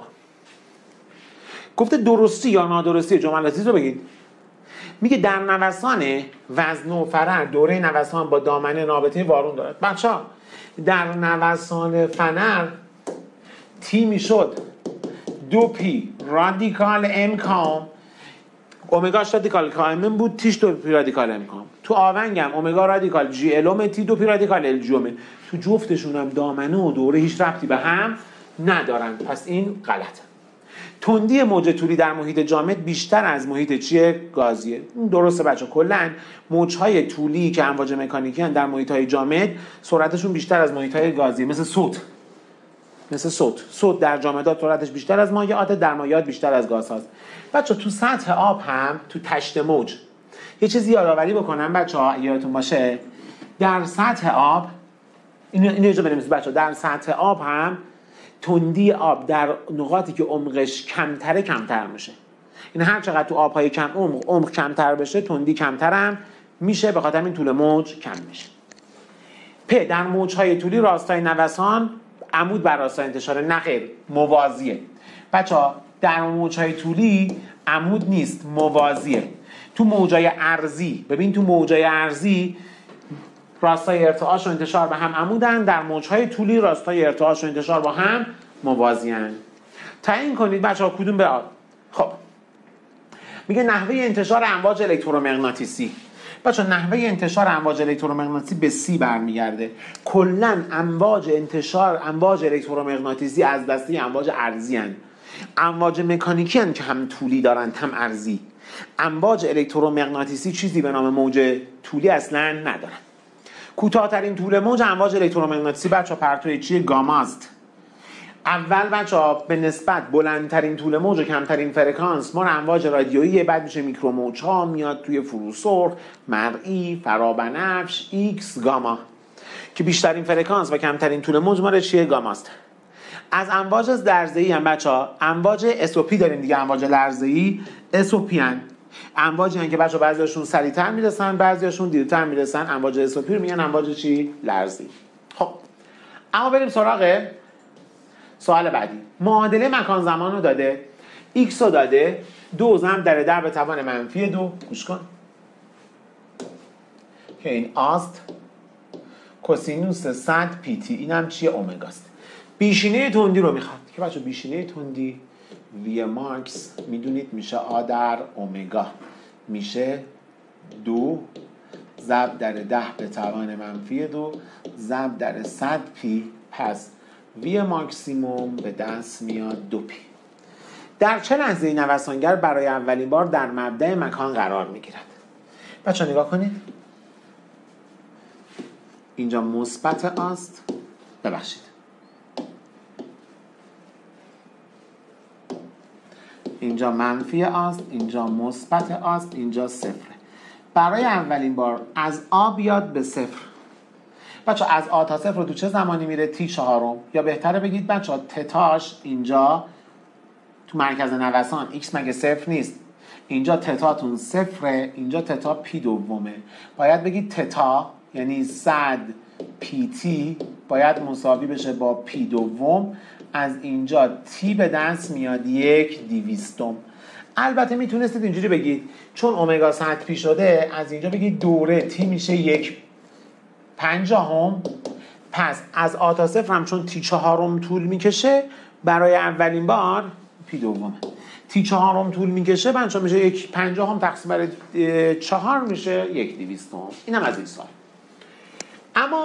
گفته درستی یا نادرستی جملاتی رو بگید. میگه در نوسان وزن و فرر دوره نوسان با دامنه رابطه وارون دارد. بچه‌ها در نوسان فنر تی میشد 2 پی رادیکال ام کام، اومگاش رادیکال کام بود، تیش 2 پی رادیکال ام کام. تو آونگم اومگا رادیکال جی الوم، تی 2 پی رادیکال ال جیومه. تو جفتشون هم دامنه و دوره هیچ ربطی به هم ندارن، پس این غلطه. تندی موج طولی در محیط جامد بیشتر از محیط چیه؟ گازیه. این درسته بچه. کلا موج‌های طولی که امواج مکانیکی هستند در محیط‌های جامد سرعتشون بیشتر از محیط‌های گازیه، مثل صوت. مثل صوت در جامدات سرعتش بیشتر از مایعات، در مایعات بیشتر از گازهاست. بچه تو سطح آب هم تو تشت موج یه چیزی یادآوری بکنم بچه‌ها یادتون باشه، در سطح آب اینو اجازه بنویسید بچه‌ها، در سطح آب هم تندی آب در نقاطی که عمقش کمتر میشه. این هر چقدر تو آب‌های کم عمق کمتر بشه تندی کمتر هم میشه، به خاطر این طول موج کم میشه. در موج‌های طولی راستای نوسان عمود بر راستای انتشار، نه خیر موازیه. بچه‌ها در موج‌های طولی عمود نیست، موازیه. تو موجای عرضی، ببین تو موجای عرضی راستای ارتعاش و انتشار با هم عمودن، در موج‌های طولی راستای ارتعاش و انتشار با هم موازیان. تعیین کنید بچه‌ها کدوم به آد. خب میگه نحوه انتشار امواج الکترومغناطیسی. بچه‌ها نحوه انتشار امواج الکترومغناطیسی به سی برمیگرده. کلاً امواج انتشار امواج الکترومغناطیسی از دسته امواج ارضی هستند. امواج مکانیکی هستند که هم طولی دارن هم ارضی. امواج الکترومغناطیسی چیزی به نام موج طولی اصلاً ندارن. کوتاه‌ترین طول موج امواج الکترومغناطیسی بچه‌ها پرتوی چیه؟ گاماست. اول بچه‌ها به نسبت بلندترین طول موج و کمترین فرکانس ما امواج رادیویی، بعد میشه میکروموج‌ها، میاد توی فروسرخ، مرئی، فرابنفش، ایکس، گاما که بیشترین فرکانس و کمترین طول موج ما چیه؟ گاماست. از امواج لرزه‌ای هم بچه‌ها امواج اسوپی داریم دیگه، امواج لرزه‌ای اسوپی ان، امواجی هستند که بچه‌ها بعضیاشون سریعتر میرسن بعضیاشون دیرتر میرسن، امواج اسوپی رو میگن امواج چی؟ لرزی. خب اما بریم سراغ سوال بعدی. معادله مکان زمان رو داده، x رو داده 2 ضرب در 10 به توان منفی 2. گوش کن که این آست کوسینوس 100 پی تی. این هم چیه؟ اومگاست. بیشینه تندی رو میخواد که بچه بیشینه تندی وی ماکس میدونید میشه آ در اومگا، میشه 2 ضرب در 10 به توان منفی 2 ضرب در 100 پی. پس وی ماکسیموم به دست میاد 2 پی. در چه لحظه نوسانگر برای اولین بار در مبدأ مکان قرار میگیرد؟ بچه نگاه کنید، اینجا مثبت است، ببخشید اینجا منفی است، اینجا مثبت است، اینجا صفره. برای اولین بار از آ بیاد به صفر. بچه از آ تا صفر رو تو چه زمانی میره؟ تی چهارم، یا بهتره بگید بچه تتاش اینجا تو مرکز نوسان. ایکس مگه صفر نیست؟ اینجا تتاتون صفره، اینجا تتا پی دومه. باید بگید تتا یعنی 100 پی تی باید مساوی بشه با پی دوم. از اینجا تی به دست میاد 1/200. البته میتونستید اینجوری بگید چون اومگا 100 پی شده از اینجا بگید دوره تی میشه 1/50. پس از آ تا صفر هم چون تی چهارم طول میکشه برای اولین بار پی دومه. تی چهارم طول میکشه بچه میشه 1/50 تقسیم بر 4 میشه 1/200. اینم از این سال. اما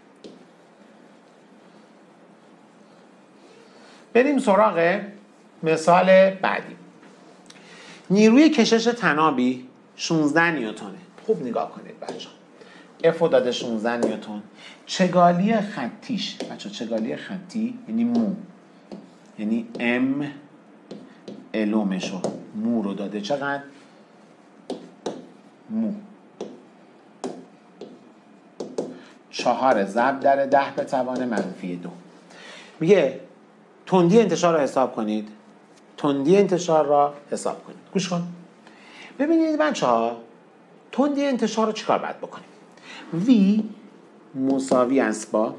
بریم سراغ مثال بعدی. نیروی کشش طنابی 16 نیوتنه. خوب نگاه کنید بچه. اف رو داده 16 نیوتن. چگالی خطیش بچه، چگالی خطی یعنی مو، یعنی ام الومشو مو رو داده چقدر؟ مو 4 ضرب در 10 به توان منفی 2. میگه تندی انتشار رو حساب کنید. تندی انتشار را حساب کنید. گوش کن ببینید بچه ها، تندی انتشار رو چیکار باید بکنیم؟ V مساوی است با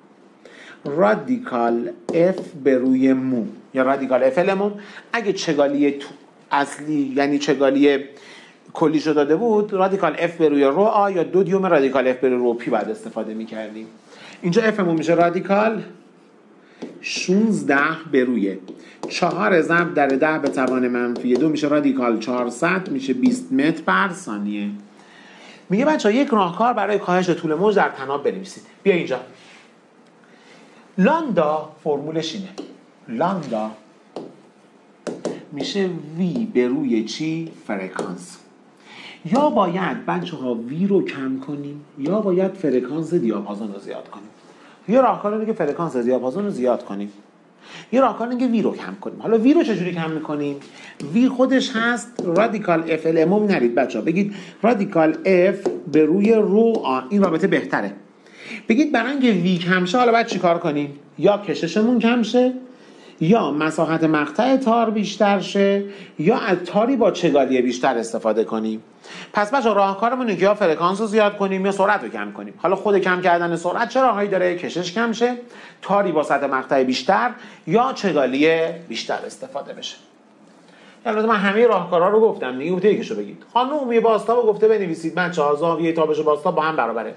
رادیکال F به روی مو یا رادیکال F الموم. اگه چگالی اصلی یعنی چگالی کلی شو داده بود رادیکال F به روی رو آ یا 2 دیوم رادیکال F به روی رو پی باید استفاده میکردیم. اینجا F مون میشه رادیکال 16 به روی 4 ضرب در 10 به توان منفی 2 میشه رادیکال 400 میشه 20 متر بر ثانیه. میگه بچه یک راهکار برای کاهش طول موج در طناب بنویسید. بیا اینجا. لامدا فرمولش اینه. لامدا میشه وی به روی چی؟ فرکانس. یا باید بچه ها وی رو کم کنیم یا باید فرکانس دیاپازون رو زیاد کنیم. یه راهکار اینه که فرکانس دیاپازون رو زیاد کنیم، یه راهکار اینه که وی رو کم کنیم. حالا وی رو چجوری کم میکنیم؟ وی خودش هست رادیکال اف ال اموم. نرید بچه ها بگید رادیکال اف به روی رو آ. این رابطه بهتره. بگید برای اینکه وی کم شه حالا باید چیکار کنیم؟ یا کششمون کم شه، یا مساحت مقطع تار بیشتر شه، یا از تاری با چگالی بیشتر استفاده کنیم. پس بچه راهکارمون اینه که یا فرکانس رو زیاد کنیم یا سرعت رو کم کنیم. حالا خود کم کردن سرعت چه راههایی داره؟ کشش کم شه، تاری با سطح مقطع بیشتر، یا چگالی بیشتر استفاده بشه. البته من همه راهکارها رو گفتم، نیوته یکیشو بگید. خانم عمومی بازتاب گفته بنویسید بچه‌ها زاویه تابش و بازتاب با هم برابره.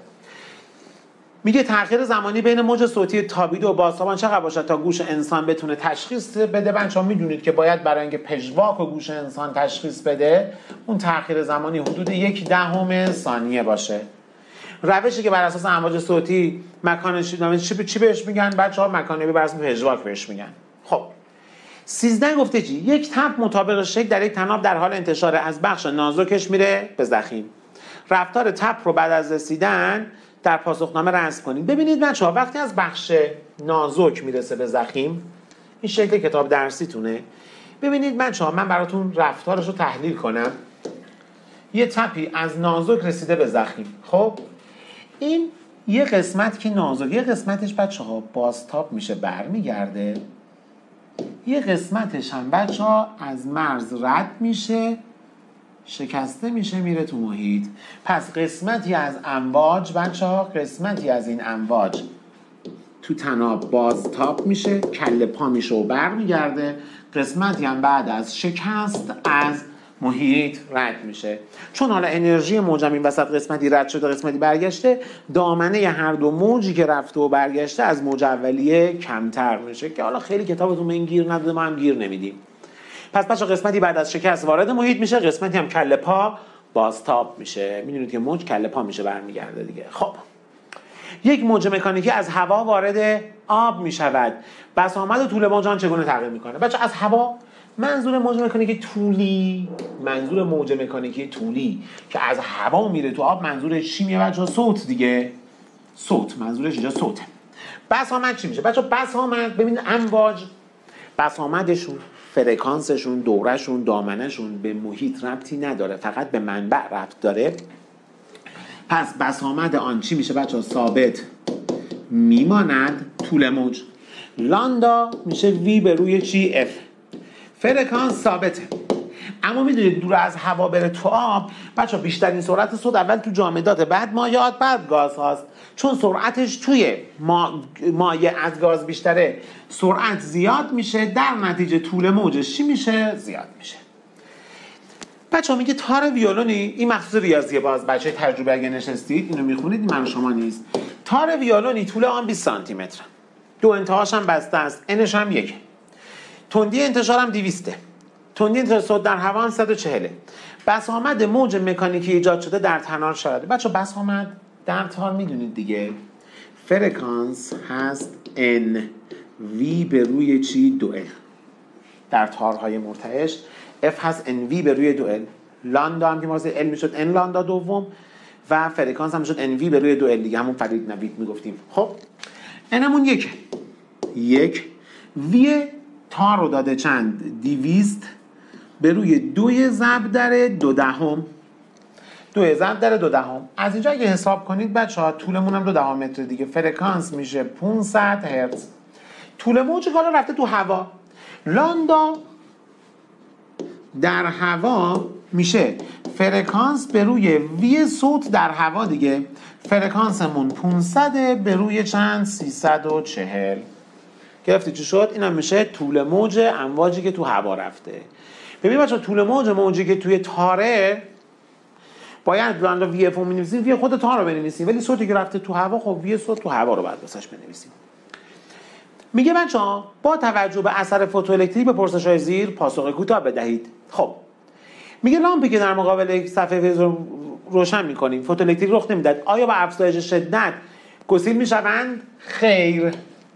میگه تأخیر زمانی بین موج صوتی تابیده و بازتابان چقدر باشد تا گوش انسان بتونه تشخیص بده. بچه‌ها میدونید که باید برای اینکه پژواک و گوش انسان تشخیص بده اون تأخیر زمانی حدود 1/10 ثانیه باشه. روشی که بر اساس امواج صوتی مکانش چی بهش میگن بچه‌ها؟ مکانیابی بر اساس پژواک بهش میگن. خب 13 گفته چی؟ یک تب مطابق شکل در یک طناب در حال انتشار از بخش نازکش میره به ضخیم. رفتار تب رو بعد از رسیدن در پاسخنامه رسم کنید. ببینید بچه‌ها وقتی از بخش نازک میرسه به ضخیم، این شکل کتاب درسیتونه. ببینید بچه‌ها من براتون رفتارش رو تحلیل کنم. یه تپی از نازک رسیده به ضخیم. خب این یه قسمت که نازک، یه قسمتش بچه‌ها بازتاب میشه برمیگرده، یه قسمتش هم بچه‌ها از مرز رد میشه شکسته میشه میره تو محیط. پس قسمتی از امواج بچه‌ها، قسمتی از این امواج تو طناب بازتاب میشه، کله پا میشه و برمیگرده. قسمتی هم بعد از شکست از محیط رد میشه. چون حالا انرژی موج این وسط قسمتی رد شده قسمتی برگشته، دامنه هر دو موجی که رفته و برگشته از موج اولیه کمتر میشه که حالا خیلی کتابتون به این گیر نداده، ما هم گیر نمیدیم. پس بچه قسمتی بعد از شکست وارد محیط میشه، قسمتی هم کله پا بازتاب میشه. میدونید که موج کله پا میشه برمیگرده دیگه. خب یک موج مکانیکی از هوا وارد آب میشود. بسامد و طول موج چگونه تغییر میکنه؟ بچه از هوا منظور موج مکانیکی طولی، منظور موج مکانیکی طولی که از هوا میره تو آب منظورش چی میشه بچه؟ صوت دیگه. صوت منظورش اینجا صوته. بسامد چی میشه بچه؟ بسامد ببین امواج بسامدشون، فرکانسشون، دورهشون، دامنهشون به محیط ربطی نداره، فقط به منبع ربط داره. پس بسامد آن چی میشه بچه؟ ثابت میماند. طول موج لاندا میشه وی به روی چی؟ اف. فرکانس ثابته. اما میدونید دور از هوا بره تو آب بچه بیشترین سرعت صوت اول تو جامدات، بعد مایعات، بعد گاز هاست. چون سرعتش توی مایع از گاز بیشتره سرعت زیاد میشه، در نتیجه طول موجش چی میشه؟ زیاد میشه. بچه ها میگه تار ویولونی، این مخصوص ریاضیه، باز بچه تجربه اگه نشستید اینو میخونید، من شما نیست. تار ویولونی طول آن 20 سانتی متر، دو انتهاش هم بسته است، انش هم 1، تندی انتشار هم 200، تندی انتشار صوت در هوا هم 140. بسامد موج مکانیکی ایجاد شده در تنار شده. بچه بسامد در تار میدونید دیگه، فرکانس هست n v به روی چی؟ 2l. در تارهای مرتعش F هست NV به روی 2L. لاندا هم که واسه L میشد N لاندا دوم و فرکانس هم میشد NV به روی 2L دیگه، همون فرید نوید میگفتیم. خب Nمون یک V تار رو داده چند؟ 200 به روی 2 ضرب در 2 دهم. 2 ضرب در 2 دهم. از اینجا اگه حساب کنید بچه ها طولمون هم 2 دهم متر دیگه، فرکانس میشه 500 هرتز. طول موج حالا رفته تو هوا، لاندا در هوا میشه فرکانس به روی وی صوت در هوا دیگه، فرکانسمون 500 به روی چند؟ 340. گرفتی چی شد؟ اینم میشه طول موج امواجی که تو هوا رفته. ببین بچه طول موجی که توی تاره باید لاندا وی اف رو بنویسیم، وی خود تار رو بنویسیم، ولی صوتی که رفته تو هوا خب وی صوت تو هوا رو باید واسش بنویسیم. میگه بچه‌ها با توجه به اثر فوتوالکتریک به پرسش‌های زیر پاسخ کوتاه بدهید. خب میگه لامپی که در مقابل یک صفحه فلز رو روشن می‌کنیم فوتوالکتریک رخ نمیداد، آیا با افزایش شدت گسیل میشوند؟ خیر.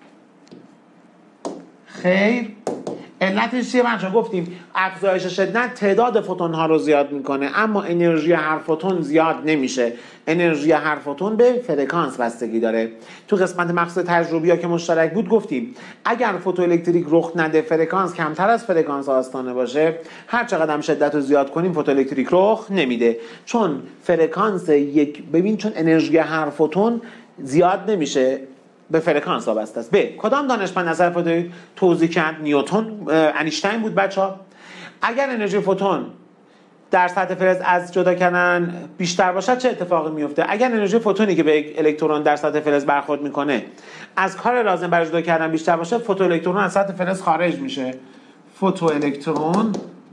علتش چیه بچه‌ها؟ گفتیم افزایش شدت تعداد فوتون ها رو زیاد میکنه، اما انرژی هر فوتون زیاد نمیشه. انرژی هر فوتون به فرکانس بستگی داره. تو قسمت مقصد تجربی ها که مشترک بود گفتیم اگر فوتوالکتریک رخ نده، فرکانس کمتر از فرکانس آستانه باشه، هر چقدر هم شدت رو زیاد کنیم فوتوالکتریک رخ نمیده. چون فرکانس چون انرژی هر فوتون زیاد نمیشه، به فرکانس وابسته است. کدام دانشمند اثر فوتوالکتریک توضیح کرد؟ نیوتن، انیشتین بود بچه‌ها. اگر انرژی فوتون در سطح فلز از جدا کردن بیشتر باشد چه اتفاقی میفته؟ اگر انرژی فوتونی که به یک الکترون در سطح فلز برخورد میکنه از کار لازم برای جدا کردن بیشتر باشه، فوتوالکترون از سطح فلز خارج میشه. فوتوالکترون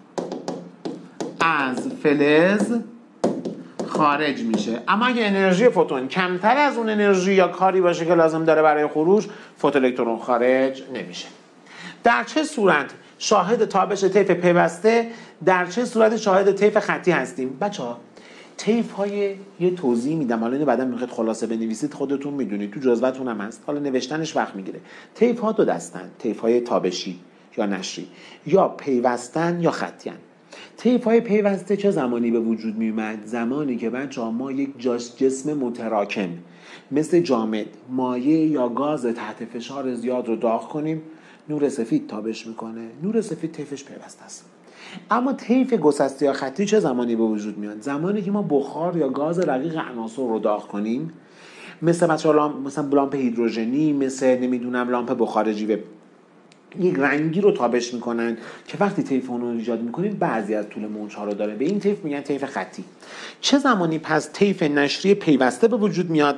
از فلز خارج میشه. اما اگه انرژی فوتون کمتر از اون انرژی یا کاری باشه که لازم داره برای خروج، فوتوالکترون خارج نمیشه. در چه صورت شاهد تابش طیف پیوسته، در چه صورت شاهد طیف خطی هستیم؟ بچه‌ها طیف های یه توضیح میدم، حالا اینو بعدا میخواید خلاصه بنویسید خودتون میدونید، تو جزوه‌تون هم هست، حالا نوشتنش وقت میگیره. طیف ها دو دستن، طیف های تابشی یا نشری، یا پیوستن یا خطیان. طیف های پیوسته چه زمانی به وجود می اومد؟ زمانی که بچه‌ها ما یک جسم متراکم مثل جامد، مایع یا گاز تحت فشار زیاد رو داغ کنیم، نور سفید تابش میکنه. نور سفید طیفش پیوسته است. اما طیف گسسته یا خطی چه زمانی به وجود میاد؟ زمانی که ما بخار یا گاز رقیق عناصر رو داغ کنیم، مثلا لامپ هیدروژنی، مثل نمیدونم لامپ بخار جیوه، یک رنگی رو تابش میکنن که وقتی طیف اون رو ایجاد میکنید بعضی از طول موج‌ها رو داره، به این طیف میگن طیف خطی. چه زمانی پس طیف نشری پیوسته به وجود میاد؟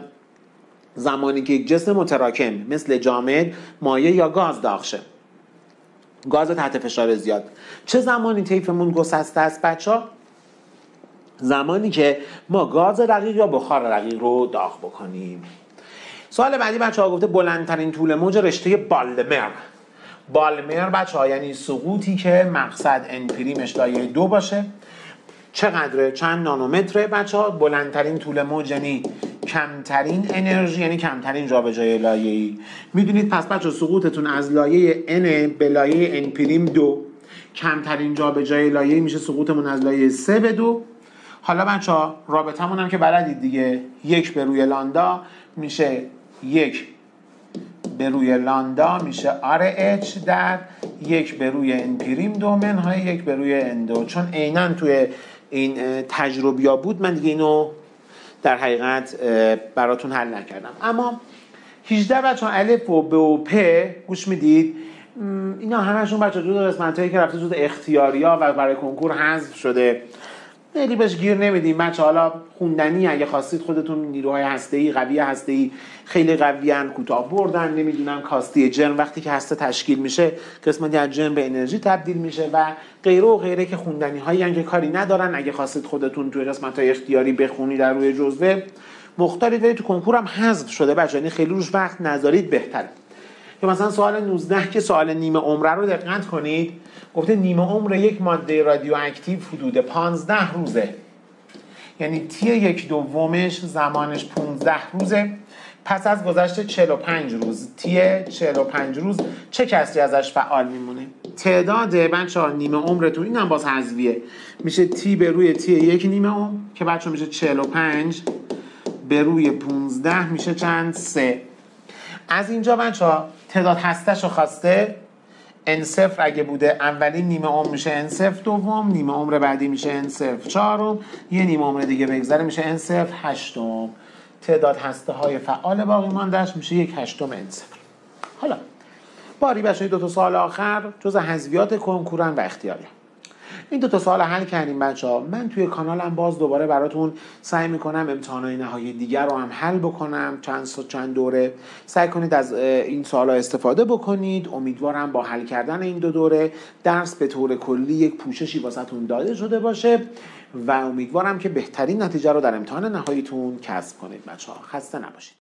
زمانی که یک جسم متراکم مثل جامد، مایع یا گاز داغ شه. گاز تحت فشار زیاد. چه زمانی طیفمون گسسته است بچه‌ها؟ زمانی که ما گاز رقیق یا بخار رقیق رو داغ بکنیم. سوال بعدی بچه‌ها گفته بلندترین طول موج رشته بالمر. بالمر بچه‌ها یعنی سقوطی که مقصد ان پریمش لایه 2 باشه. چقدره؟ چند نانومتره بچه‌ها؟ بلندترین طول موج یعنی کمترین انرژی، یعنی کمترین جابجایی لایه‌ای. میدونید پس بچه‌ها سقوطتون از لایه n به لایه n پریم 2، کمترین جابجایی لایه‌ای میشه سقوطمون از لایه 3 به 2. حالا بچه‌ها رابطمون هم که بلدید دیگه، 1 به روی لاندا میشه 1 به روی لاندا میشه RH در 1 به روی n پریم 2 منهای 1 به روی n2. چون عیناً توی این تجربیا بود من دیگه اینو در حقیقت براتون حل نکردم. اما 18 بچه‌ها الف و ب و پ گوش میدید، اینا همشون بچه‌ها جزو قسمتایی که رفته جزو اختیاریا و برای کنکور حذف شده، خیلی بهش گیر نمیدیم بچه. حالا خوندنی اگه خواستید خودتون نیروهای هسته‌ای قوی هسته‌ای خیلی قویان کوتاه بردن، نمیدونم کاستی جرم وقتی که هسته تشکیل میشه قسمتی از جرم به انرژی تبدیل میشه و غیره و غیره که خوندنی هایی که کاری ندارن. اگه خواستید خودتون توی قسمت‌های اختیاری بخونید در روی جزوه مختارید، ولی تو کنکور هم حذف شده بچه، یعنی خیلی روش وقت نذارید بهتره. که مثلا سوال 19 که سوال نیمه عمره رو دقت کنید، گفته نیمه عمر یک ماده رادیواکتیو حدود 15 روزه، یعنی تی 1/2 زمانش 15 روزه. پس از گذشت 45 روز تی 45 روز چه کسری ازش فعال میمونه؟ تعداد بچه‌ها نیمه عمرتون این هم باز حذفیه، میشه تی به روی تی 1 نیمه عمر که بچه‌ها میشه 45 به روی 15 میشه چند؟ 3. از اینجا بچه‌ها تعداد هستش رو خواسته، n0 اگه بوده اولین نیمه عمر میشه n0 دوم، نیمه عمر بعدی میشه n0 چهارم، یه نیمه عمر دیگه بگذره میشه n0 هشتم. تعداد هسته های فعال باقی ماندهش میشه 1/8 n0. حالا باری بچه‌ها دو تا سوال آخر جز حذفیات کنکورن و اختیاری. این دو تا سوال حل کردیم بچه‌ها. من توی کانالم باز دوباره براتون سعی میکنم امتحانات نهایی دیگر رو هم حل بکنم، چند دوره. سعی کنید از این سوالا استفاده بکنید. امیدوارم با حل کردن این دو دوره درس به طور کلی یک پوششی واسهتون داده شده باشه و امیدوارم که بهترین نتیجه رو در امتحان نهاییتون کسب کنید بچه‌ها. خسته نباشید.